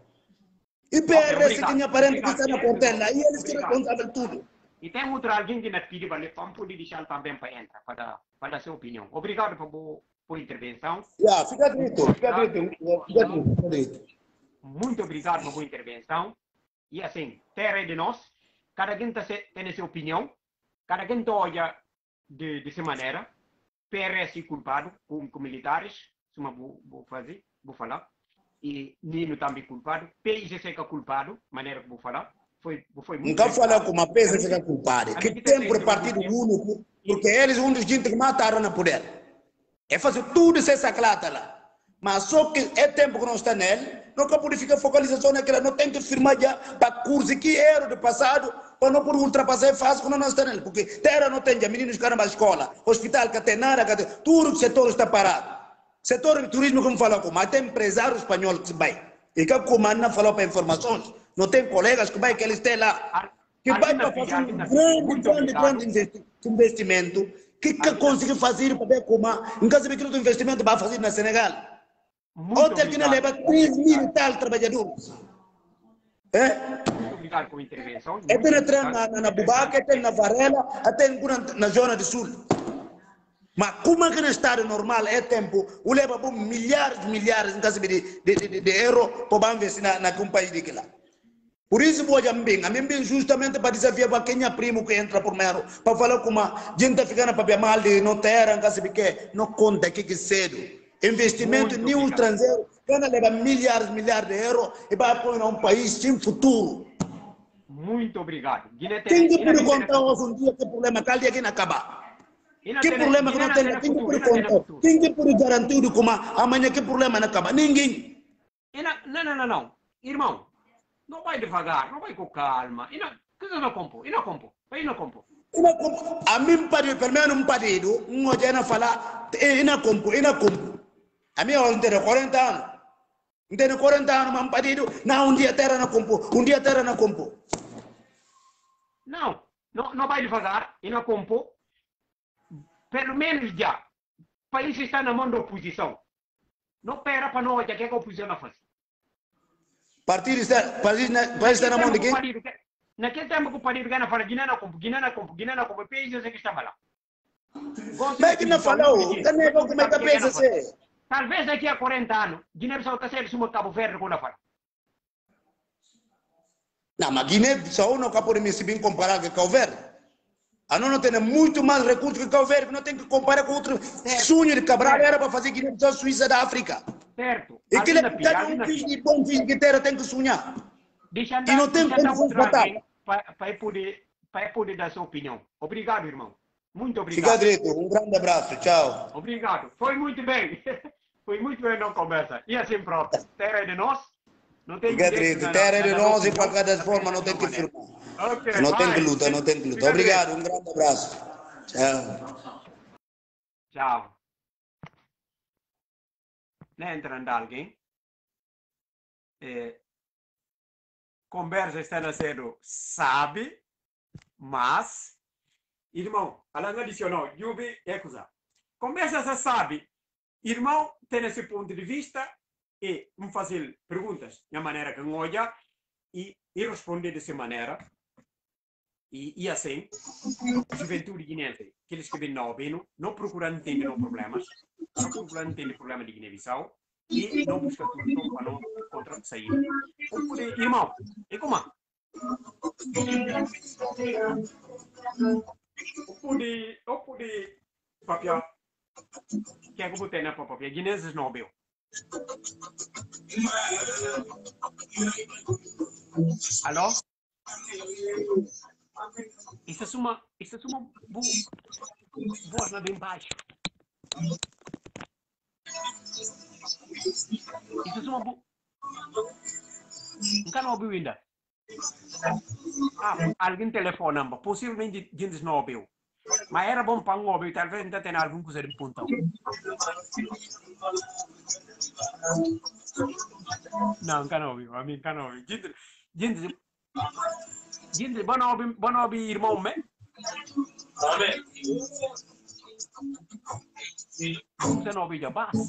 E P R S okay, que tinha parente que está na portela, e eles que responsável tudo. E tem outro alguém que não pediu para levar, pode deixar também para entrar, para, para dar sua opinião. Obrigado por, por intervenção. Yeah, fica direito, fica direito, fica direito, fica direito. Muito obrigado por sua intervenção. E assim, terra é de nós, cada um tem a sua opinião, cada um olha de, dessa maneira. P R S é culpado, com, com militares, isso vou, vou fazer, vou falar. E Nino também culpado, P I G C é culpado, maneira que vou falar. Foi, foi muito nunca falar com uma peça que é culpada, que tem por partido único, porque eles um dos gente que mataram no poder. É fazer tudo essa clata lá. Mas só que é tempo que não está nele, nunca pode ficar focalização naquela, não tem que firmar já para curso que era do passado, para não poder ultrapassar é fácil quando não está nele, porque terra não tem já, meninos que na escola, hospital que tem nada, que tem, tudo o setor está parado. Setor de turismo, como falou, mas tem empresário espanhol que vai, e que o comando falou para informações. Não tem colegas que vai que eles têm lá, que vai para fazer um grande, grande, grande investimento, que que consegue fazer para ver como, em caso de que o investimento vai fazer na Senegal. Hotel que não leva três mil e tal trabalhadores. É? Muito obrigado por a intervenção. É penetrar na, na, na Bubaca, até na Varela, até na zona do sul. Mas como é que no estado normal é tempo, o leva por milhares e milhares em caso de, de, de, de euros para investir na, na um país de lá. Por isso, vou bem, a mim bem justamente para desafiar para quem é primo que entra por mero, para falar com uma gente ficando para mal de não ter, em caso de que não conta que que cedo. Investimento nenhum estrangeiro, gana levar milhares, milhares de euros e vai apoiar um país sem futuro. Muito obrigado. Quem que pode contar hoje um dia que problema calde aqui não acaba? Que problema que não tem? Quem que pode contar? Quem que pode garantir como amanhã que problema não acaba? Ninguém. Não, não, não, não. Irmão, não vai devagar, não vai com calma. E não, que não compro, e não compro, e não compro. A mim, pelo menos um partido, um dia não fala, e não compro, e não compro. A mim, eu tenho quarenta anos. Eu tenho quarenta anos, mas um partido, não, um dia terra não compro, um dia terra não compro. Não, não, não vai devagar, e não compro. Pelo menos já, o país está na mão da oposição. Não pera para nós, já que a oposição não faz. Partido está, partido está na mão de quem? Naquele tempo que o partido ganha fala, Guiné não compra, Guiné não compra, Guiné não compra, P I G C que estava lá. Mas é que não falou, como é que pensa ser? Talvez daqui a quarenta anos, Guiné-Bissau está sendo como Cabo Verde quando fala. Não, mas Guiné-Bissau não pode me se bem comparar com Cabo Verde. A nós não tem muito mais recursos que Cabo Verde, não tem que comparar com outro sonho de Cabral, era para fazer Guiné-Bissau Suíça da África. Certo. E que ele é um filho de bom filho que terra tem que sonhar. E não tem como fatar. Para poder, para poder dar sua opinião. Obrigado, irmão. Muito obrigado. Fica direito. Um grande abraço. Tchau. Obrigado. Foi muito bem. Foi muito bem na conversa. E assim próprio. Terra é de nós. Não tem Fica direito. Terra é de nós e para cada forma não tem que firmar. Okay, não tem que lutar, não tem que lutar. Obrigado. Um grande abraço. Tchau. Tchau. Não entrando alguém. É, conversa está nascendo, sabe, mas, irmão, ela não adicionou, Yubi é coisa. Conversa já sabe, irmão, tem esse ponto de vista e vamos fazer perguntas da maneira que olha e, e responder dessa maneira. E, e assim, juventude guinense, aqueles que vêm não não procuram entender os problemas, não procuram entender o problema de Guiné-Bissau e não buscam tudo para não contra sair. Irmão, e como? Eu pude, eu pude, papia, que é que eu botei na papia? Guinenses não viu. Alô? Isso é uma, isso é uma voz lá bem baixo. Isso é uma boa. Nunca não ouviu ainda. Ah, alguém telefona, possivelmente gente não ouviu. Mas era bom para um ouvir, talvez ainda tenha alguma coisa de pontão. Não, can ouvi, a mim can ouvi. Gente, gente, gente, bom ouvi, bom ouvi, irmão, me? Você não ouvi de base?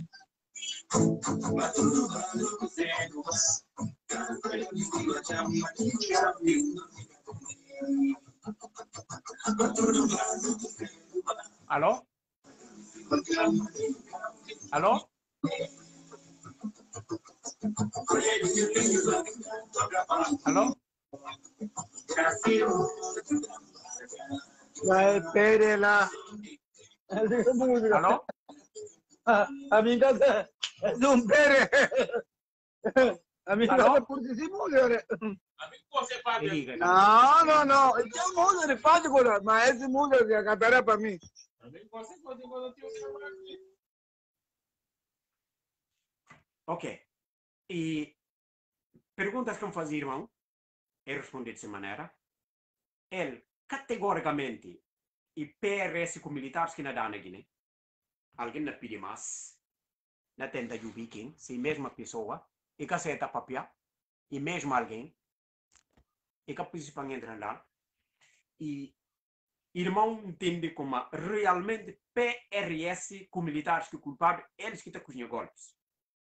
Alô? Alô? Alô? Vai, pere lá. Alô? Amiga, não pere. Amiga, Alô? por que se mulher? Diga, Não, não, não. Esse mulher faz coisa, mas esse mulher é catará para mim. Ok. E perguntas que me fazia, irmão, eu respondi dessa maneira. Ele, categoricamente, e P R S com militares que não dá na Guiné, alguém não pede mais, não tenta de weekend, se mesma pessoa, e que aceita papel, e mesmo alguém, e que participa em entrar lá, e irmão entende como realmente P R S com militares que culpados, eles que estão cozinhando golpes.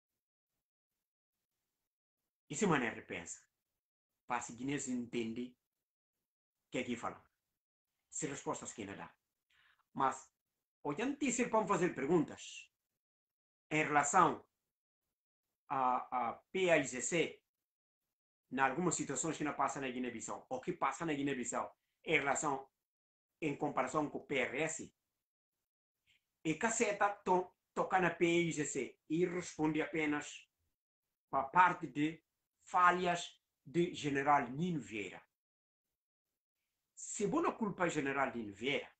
E se maneira pensa, para se Guiné entende o que é que fala. Se respostas que não dá. Mas, olhando se para fazer perguntas em relação a, a P A I G C, em algumas situações que não passa na Guiné-Bissau, ou que passa na Guiné-Bissau, em relação, em comparação com o P R S, e caceta to, toca na P A I G C e responde apenas para a parte de falhas de General Nino Vieira. Se você não culpa o General Nino Vieira,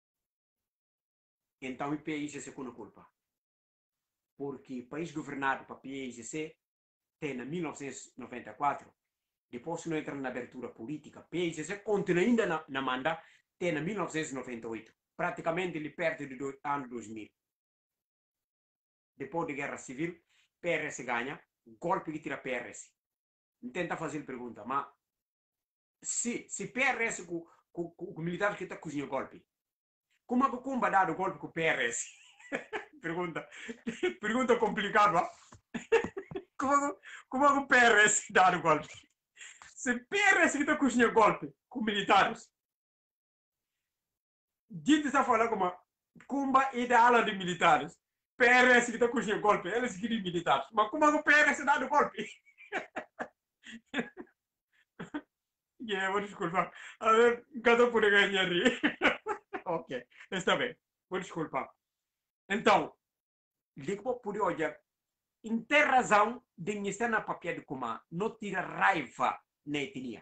então o P A I G C com a culpa. Porque o país governado para P A I G C tem em mil novecentos e noventa e quatro, depois que não entra na abertura política, P A I G C continua ainda na, na manda, tem em mil novecentos e noventa e oito, praticamente ele perto do ano dois mil. Depois da guerra civil, P R S ganha, golpe que tira P R S. Tenta fazer pergunta, mas se, se P R S com o militar que está cozinhando golpe, como é que o Kumba dá o golpe com o P R S? Pergunta, pergunta complicada. Como, como é que o P R S dá o golpe? Se P R S que está cozinhando golpe com militares, gente está falando como Kumba é da ala de militares, P R S que está cozinhando golpe, eles que de militares, mas como é que o P R S dá o golpe? Yeah, vou desculpar. A ver, cada por ganhar. Ok, está bem. Vou desculpar. Então, ligo por hoje. Em ter razão de estar na papel de como não tira raiva na etnia.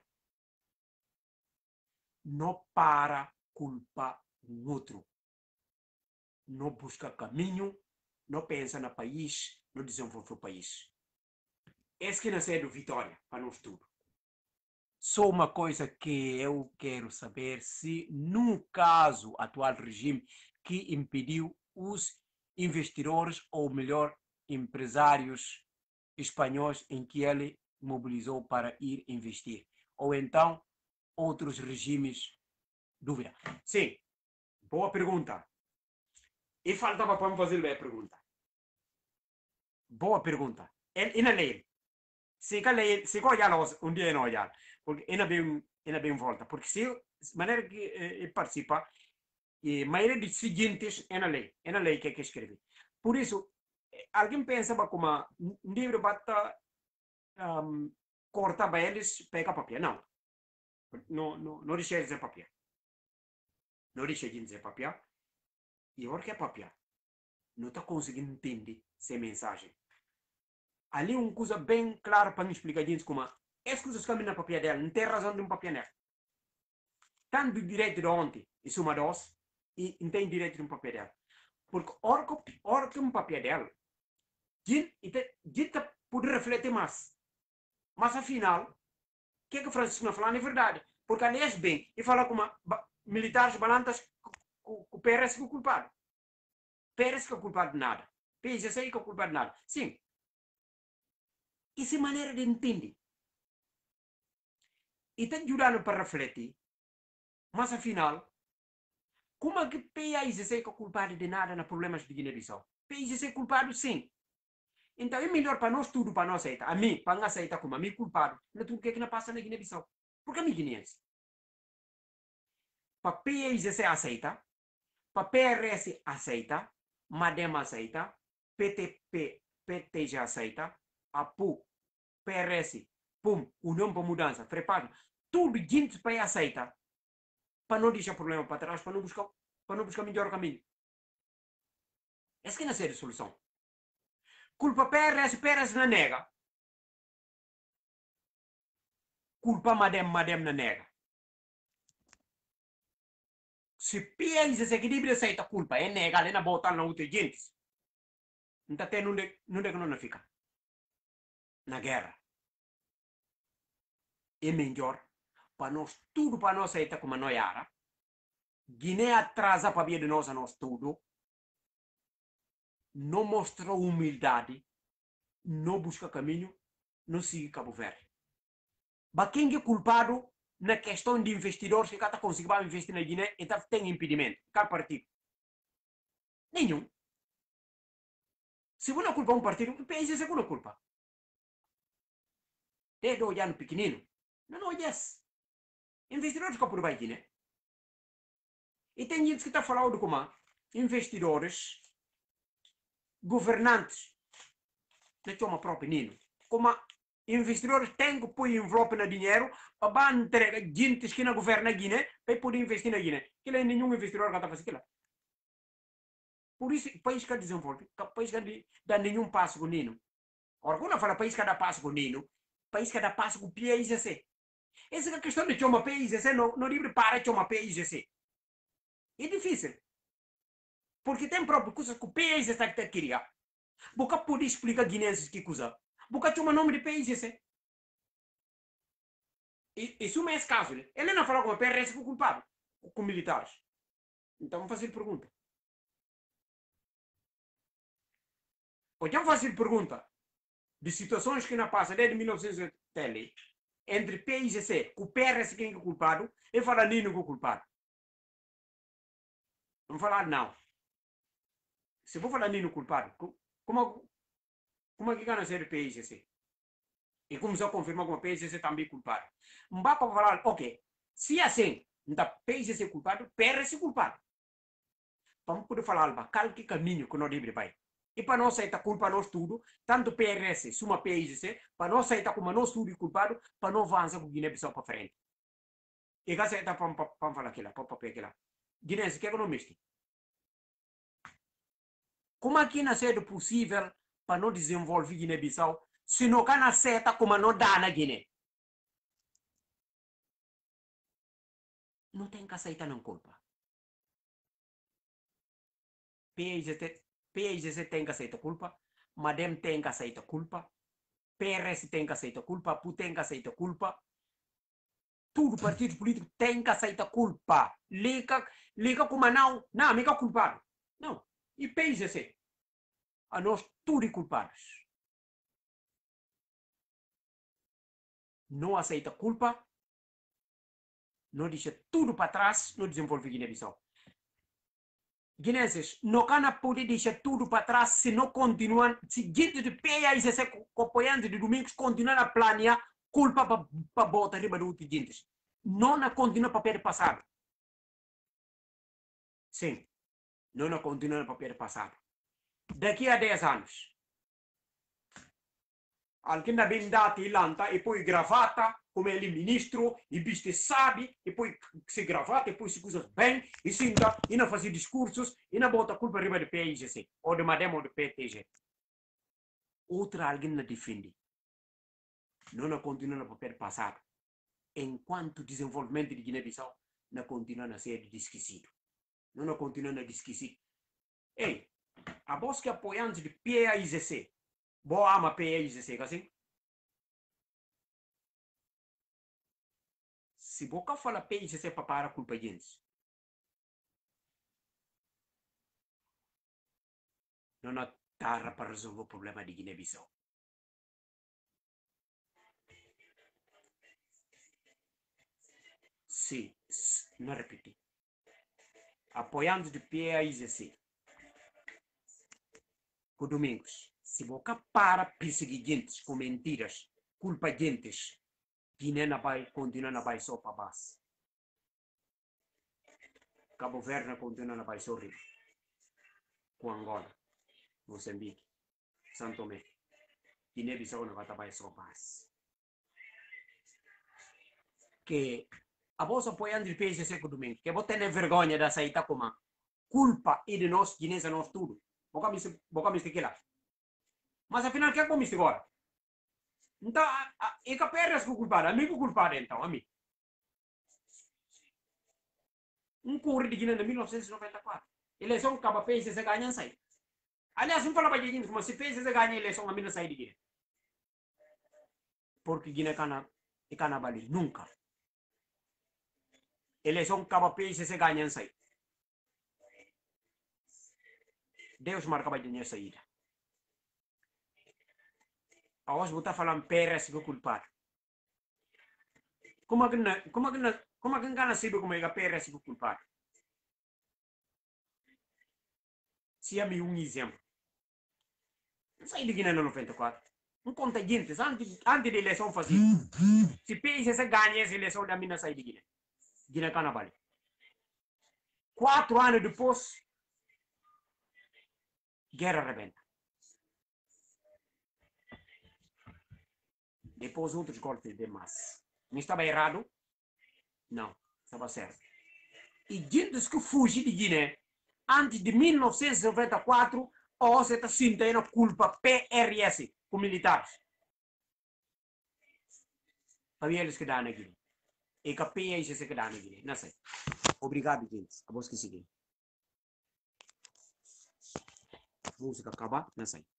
Não para culpa o outro. Não busca caminho, não pensa no país, não desenvolve o país. Esse que nasceu do Vitória, para nós tudo. Só uma coisa que eu quero saber, se no caso atual regime que impediu os investidores, ou melhor, empresários espanhóis em que ele mobilizou para ir investir, ou então outros regimes, dúvida. Sim, boa pergunta. E faltava para me fazer a pergunta. Boa pergunta. E na lei, se a lei, se olhar um dia não olhar, porque ainda bem, ainda bem volta, porque se maneira que eh, participa, e maioria dos seguintes é na lei, é na lei que é que escreve. Por isso, alguém pensava como um livro bata um, corta para eles, pega papel. Não. Não, não, não deixa dizer papel. Não deixa dizer papel. E agora que é papel, não está conseguindo entender essa mensagem. Ali uma coisa bem clara para me explicar gente como as coisas que caminham na papel dela, não tem razão de um papel nela. Tanto direito de ontem, e suma dos, e não tem direito de um papel dela. Porque hora que um papel dela, gente pode refletir mais. Mas afinal, o que é que o Francisco não falando é verdade. Porque aliás bem, e fala como militares balanças com o P R S que é culpado. P R S que é culpado de nada. P I G C que é culpado de nada. Sim. essa maneira de entender. E está ajudando para refletir, mas afinal, como é que o país é culpado de nada nos problemas de Guiné-Bissau? O país é culpado sim. Então é melhor para nós tudo, para nós aceitar. A mim, para não aceitar como a mim culpado, não tudo que é que não passa na Guiné-Bissau. Porque a mim guineense. Para o país aceita, para P R S aceita, Madem aceita, P T P, P T G aceita, a P U, P R S, Pum, União para Mudança, Frepado, tudo gente para aceita, para não deixar problema para trás, para não buscar, para não buscar melhor caminho. Essa que não é a solução. Culpa P R S, P R S não nega. Culpa Madem, Madem não nega. Se país esse equilíbrio aceita culpa, é nega, é na botar na outra gente. Não tem onde não é que não fica. Na guerra. É melhor para nós tudo para nós aceita como nós era. Guiné atrasa para vir de nós a nós tudo. Não mostra humildade. Não busca caminho. Não siga Cabo Verde. Mas quem é culpado na questão de investidores que está conseguindo investir na Guiné e tem impedimento? Qual partido? Nenhum. Se você não culpa um partido, o país é segunda culpa. Desde olhando pequenino. Não, não, yes. Investidores que por vai Guiné. E tem gente que está falando de como investidores, governantes, não chama próprio Nino, como investidores têm que pôr envelope no dinheiro para entregar gente que não governa a Guiné para poder investir na Guiné. Que não é nenhum investidor que está fazendo aquilo. Por isso, o país que desenvolve, o país que dá nenhum passo com o Nino. Ora, quando eu falo país que dá passo com o Nino, o país que dá passo com o P I G C. Essa é a questão de chamar P I G C, não, não livre para chamar P I G C. É difícil. Porque tem próprio coisas que o P I G C está a criar. Boca pode explicar a guineenses que coisa. Boca chama nome de P I G C. Isso não é esse caso. Né? Ele não falou com o P R S que é culpado. Com militares. Então vamos fazer pergunta. Ou já fazer pergunta de situações que não passam desde mil novecentos e oitenta entre P I G C e o P R S quem é culpado e fala Nino que é culpado. Não falar não. Se vou falar Nino culpado, como, como é que gana ser P I G C? E como já confirmou que o P I G C também é culpado. Não dá para falar, ok, se é assim, não P I G C é culpado, P R S é culpado. Vamos poder falar, qual que caminho que nós devemos vai. E para nós aceitar culpa nós tudo, tanto P R S como P I G C, para nós aceitar como nós tudo é culpado, para nós avançar com Guiné-Bissau para frente. E que aceita para falar aquilo, para papel aquilo. Guiné, se quer que não mexe. Como é que não é possível para não desenvolver Guiné-Bissau se não can aceita como não dá na Guiné? Não tem que aceitar não culpa. P I G C tem que aceitar culpa, Madem tem que aceitar culpa, P R S tem que aceitar culpa, P U tem que aceitar culpa, tudo partido político tem que aceitar culpa. Liga, liga como não, não, amiga culpado. Não. E P I G C? A nós tudo culpados. Não aceita culpa, não deixa tudo para trás, não desenvolve Guiné-Bissau. Guineenses, não can poder deixar tudo para trás se não continuam, se gente de P I G C apoiantes de Domingos continuam a planear culpa para botar riba de outros gente. Não na continua para perder passado. Sim, não na continua para perder passado. Daqui a dez anos, alguém da bem data e lanta, e põe gravata, como ele ministro, e viste sabe, e põe se gravata, e põe se coisas bem, e sinta, e não fazer discursos, e não bota culpa riba de P I G C, ou de Madem ou de P T G. Outra alguém não defende. Não na continua para perder passado. Enquanto o desenvolvimento de Guiné-Bissau não continua a ser esquecido. Não na continua a esquecido. Ei, a voz que apoiante de P I G C, boa ama P I G C, assim? Se boca fala P I G C para parar a culpa de gente, não há tarra para resolver o problema de Guiné-Bissau. sim, não repetir. Apoiando de P A I G C. Com Domingos, se você para perseguir gente com mentiras, culpa gente, Guiné não vai continuar na vai só para baixo. Cabo Verde continua na vai só riba. Com Angola, Moçambique, Santo Tomé, Guiné-Bissau não vai só baixo. Que a vossa apoiando de P A I G C com Domingos, que você tem vergonha da saída como culpa e de nós, guinenses, nós tudo. Boca me que lá. Mas afinal, que é como isso agora? Então, é que a P R S que culpado, amigo culpado então, amigo. Um curso de Guiné de mil novecentos e noventa e quatro. Eleição que a P I G C ganha sai. Aliás, não fala para gente, mas se P I G C ganha a eleição, a mina sai de Guiné. Porque Guiné cana e cana bali nunca. Eleição que a P I G C ganha sai. Deus marca para dinheiro saída. A hoje você está falando P R S que culpado. Como é que não, como é que não, como é que não sabe como é que a P R S que culpado? Se é um exemplo. Não sai de Guiné no noventa e quatro. Um contingente, antes, antes da eleição fazia. Se P I G C ganha essa eleição, da mina sai de Guiné. Guiné Canabali. Quatro anos depois, guerra arrebenta. Depois outros golpes de massa. Não estava errado? Não, estava certo. E gente que fugiu de Guiné, antes de mil novecentos e noventa e quatro, você está sentindo culpa P R S com militares. Para eles que dão na Guiné. E que a P I G C que dá na Guiné. Não sei. Obrigado, gente. A voz que seguir. Música acabar, não sei.